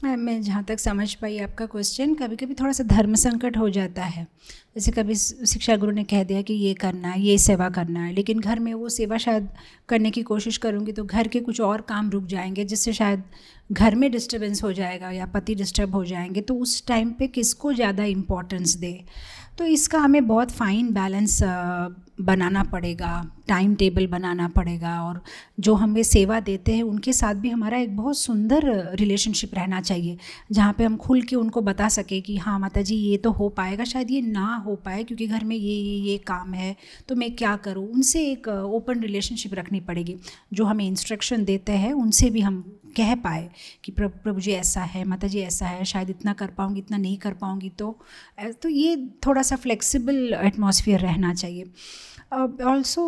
मैं मैं जहाँ तक समझ पाई आपका क्वेश्चन, कभी कभी थोड़ा सा धर्म संकट हो जाता है। जैसे कभी शिक्षा गुरु ने कह दिया कि ये करना है, ये सेवा करना है, लेकिन घर में वो सेवा शायद करने की कोशिश करूँगी तो घर के कुछ और काम रुक जाएंगे, जिससे शायद घर में डिस्टर्बेंस हो जाएगा या पति डिस्टर्ब हो जाएंगे। तो उस टाइम पे किसको ज़्यादा इम्पोर्टेंस दे, तो इसका हमें बहुत फाइन बैलेंस बनाना पड़ेगा, टाइम टेबल बनाना पड़ेगा। और जो हमें सेवा देते हैं उनके साथ भी हमारा एक बहुत सुंदर रिलेशनशिप रहना चाहिए, जहाँ पे हम खुल के उनको बता सके कि हाँ माता जी ये तो हो पाएगा, शायद ये ना हो पाए क्योंकि घर में ये ये ये काम है, तो मैं क्या करूँ। उनसे एक ओपन रिलेशनशिप रखनी पड़ेगी। जो हमें इंस्ट्रक्शन देते हैं उनसे भी हम कह पाए कि प्रभु प्रभु जी ऐसा है, माता जी ऐसा है, शायद इतना कर पाऊँगी, इतना नहीं कर पाऊँगी। तो तो ये थोड़ा सा फ्लेक्सिबल एटमॉस्फेयर रहना चाहिए। ऑल्सो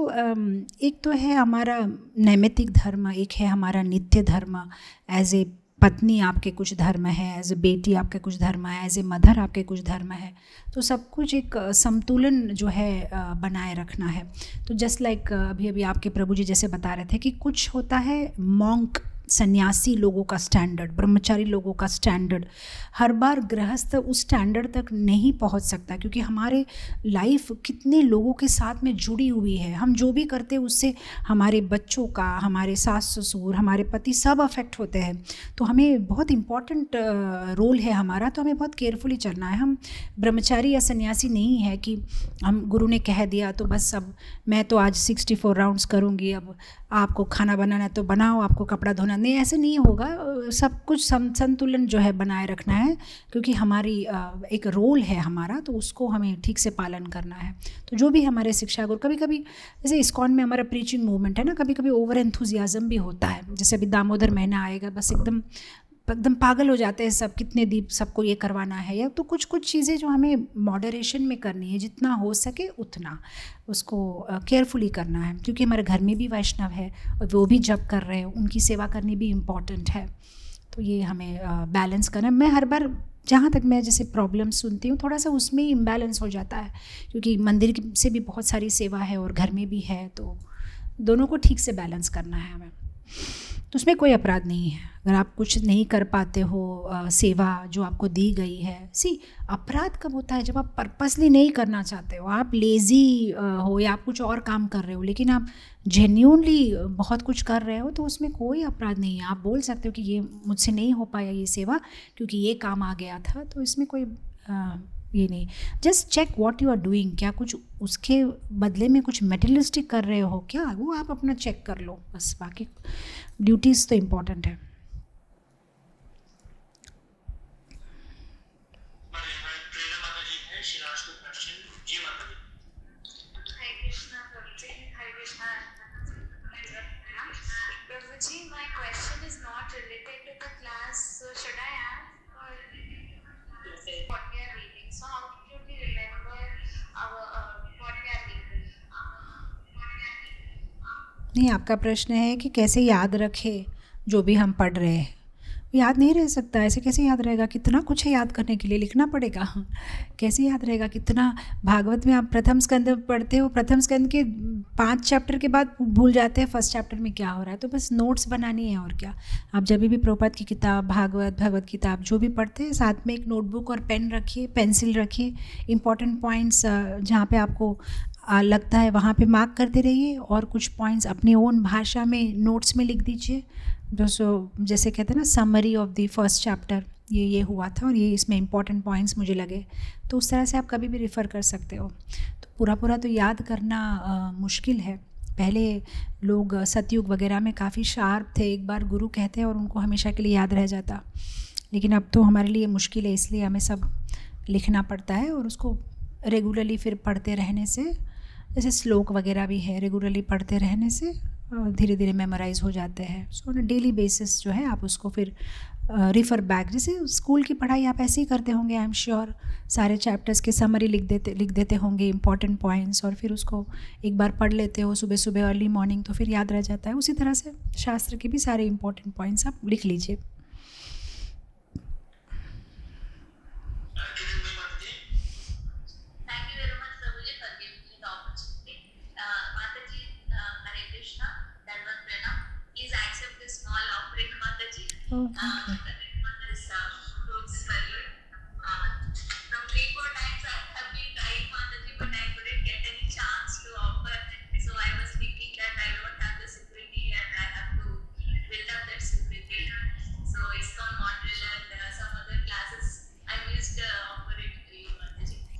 एक तो है हमारा नैमित्तिक धर्म, एक है हमारा नित्य धर्म। एज ए पत्नी आपके कुछ धर्म है, एज ए बेटी आपके कुछ धर्म है, एज ए मदर आपके कुछ धर्म है। तो सब कुछ एक संतुलन जो है बनाए रखना है। तो जस्ट लाइक अभी अभी आपके प्रभु जी जैसे बता रहे थे कि कुछ होता है मॉन्क सन्यासी लोगों का स्टैंडर्ड, ब्रह्मचारी लोगों का स्टैंडर्ड। हर बार गृहस्थ उस स्टैंडर्ड तक नहीं पहुंच सकता, क्योंकि हमारे लाइफ कितने लोगों के साथ में जुड़ी हुई है। हम जो भी करते हैं उससे हमारे बच्चों का, हमारे सास ससुर, हमारे पति सब अफेक्ट होते हैं। तो हमें बहुत इम्पॉर्टेंट रोल है हमारा, तो हमें बहुत केयरफुली चलना है। हम ब्रह्मचारी या सन्यासी नहीं है कि हम गुरु ने कह दिया तो बस अब मैं तो आज सिक्सटी फोर राउंड्स करूँगी, अब आपको खाना बनाना है तो बनाओ, आपको कपड़ा धोना नहीं, ऐसे नहीं होगा। सब कुछ संतुलन जो है बनाए रखना है, क्योंकि हमारी एक रोल है हमारा, तो उसको हमें ठीक से पालन करना है। तो जो भी हमारे शिक्षा गुरु, कभी कभी जैसे इस्कॉन में हमारा प्रीचिंग मूवमेंट है ना, कभी कभी ओवर एंथुजियाज्म भी होता है। जैसे अभी दामोदर महीना आएगा, बस एकदम एकदम पागल हो जाते हैं सब, कितने दीप सबको ये करवाना है। या तो कुछ कुछ चीज़ें जो हमें मॉडरेशन में करनी है, जितना हो सके उतना उसको केयरफुली करना है, क्योंकि हमारे घर में भी वैष्णव है और वो भी जप कर रहे हैं, उनकी सेवा करनी भी इम्पॉर्टेंट है। तो ये हमें बैलेंस करना है। मैं हर बार जहाँ तक मैं जैसे प्रॉब्लम सुनती हूँ, थोड़ा सा उसमें ही इम्बैलेंस हो जाता है, क्योंकि मंदिर से भी बहुत सारी सेवा है और घर में भी है, तो दोनों को ठीक से बैलेंस करना है हमें। तो उसमें कोई अपराध नहीं है अगर आप कुछ नहीं कर पाते हो, आ, सेवा जो आपको दी गई है। सी अपराध कब होता है, जब आप पर्पसली नहीं करना चाहते हो, आप लेज़ी हो या आप कुछ और काम कर रहे हो, लेकिन आप जेन्यूनली बहुत कुछ कर रहे हो, तो उसमें कोई अपराध नहीं है। आप बोल सकते हो कि ये मुझसे नहीं हो पाया ये सेवा क्योंकि ये काम आ गया था, तो इसमें कोई आ, ये नहीं। Just check what you are doing, क्या कुछ उसके बदले में कुछ मेटेरियलिस्टिक कर रहे हो क्या, वो आप अपना चेक कर लो बस। बाकी ड्यूटीज़ तो इम्पोर्टेंट है। नहीं, आपका प्रश्न है कि कैसे याद रखें जो भी हम पढ़ रहे हैं। याद नहीं रह सकता, ऐसे कैसे याद रहेगा? कितना कुछ है याद करने के लिए, लिखना पड़ेगा। कैसे याद रहेगा? कितना भागवत में आप प्रथम स्कंद पढ़ते हो, प्रथम स्कंद के पांच चैप्टर के बाद भूल जाते हैं फर्स्ट चैप्टर में क्या हो रहा है। तो बस नोट्स बनानी है और क्या। आप जब भी प्रभुपाद की किताब, भागवत भगवत किताब जो भी पढ़ते हैं, साथ में एक नोटबुक और पेन रखिए, पेंसिल रखिए। इंपॉर्टेंट पॉइंट्स जहाँ पे आपको लगता है वहाँ पे मार्क करते रहिए, और कुछ पॉइंट्स अपनी ओन भाषा में नोट्स में लिख दीजिए। जो सो जैसे कहते हैं ना, summary of the first chapter, ये ये हुआ था और ये इसमें इंपॉर्टेंट पॉइंट्स मुझे लगे, तो उस तरह से आप कभी भी रिफ़र कर सकते हो। तो पूरा पूरा तो याद करना आ, मुश्किल है। पहले लोग सतयुग वगैरह में काफ़ी शार्प थे, एक बार गुरु कहते हैं और उनको हमेशा के लिए याद रह जाता। लेकिन अब तो हमारे लिए मुश्किल है, इसलिए हमें सब लिखना पड़ता है, और उसको रेगुलरली फिर पढ़ते रहने से, जैसे श्लोक वगैरह भी है, रेगुलरली पढ़ते रहने से धीरे धीरे मेमोराइज हो जाते हैं। सो ऑन डेली बेसिस जो है आप उसको फिर रिफ़र बैक, जैसे स्कूल की पढ़ाई आप ऐसे ही करते होंगे, आई एम श्योर। सारे चैप्टर्स के समरी लिख देते लिख देते होंगे, इंपॉर्टेंट पॉइंट्स, और फिर उसको एक बार पढ़ लेते हो सुबह सुबह अर्ली मॉर्निंग, तो फिर याद रह जाता है। उसी तरह से शास्त्र के भी सारे इंपॉर्टेंट पॉइंट्स आप लिख लीजिए। Oh, thank you.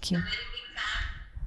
Thank you. a very big fan,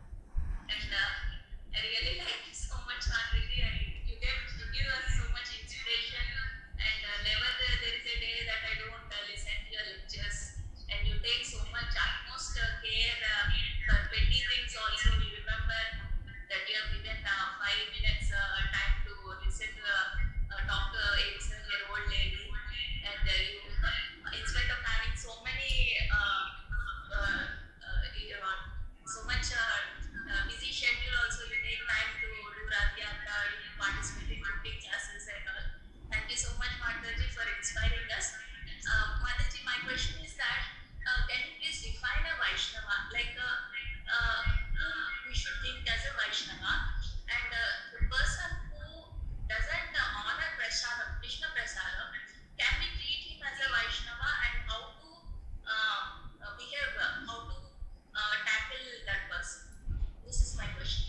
and uh, I really like you so much, Madhuri. I you give you give us so much inspiration, and uh, never there, there is a day that I don't uh, listen to your lectures, and you take so much utmost uh, care uh, for petty things. Also, we remember that you have given uh, five minutes uh, time to listen to uh, uh, talk to a eighty-seven year old lady, and uh, you, in spite of having so many. Uh, uh, uh, you know, so much uh, uh, busy schedule, also you take time to do Radhyatra, you participate in cooking classes and all. Thank you so much, Mataji, for inspiring us. Uh, Mataji, my question is that uh, can you please define a Vaishnava? Like uh, uh, uh, we should think as a Vaishnava, and uh, the person who doesn't uh, honor Prasadam, Krishna Prasadam, can we treat him as a Vaishnava, and how to uh, uh, behave, uh, how to uh, tackle that person? This is my question.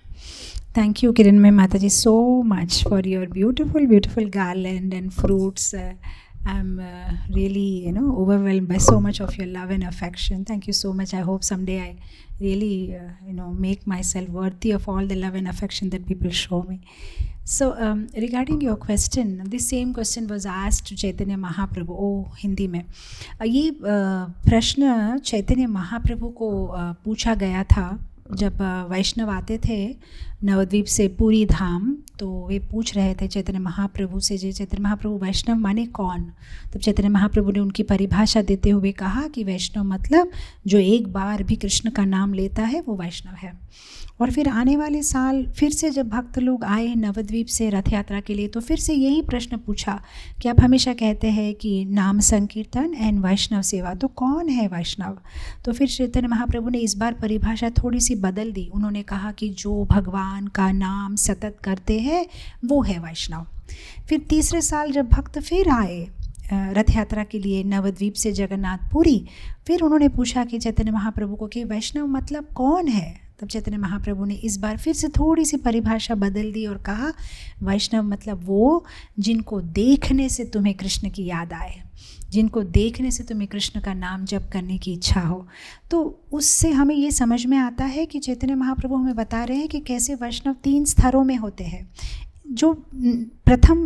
Thank you, Kiranmay Mataji, so much for your beautiful, beautiful garland and fruits. Uh, I'm uh, really, you know, overwhelmed by so much of your love and affection. Thank you so much. I hope someday I really, uh, you know, make myself worthy of all the love and affection that people show me. So, um, regarding your question, this same question was asked to Chaitanya Mahaprabhu, oh, Hindi में. uh, ये uh, प्रश्न चैतन्य महाप्रभु को uh, पूछा गया था जब uh, वैष्णव आते थे नवद्वीप से पूरी धाम. तो वे पूछ रहे थे चैतन्य महाप्रभु से, जे चैतन्य महाप्रभु वैष्णव माने कौन. तब चैतन्य महाप्रभु ने उनकी परिभाषा देते हुए कहा कि वैष्णव मतलब जो एक बार भी कृष्ण का नाम लेता है वो वैष्णव है. और फिर आने वाले साल फिर से जब भक्त लोग आए नवद्वीप से रथ यात्रा के लिए, तो फिर से यही प्रश्न पूछा कि आप हमेशा कहते हैं कि नाम संकीर्तन एंड वैष्णव सेवा, तो कौन है वैष्णव. तो फिर चैतन्य महाप्रभु ने इस बार परिभाषा थोड़ी सी बदल दी. उन्होंने कहा कि जो भगवान का नाम सतत करते हैं वो है वैष्णव. फिर तीसरे साल जब भक्त फिर आए रथ यात्रा के लिए नवद्वीप से जगन्नाथपुरी, फिर उन्होंने पूछा कि चैतन्य महाप्रभु को कि वैष्णव मतलब कौन है. तब चैतन्य महाप्रभु ने इस बार फिर से थोड़ी सी परिभाषा बदल दी और कहा वैष्णव मतलब वो जिनको देखने से तुम्हें कृष्ण की याद आए, जिनको देखने से तुम्हें कृष्ण का नाम जप करने की इच्छा हो. तो उससे हमें ये समझ में आता है कि चैतन्य महाप्रभु हमें बता रहे हैं कि कैसे वैष्णव तीन स्तरों में होते हैं. जो प्रथम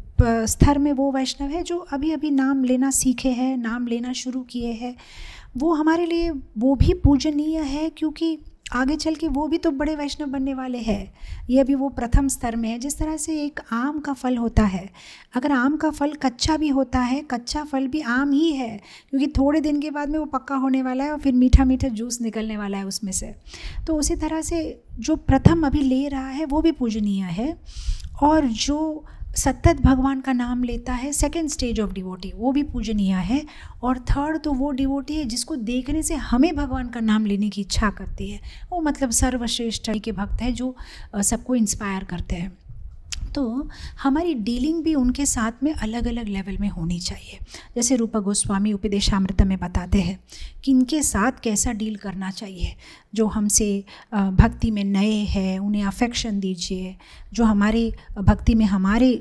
स्तर में वो वैष्णव है जो अभी अभी नाम लेना सीखे हैं, नाम लेना शुरू किए हैं. वो हमारे लिए वो भी पूजनीय है क्योंकि आगे चल के वो भी तो बड़े वैष्णव बनने वाले हैं. ये अभी वो प्रथम स्तर में है. जिस तरह से एक आम का फल होता है, अगर आम का फल कच्चा भी होता है, कच्चा फल भी आम ही है क्योंकि थोड़े दिन के बाद में वो पक्का होने वाला है और फिर मीठा मीठा जूस निकलने वाला है उसमें से. तो उसी तरह से जो प्रथम अभी ले रहा है वो भी पूजनीय है, और जो सतत भगवान का नाम लेता है सेकंड स्टेज ऑफ डिवोटी वो भी पूजनीय है. और थर्ड तो वो डिवोटी है जिसको देखने से हमें भगवान का नाम लेने की इच्छा करती है. वो मतलब सर्वश्रेष्ठ के भक्त है जो सबको इंस्पायर करते हैं. तो हमारी डीलिंग भी उनके साथ में अलग अलग लेवल में होनी चाहिए. जैसे रूपा गोस्वामी उपदेशामृत में बताते हैं कि इनके साथ कैसा डील करना चाहिए. जो हमसे भक्ति में नए हैं उन्हें अफेक्शन दीजिए, जो हमारे भक्ति में हमारे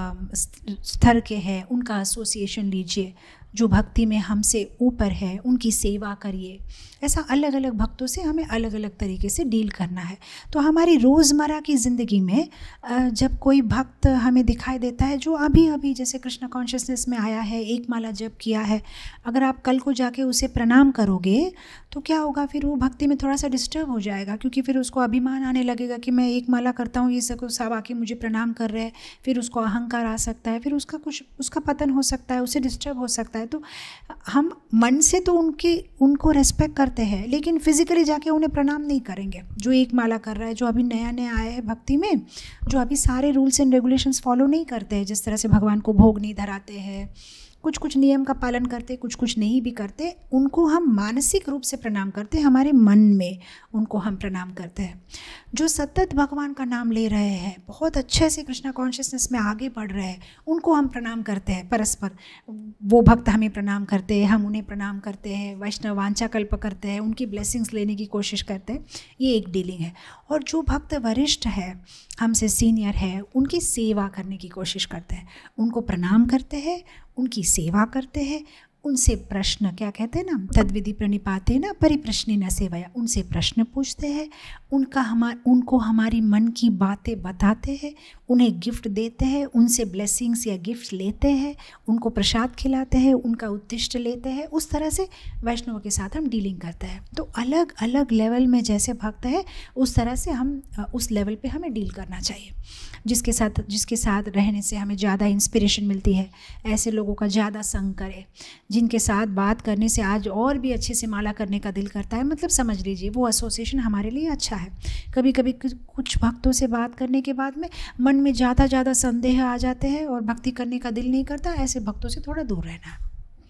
स्तर के हैं उनका एसोसिएशन लीजिए, जो भक्ति में हमसे ऊपर है उनकी सेवा करिए. ऐसा अलग अलग भक्तों से हमें अलग अलग तरीके से डील करना है. तो हमारी रोज़मर्रा की ज़िंदगी में जब कोई भक्त हमें दिखाई देता है जो अभी अभी जैसे कृष्ण कॉन्शियसनेस में आया है, एक माला जप किया है, अगर आप कल को जाके उसे प्रणाम करोगे तो क्या होगा, फिर वो भक्ति में थोड़ा सा डिस्टर्ब हो जाएगा क्योंकि फिर उसको अभिमान आने लगेगा कि मैं एक माला करता हूँ, ये सब सब आके मुझे प्रणाम कर रहे हैं. फिर उसको अहंकार आ सकता है, फिर उसका कुछ उसका पतन हो सकता है, उसे डिस्टर्ब हो सकता है. तो हम मन से तो उनके उनको रेस्पेक्ट करते हैं लेकिन फिजिकली जाके उन्हें प्रणाम नहीं करेंगे. जो एक माला कर रहा है, जो अभी नया नया आया है भक्ति में, जो अभी सारे रूल्स एंड रेगुलेशंस फॉलो नहीं करते हैं, जिस तरह से भगवान को भोग नहीं धराते हैं, कुछ कुछ नियम का पालन करते, कुछ कुछ नहीं भी करते, उनको हम मानसिक रूप से प्रणाम करते हैं, हमारे मन में उनको हम प्रणाम करते हैं. जो सतत भगवान का नाम ले रहे हैं, बहुत अच्छे से कृष्णा कॉन्शियसनेस में आगे बढ़ रहे हैं, उनको हम प्रणाम करते हैं परस्पर. वो भक्त हमें प्रणाम करते हैं, हम उन्हें प्रणाम करते हैं, वैष्णव वांछा कल्प करते हैं, उनकी ब्लेसिंग्स लेने की कोशिश करते हैं. ये एक डीलिंग है. और जो भक्त वरिष्ठ है, हमसे सीनियर है, उनकी सेवा करने की कोशिश करते हैं, उनको प्रणाम करते हैं, उनकी सेवा करते हैं, उनसे प्रश्न, क्या कहते हैं ना, तद्विधि प्रणिपाते ना परिप्रश्नि न सेवया, उनसे प्रश्न पूछते हैं, उनका हमार उनको हमारी मन की बातें बताते हैं, उन्हें गिफ्ट देते हैं, उनसे ब्लेसिंग्स या गिफ्ट लेते हैं, उनको प्रसाद खिलाते हैं, उनका उद्दिष्ट लेते हैं। उस तरह से वैष्णव के साथ हम डीलिंग करते हैं। तो अलग अलग लेवल में जैसे भक्त है उस तरह से हम उस लेवल पे हमें डील करना चाहिए। जिसके साथ जिसके साथ रहने से हमें ज़्यादा इंस्पिरेशन मिलती है, ऐसे लोगों का ज़्यादा संग करें। जिनके साथ बात करने से आज और भी अच्छे से माला करने का दिल करता है, मतलब समझ लीजिए वो एसोसिएशन हमारे लिए अच्छा है। कभी कभी कुछ भक्तों से बात करने के बाद में मन में ज़्यादा ज़्यादा संदेह आ जाते हैं और भक्ति करने का दिल नहीं करता, ऐसे भक्तों से थोड़ा दूर रहना है।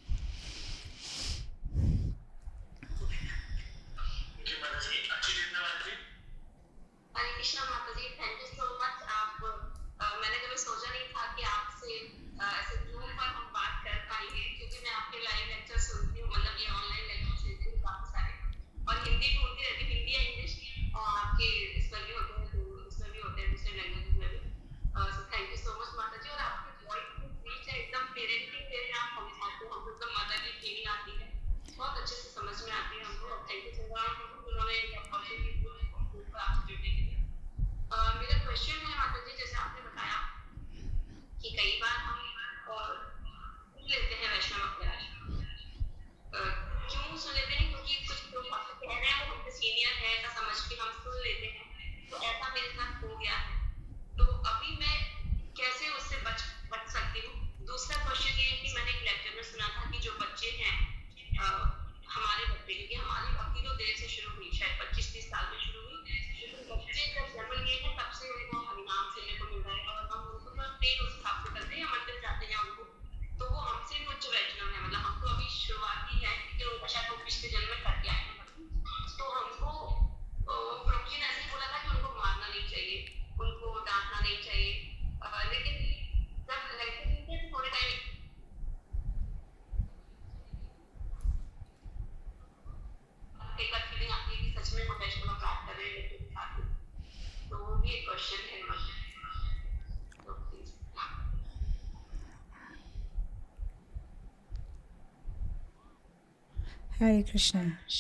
हरे कृष्णा,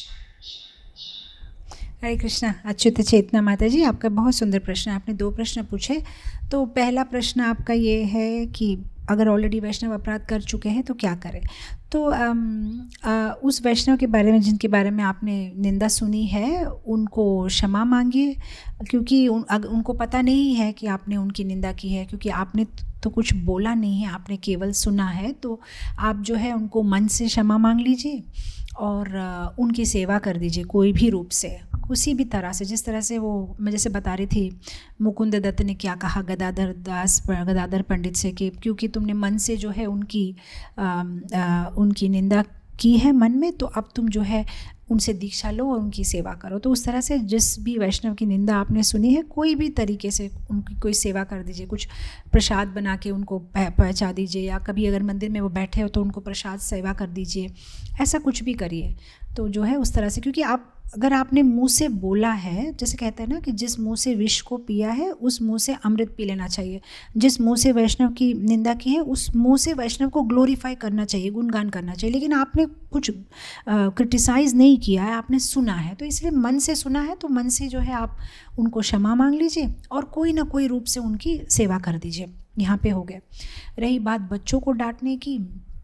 हरे कृष्णा। अच्युत चेतना माता जी, आपका बहुत सुंदर प्रश्न। आपने दो प्रश्न पूछे। तो पहला प्रश्न आपका ये है कि अगर ऑलरेडी वैष्णव अपराध कर चुके हैं तो क्या करें। तो आम, आ, उस वैष्णव के बारे में जिनके बारे में आपने निंदा सुनी है उनको क्षमा मांगिए, क्योंकि उन, अग, उनको पता नहीं है कि आपने उनकी निंदा की है, क्योंकि आपने तो कुछ बोला नहीं है, आपने केवल सुना है। तो आप जो है उनको मन से क्षमा मांग लीजिए और उनकी सेवा कर दीजिए कोई भी रूप से, किसी भी तरह से। जिस तरह से वो मैं जैसे बता रही थी, मुकुंद दत्त ने क्या कहा गदाधर दास गदाधर पंडित से कि क्योंकि तुमने मन से जो है उनकी आ, आ, उनकी निंदा की है मन में, तो अब तुम जो है उनसे दीक्षा लो और उनकी सेवा करो। तो उस तरह से जिस भी वैष्णव की निंदा आपने सुनी है, कोई भी तरीके से उनकी कोई सेवा कर दीजिए। कुछ प्रसाद बना के उनको पहुँचा दीजिए, या कभी अगर मंदिर में वो बैठे हो तो उनको प्रसाद सेवा कर दीजिए। ऐसा कुछ भी करिए तो जो है उस तरह से, क्योंकि आप अगर आपने मुंह से बोला है, जैसे कहते हैं ना कि जिस मुंह से विष को पिया है उस मुंह से अमृत पी लेना चाहिए। जिस मुंह से वैष्णव की निंदा की है उस मुंह से वैष्णव को ग्लोरीफाई करना चाहिए, गुणगान करना चाहिए। लेकिन आपने कुछ क्रिटिसाइज़ नहीं किया है, आपने सुना है, तो इसलिए मन से सुना है तो मन से जो है आप उनको क्षमा मांग लीजिए और कोई ना कोई रूप से उनकी सेवा कर दीजिए। यहाँ पे हो गया। रही बात बच्चों को डांटने की,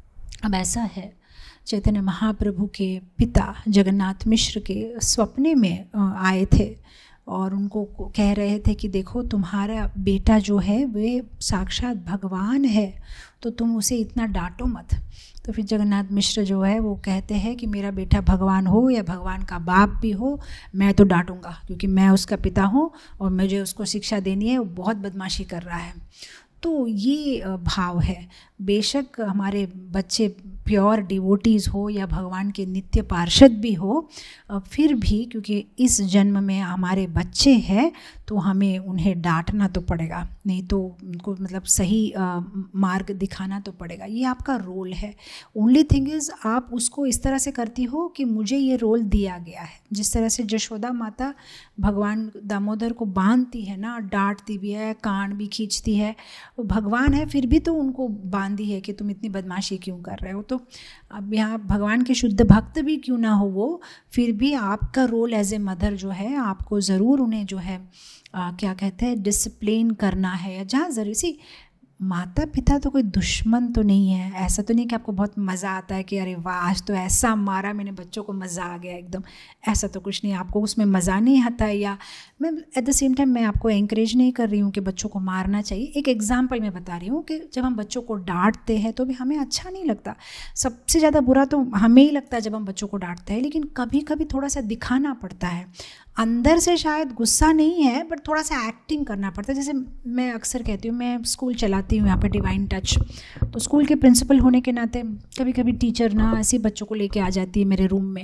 अब ऐसा है, चैतन्य महाप्रभु के पिता जगन्नाथ मिश्र के स्वप्ने में आए थे और उनको कह रहे थे कि देखो तुम्हारा बेटा जो है वे साक्षात भगवान है, तो तुम उसे इतना डांटो मत। तो फिर जगन्नाथ मिश्र जो है वो कहते हैं कि मेरा बेटा भगवान हो या भगवान का बाप भी हो, मैं तो डांटूंगा, क्योंकि मैं उसका पिता हूँ और मुझे उसको शिक्षा देनी है, वो बहुत बदमाशी कर रहा है। तो ये भाव है। बेशक हमारे बच्चे प्योर डिवोटीज़ हो या भगवान के नित्य पार्षद भी हो, फिर भी क्योंकि इस जन्म में हमारे बच्चे हैं तो हमें उन्हें डांटना तो पड़ेगा, नहीं तो उनको मतलब सही मार्ग दिखाना तो पड़ेगा। ये आपका रोल है। ओनली थिंग इज़ आप उसको इस तरह से करती हो कि मुझे ये रोल दिया गया है। जिस तरह से जशोदा माता भगवान दामोदर को बांधती है ना, डांटती भी है, कान भी खींचती है, वो भगवान है फिर भी तो उनको बांधी है कि तुम इतनी बदमाशी क्यों कर रहे हो। तो तो अब यहाँ भगवान के शुद्ध भक्त भी क्यों ना हो वो, फिर भी आपका रोल एज ए मदर जो है आपको ज़रूर उन्हें जो है आ, क्या कहते हैं डिसिप्लिन करना है, या जहाँ ज़रूर सी माता पिता तो कोई दुश्मन तो नहीं है। ऐसा तो नहीं कि आपको बहुत मज़ा आता है कि अरे वाह आज तो ऐसा मारा मैंने बच्चों को, मज़ा आ गया एकदम, ऐसा तो कुछ नहीं, आपको उसमें मज़ा नहीं आता है। या मैं एट द सेम टाइम मैं आपको एंकरेज नहीं कर रही हूँ कि बच्चों को मारना चाहिए। एक एग्जांपल मैं बता रही हूँ कि जब हम बच्चों को डांटते हैं तो भी हमें अच्छा नहीं लगता, सबसे ज़्यादा बुरा तो हमें ही लगता है जब हम बच्चों को डांटते हैं, लेकिन कभी कभी थोड़ा सा दिखाना पड़ता है, अंदर से शायद गुस्सा नहीं है बट थोड़ा सा एक्टिंग करना पड़ता है। जैसे मैं अक्सर कहती हूँ, मैं स्कूल चलाती हूँ यहाँ पे डिवाइन टच, तो स्कूल के प्रिंसिपल होने के नाते कभी कभी टीचर ना ऐसे बच्चों को लेके आ जाती है मेरे रूम में,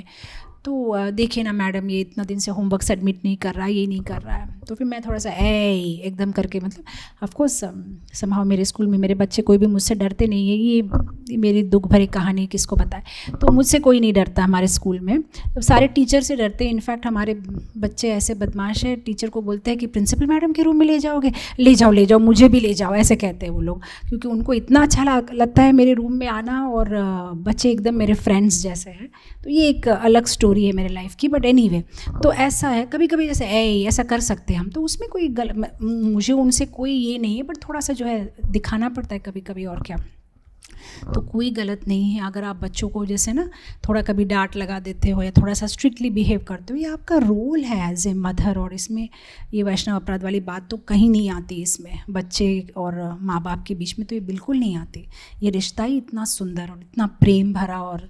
तो देखिए ना मैडम ये इतना दिन से होमवर्क सबमिट नहीं कर रहा है, ये नहीं कर रहा है, तो फिर मैं थोड़ा सा ए एकदम करके, मतलब ऑफकोर्स समहाउ मेरे स्कूल में मेरे बच्चे कोई भी मुझसे डरते नहीं है, ये मेरी दुख भरी कहानी किसको बताए, तो मुझसे कोई नहीं डरता हमारे स्कूल में, तो सारे टीचर से डरते हैं। इनफैक्ट हमारे बच्चे ऐसे बदमाश है, टीचर को बोलते हैं कि प्रिंसिपल मैडम के रूम में ले जाओगे, ले जाओ ले जाओ मुझे भी ले जाओ, ऐसे कहते हैं वो लोग, क्योंकि उनको इतना अच्छा लगता है मेरे रूम में आना, और बच्चे एकदम मेरे फ्रेंड्स जैसे हैं। तो ये एक अलग स्टोरी है मेरे लाइफ की, बट एनीवे तो ऐसा है कभी कभी जैसे ए ऐसा कर सकते हैं हम, तो उसमें कोई गल मुझे उनसे कोई ये नहीं है, बट थोड़ा सा जो है दिखाना पड़ता है कभी कभी, और क्या, तो कोई गलत नहीं है अगर आप बच्चों को जैसे ना थोड़ा कभी डांट लगा देते हो या थोड़ा सा स्ट्रिक्टली बिहेव करते हो, ये आपका रोल है एज ए मदर, और इसमें ये वैष्णव अपराध वाली बात तो कहीं नहीं आती, इसमें बच्चे और माँ बाप के बीच में तो ये बिल्कुल नहीं आती। ये रिश्ता ही इतना सुंदर और इतना प्रेम भरा, और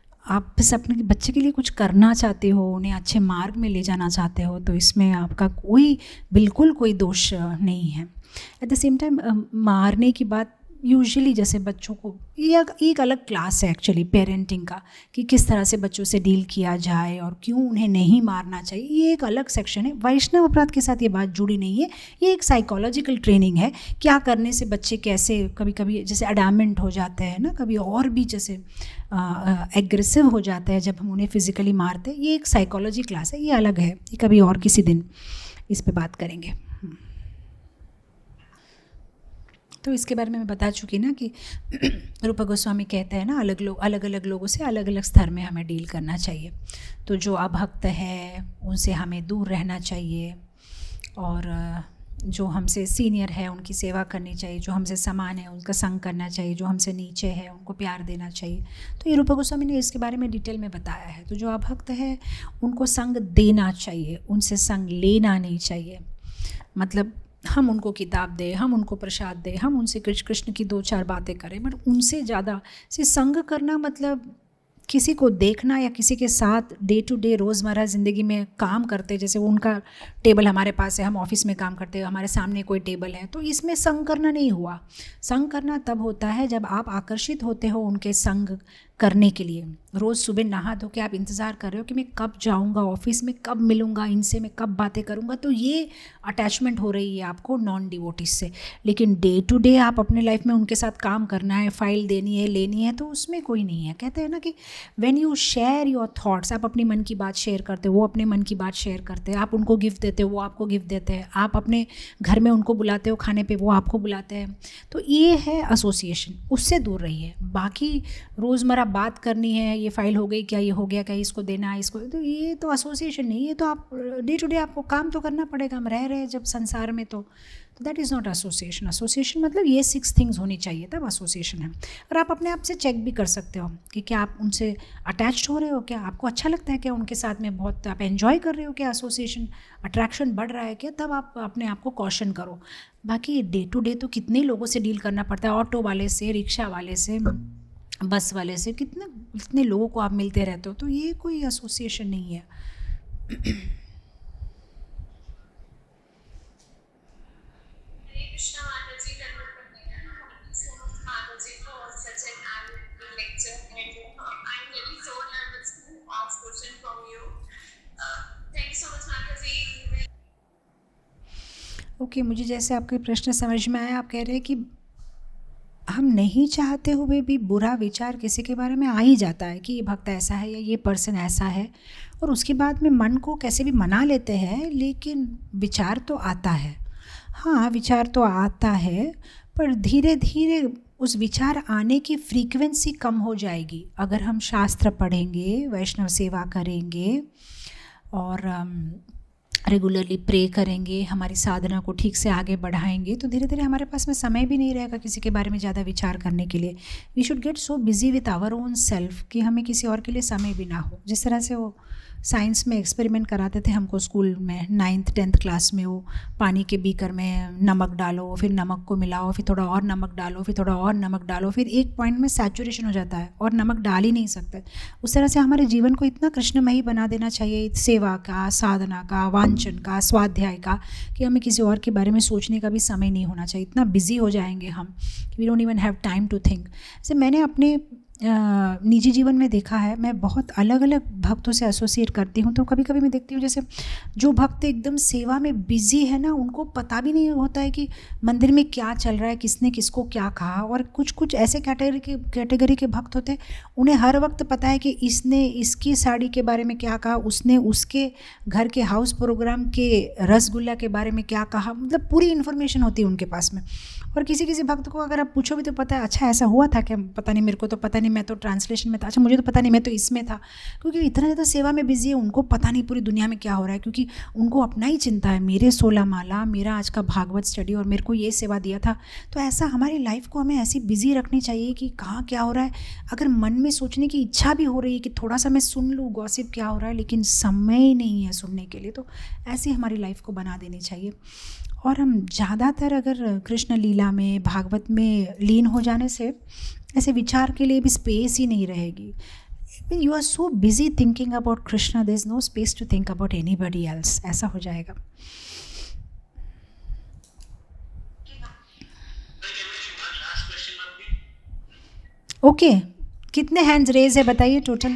आप बस अपने बच्चे के लिए कुछ करना चाहते हो, उन्हें अच्छे मार्ग में ले जाना चाहते हो, तो इसमें आपका कोई बिल्कुल कोई दोष नहीं है। एट द सेम टाइम मारने की बात यूजुअली जैसे बच्चों को, ये एक अलग क्लास है एक्चुअली पेरेंटिंग का, कि किस तरह से बच्चों से डील किया जाए और क्यों उन्हें नहीं मारना चाहिए, ये एक अलग सेक्शन है। वैष्णव अपराध के साथ ये बात जुड़ी नहीं है, ये एक साइकोलॉजिकल ट्रेनिंग है, क्या करने से बच्चे कैसे कभी कभी जैसे अडामेंट हो जाते हैं ना, कभी और भी जैसे एग्रेसिव हो जाते हैं जब हम उन्हें फिजिकली मारते हैं, ये एक साइकोलॉजी क्लास है, ये अलग है, ये कभी और किसी दिन इस पर बात करेंगे। तो इसके बारे में मैं बता चुकी ना कि रूपा गोस्वामी कहते हैं ना अलग लोग अलग अलग लोगों से अलग अलग स्तर में हमें डील करना चाहिए। तो जो अभक्त है उनसे हमें दूर रहना चाहिए, और जो हमसे सीनियर है उनकी सेवा करनी चाहिए, जो हमसे समान है उनका संग करना चाहिए, जो हमसे नीचे है उनको प्यार देना चाहिए। तो ये रूपा गोस्वामी ने इसके बारे में डिटेल में बताया है। तो जो अभक्त है उनको संग देना चाहिए, उनसे संग लेना नहीं चाहिए। मतलब हम उनको किताब दें, हम उनको प्रसाद दें, हम उनसे कृष्ण कृष्ण की दो चार बातें करें, बट उनसे ज़्यादा से संग करना मतलब किसी को देखना या किसी के साथ डे टू डे रोज़मर्रा ज़िंदगी में काम करते, जैसे वो उनका टेबल हमारे पास है, हम ऑफिस में काम करते हैं, हमारे सामने कोई टेबल है, तो इसमें संग करना नहीं हुआ। संग करना तब होता है जब आप आकर्षित होते हो उनके संग करने के लिए। रोज़ सुबह नहा धो के आप इंतज़ार कर रहे हो कि मैं कब जाऊंगा ऑफिस में, कब मिलूंगा इनसे, मैं कब बातें करूंगा, तो ये अटैचमेंट हो रही है आपको नॉन डिवोटीज से। लेकिन डे टू डे आप अपने लाइफ में उनके साथ काम करना है, फाइल देनी है, लेनी है, तो उसमें कोई नहीं है। कहते हैं ना कि when you share your thoughts, आप अपनी मन की बात शेयर करते हो, वो अपने मन की बात शेयर करते हैं, आप उनको गिफ्ट देते हो, वो आपको गिफ्ट देते हैं, आप अपने घर में उनको बुलाते हो खाने पे, वो आपको बुलाते हैं, तो ये है एसोसिएशन, उससे दूर रहिए। बाकी रोज़मर्रा बात करनी है, ये फाइल हो गई क्या, ये हो गया क्या, इसको देना है, इसको, तो ये तो एसोसिएशन नहीं, ये तो आप डे टू डे आपको काम तो करना पड़ेगा, हम रह रहे हैं जब संसार में, तो that is not association. Association मतलब ये सिक्स थिंग्स होनी चाहिए तब एसोसिएशन है। और आप अपने आप से चेक भी कर सकते हो कि क्या आप उनसे अटैच्ड हो रहे हो, क्या आपको अच्छा लगता है, क्या उनके साथ में बहुत आप एंजॉय कर रहे हो, क्या एसोसिएशन अट्रैक्शन बढ़ रहा है क्या, तब आप अपने आप को कॉशन करो। बाकी डे टू डे तो कितने लोगों से डील करना पड़ता है, ऑटो वाले से, रिक्शा वाले से, बस वाले से, कितने कितने लोगों को आप मिलते रहते हो, तो ये कोई एसोसिएशन नहीं है। ओके okay, मुझे जैसे आपके प्रश्न समझ में आया, आप कह रहे हैं कि हम नहीं चाहते हुए भी बुरा विचार किसी के बारे में आ ही जाता है कि ये भक्त ऐसा है या ये पर्सन ऐसा है, और उसके बाद में मन को कैसे भी मना लेते हैं, लेकिन विचार तो आता है। हाँ, विचार तो आता है, पर धीरे धीरे उस विचार आने की फ्रीक्वेंसी कम हो जाएगी अगर हम शास्त्र पढ़ेंगे, वैष्णव सेवा करेंगे और रेगुलरली प्रे करेंगे, हमारी साधना को ठीक से आगे बढ़ाएंगे, तो धीरे धीरे हमारे पास में समय भी नहीं रहेगा किसी के बारे में ज़्यादा विचार करने के लिए. We should get so busy with our own self कि हमें किसी और के लिए समय भी ना हो. जिस तरह से वो साइंस में एक्सपेरिमेंट कराते थे हमको स्कूल में, नाइन्थ टेंथ क्लास में, वो पानी के बीकर में नमक डालो, फिर नमक को मिलाओ, फिर थोड़ा और नमक डालो, फिर थोड़ा और नमक डालो, फिर एक पॉइंट में सैचुरेशन हो जाता है और नमक डाल ही नहीं सकते. उस तरह से हमारे जीवन को इतना कृष्णमयी बना देना चाहिए, सेवा का, साधना का, वांचन का, स्वाध्याय का, कि हमें किसी और के बारे में सोचने का भी समय नहीं होना चाहिए. इतना बिजी हो जाएंगे हम कि we don't even have time to think. जैसे मैंने अपने निजी जीवन में देखा है, मैं बहुत अलग अलग भक्तों से एसोसिएट करती हूँ, तो कभी कभी मैं देखती हूँ जैसे जो भक्त एकदम सेवा में बिजी है ना, उनको पता भी नहीं होता है कि मंदिर में क्या चल रहा है, किसने किसको क्या कहा. और कुछ कुछ ऐसे कैटेगरी के कैटेगरी के भक्त होते हैं, उन्हें हर वक्त पता है कि इसने इसकी साड़ी के बारे में क्या कहा, उसने उसके घर के हाउस प्रोग्राम के रसगुल्ला के बारे में क्या कहा, मतलब पूरी इन्फॉर्मेशन होती है उनके पास में. और किसी किसी भक्त को अगर आप पूछो भी तो पता है, अच्छा ऐसा हुआ था क्या, पता नहीं, मेरे को तो पता नहीं, मैं तो ट्रांसलेशन में था, अच्छा मुझे तो पता नहीं, मैं तो इसमें था. क्योंकि इतना ज़्यादा सेवा में बिजी है, उनको पता नहीं पूरी दुनिया में क्या हो रहा है, क्योंकि उनको अपना ही चिंता है, मेरे सोलह माला, मेरा आज का भागवत स्टडी और मेरे को ये सेवा दिया था. तो ऐसा हमारी लाइफ को हमें ऐसी बिजी रखनी चाहिए कि कहाँ क्या हो रहा है. अगर मन में सोचने की इच्छा भी हो रही है कि थोड़ा सा मैं सुन लूँ गॉसिप क्या हो रहा है, लेकिन समय नहीं है सुनने के लिए, तो ऐसी हमारी लाइफ को बना देनी चाहिए. और हम ज़्यादातर अगर कृष्ण लीला में, भागवत में लीन हो जाने से ऐसे विचार के लिए भी स्पेस ही नहीं रहेगी. You are so busy thinking about Krishna, there is no space to think about anybody else. ऐसा हो जाएगा. Okay okay. कितने हैंड्स रेज है बताइए total?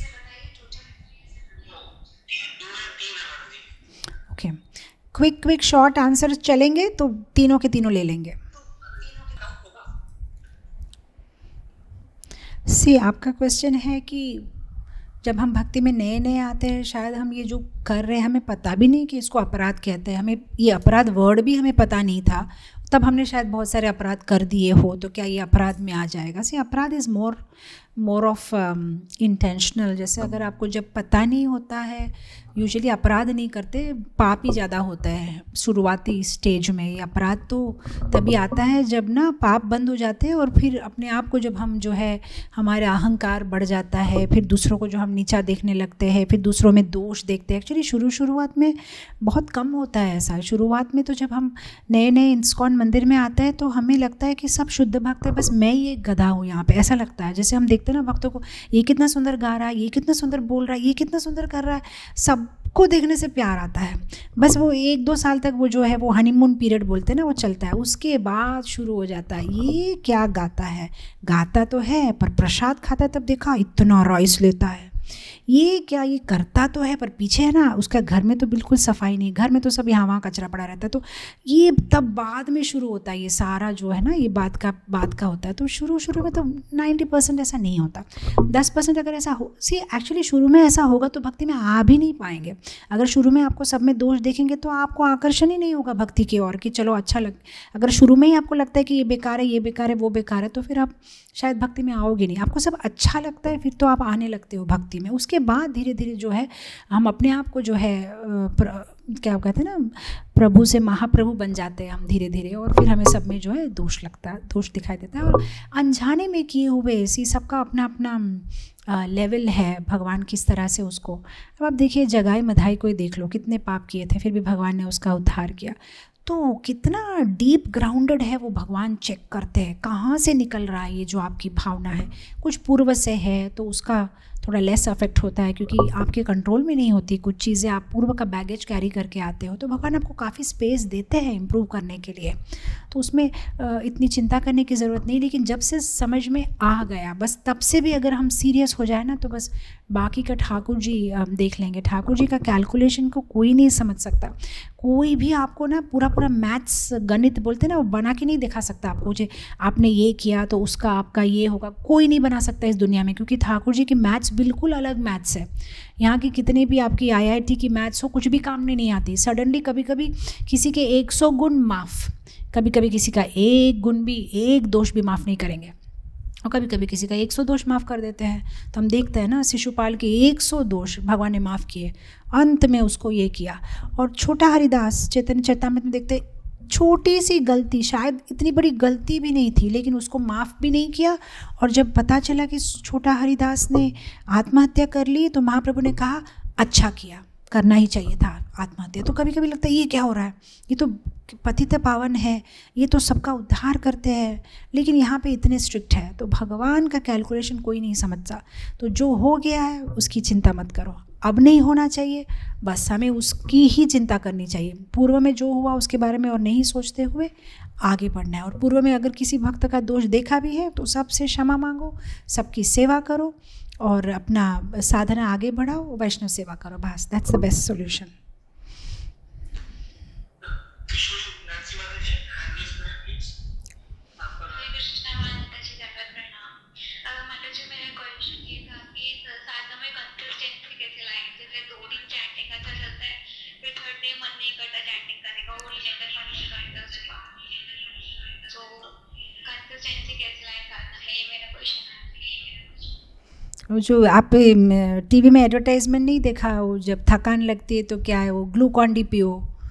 Okay, quick quick short answer चलेंगे तो तीनों के तीनों ले लेंगे. सी, आपका क्वेश्चन है कि जब हम भक्ति में नए नए आते हैं, शायद हम ये जो कर रहे हैं हमें पता भी नहीं कि इसको अपराध कहते हैं, हमें ये अपराध वर्ड भी हमें पता नहीं था, तब हमने शायद बहुत सारे अपराध कर दिए हो, तो क्या ये अपराध में आ जाएगा? सी, अपराध is more more of intentional. जैसे अगर आपको जब पता नहीं होता है, यूजुअली अपराध नहीं करते, पाप ही ज़्यादा होता है शुरुआती स्टेज में. ये अपराध तो तभी आता है जब ना पाप बंद हो जाते हैं और फिर अपने आप को जब हम जो है, हमारा अहंकार बढ़ जाता है, फिर दूसरों को जो हम नीचा देखने लगते हैं, फिर दूसरों में दोष देखते हैं. एक्चुअली शुरू शुरुआत में बहुत कम होता है ऐसा. शुरुआत में तो जब हम नए नए इस्कॉन मंदिर में आते हैं तो हमें लगता है कि सब शुद्ध भक्त है, बस मैं ही एक गधा हूँ यहाँ पे, ऐसा लगता है. जैसे हम देखते हैं ना भक्तों को, ये कितना सुंदर गा रहा है, ये कितना सुंदर बोल रहा है, ये कितना सुंदर कर रहा है, सबको देखने से प्यार आता है. बस वो एक दो साल तक वो जो है वो हनीमून पीरियड बोलते हैं ना, वो चलता है. उसके बाद शुरू हो जाता है, ये क्या गाता है, गाता तो है पर प्रसाद खाता है तब देखा इतना राइस लेता है, ये क्या ये करता तो है पर पीछे है ना उसका घर में तो बिल्कुल सफाई नहीं, घर में तो सब यहाँ वहाँ कचरा पड़ा रहता है. तो ये तब बाद में शुरू होता है, ये सारा जो है ना ये बात का बात का होता है. तो शुरू शुरू में तो नाइन्टी परसेंट ऐसा नहीं होता. दस परसेंट अगर ऐसा हो, सी एक्चुअली शुरू में ऐसा होगा तो भक्ति में आ भी नहीं पाएंगे. अगर शुरू में आपको सब में दोष देखेंगे तो आपको आकर्षण ही नहीं होगा भक्ति की ओर कि चलो अच्छा लग. अगर शुरू में ही आपको लगता है कि ये बेकार है, ये बेकार है, वो बेकार है, तो फिर आप शायद भक्ति में आओगे नहीं. आपको सब अच्छा लगता है फिर तो आप आने लगते हो भक्ति में. उसके बाद धीरे धीरे जो है हम अपने आप को जो है प्र, क्या कहते हैं ना, प्रभु से महाप्रभु बन जाते हैं हम धीरे धीरे. और फिर हमें सब में जो है दोष लगता है, दोष दिखाई देता है. और अनजाने में किए हुए इसी सबका अपना अपना लेवल है, भगवान किस तरह से उसको. अब आप देखिए जगाई मधाई को ही देख लो, कितने पाप किए थे फिर भी भगवान ने उसका उद्धार किया. तो कितना डीप ग्राउंडेड है वो भगवान चेक करते हैं, कहाँ से निकल रहा है ये जो आपकी भावना है. कुछ पूर्व से है तो उसका थोड़ा लेस अफेक्ट होता है क्योंकि आपके कंट्रोल में नहीं होती कुछ चीज़ें, आप पूर्व का बैगेज कैरी करके आते हो. तो भगवान आपको काफ़ी स्पेस देते हैं इम्प्रूव करने के लिए, तो उसमें इतनी चिंता करने की ज़रूरत नहीं. लेकिन जब से समझ में आ गया, बस तब से भी अगर हम सीरियस हो जाए ना तो बस बाकी का ठाकुर जी देख लेंगे. ठाकुर जी का कैलकुलेशन को कोई नहीं समझ सकता. कोई भी आपको ना पूरा पूरा मैथ्स गणित बोलते हैं ना, वो बना के नहीं दिखा सकता आपको, जे आपने ये किया तो उसका आपका ये होगा, कोई नहीं बना सकता इस दुनिया में. क्योंकि ठाकुर जी की मैथ्स बिल्कुल अलग मैथ्स है. यहाँ की कितने भी आपकी आई आई टी की मैथ्स हो, कुछ भी काम में नहीं आती. सडनली कभी कभी किसी के एक सौ गुण माफ़, कभी कभी किसी का एक गुण भी, एक दोष भी माफ़ नहीं करेंगे, और कभी कभी किसी का एक सौ दोष माफ़ कर देते हैं। तो हम देखते हैं ना, शिशुपाल के एक सौ दोष भगवान ने माफ़ किए, अंत में उसको ये किया। और छोटा हरिदास चैतन्य चरितामृत में देखते, छोटी सी गलती, शायद इतनी बड़ी गलती भी नहीं थी, लेकिन उसको माफ़ भी नहीं किया। और जब पता चला कि छोटा हरिदास ने आत्महत्या कर ली, तो महाप्रभु ने कहा अच्छा किया, करना ही चाहिए था आत्महत्या। तो कभी कभी लगता है ये क्या हो रहा है, ये तो पतित पावन है, ये तो सबका उद्धार करते हैं, लेकिन यहाँ पे इतने स्ट्रिक्ट है। तो भगवान का कैलकुलेशन कोई नहीं समझता। तो जो हो गया है उसकी चिंता मत करो, अब नहीं होना चाहिए, बस हमें उसकी ही चिंता करनी चाहिए। पूर्व में जो हुआ उसके बारे में और नहीं सोचते हुए आगे बढ़ना है। और पूर्व में अगर किसी भक्त का दोष देखा भी है तो सबसे क्षमा मांगो, सबकी सेवा करो और अपना साधना आगे बढ़ाओ, वैष्णव सेवा करो, बस दैट्स द बेस्ट सॉल्यूशन। वो जो आप टीवी में एडवर्टाइजमेंट नहीं देखा, वो जब थकान लगती है तो क्या है, वो ग्लूकॉन डी पियो,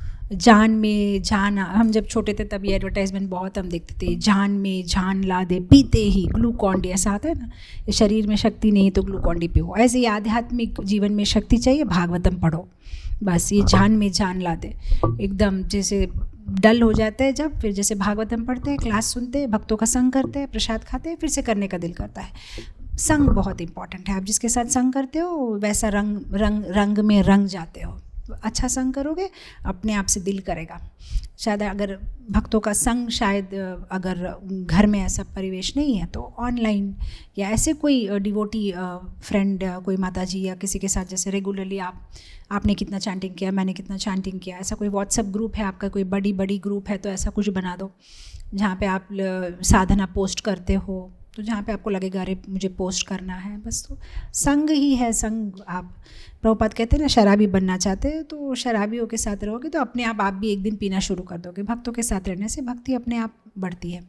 जान में जान। हम जब छोटे थे तब ये एडवर्टाइजमेंट बहुत हम देखते थे, जान में जान ला दे, पीते ही ग्लूकॉन डी, ऐसा आता है ना, ये शरीर में शक्ति नहीं तो ग्लूकॉन डी पियो। ऐसे ही आध्यात्मिक जीवन में शक्ति चाहिए, भागवतम पढ़ो, बस ये जान में जान ला दे। एकदम जैसे डल हो जाता है जब, फिर जैसे भागवतम पढ़ते हैं, क्लास सुनते हैं, भक्तों का संग करते हैं, प्रसाद खाते हैं, फिर से करने का दिल करता है। संग बहुत इंपॉर्टेंट है। आप जिसके साथ संग करते हो वैसा रंग रंग रंग में रंग जाते हो। तो अच्छा संग करोगे, अपने आप से दिल करेगा। शायद अगर भक्तों का संग, शायद अगर घर में ऐसा परिवेश नहीं है तो ऑनलाइन या ऐसे कोई डिवोटी फ्रेंड, कोई माता जी या किसी के साथ जैसे रेगुलरली आप आपने कितना चैंटिंग किया, मैंने कितना चैंटिंग किया, ऐसा कोई व्हाट्सएप ग्रुप है आपका, कोई बड़ी बड़ी ग्रुप है तो ऐसा कुछ बना दो जहाँ पे आप साधना पोस्ट करते हो, तो जहाँ पे आपको लगेगा अरे मुझे पोस्ट करना है, बस तो संग ही है। संग, आप प्रभुपाद कहते हैं ना, शराबी बनना चाहते हैं तो शराबियों के साथ रहोगे तो अपने आप आप भी एक दिन पीना शुरू कर दोगे। भक्तों के साथ रहने से भक्ति अपने आप बढ़ती है।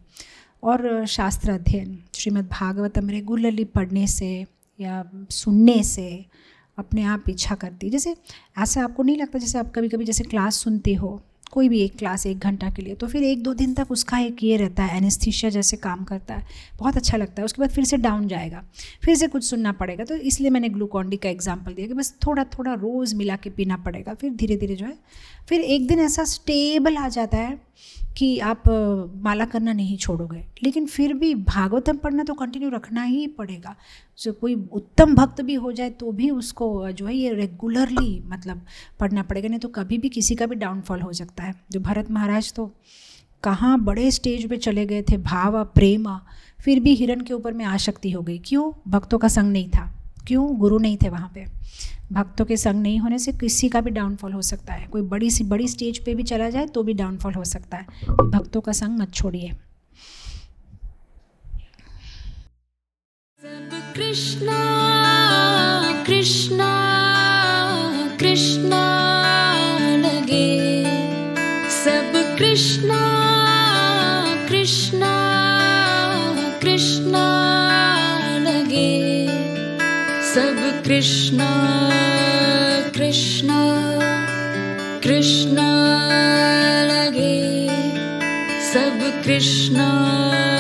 और शास्त्र अध्ययन, श्रीमद् भागवतम रेगुलरली पढ़ने से या सुनने से अपने आप इच्छा करती है। जैसे ऐसा आपको नहीं लगता, जैसे आप कभी कभी जैसे क्लास सुनते हो, कोई भी एक क्लास एक घंटा के लिए, तो फिर एक दो दिन तक उसका एक ये रहता है, एनेस्थीसिया जैसे काम करता है, बहुत अच्छा लगता है। उसके बाद फिर से डाउन जाएगा, फिर से कुछ सुनना पड़ेगा। तो इसलिए मैंने ग्लूकॉन डी का एग्जांपल दिया कि बस थोड़ा थोड़ा रोज़ मिला के पीना पड़ेगा, फिर धीरे धीरे जो है फिर एक दिन ऐसा स्टेबल आ जाता है कि आप माला करना नहीं छोड़ोगे। लेकिन फिर भी भागवतम पढ़ना तो कंटिन्यू रखना ही पड़ेगा। जो कोई उत्तम भक्त भी हो जाए तो भी उसको जो है ये रेगुलरली मतलब पढ़ना पड़ेगा, नहीं तो कभी भी किसी का भी डाउनफॉल हो सकता है। जो भरत महाराज तो कहाँ बड़े स्टेज पे चले गए थे, भाव प्रेम, फिर भी हिरण के ऊपर में आसक्ति हो गई। क्यों? भक्तों का संग नहीं था। क्यों? गुरु नहीं थे वहाँ पे। भक्तों के संग नहीं होने से किसी का भी डाउनफॉल हो सकता है। कोई बड़ी सी बड़ी स्टेज पे भी चला जाए तो भी डाउनफॉल हो सकता है। भक्तों का संग मत छोड़िए। सब कृष्णा कृष्णा कृष्णा लगे, सब कृष्णा कृष्णा कृष्णा लगे, सब कृष्णा कृष्णा कृष्णा लगे, सब कृष्णा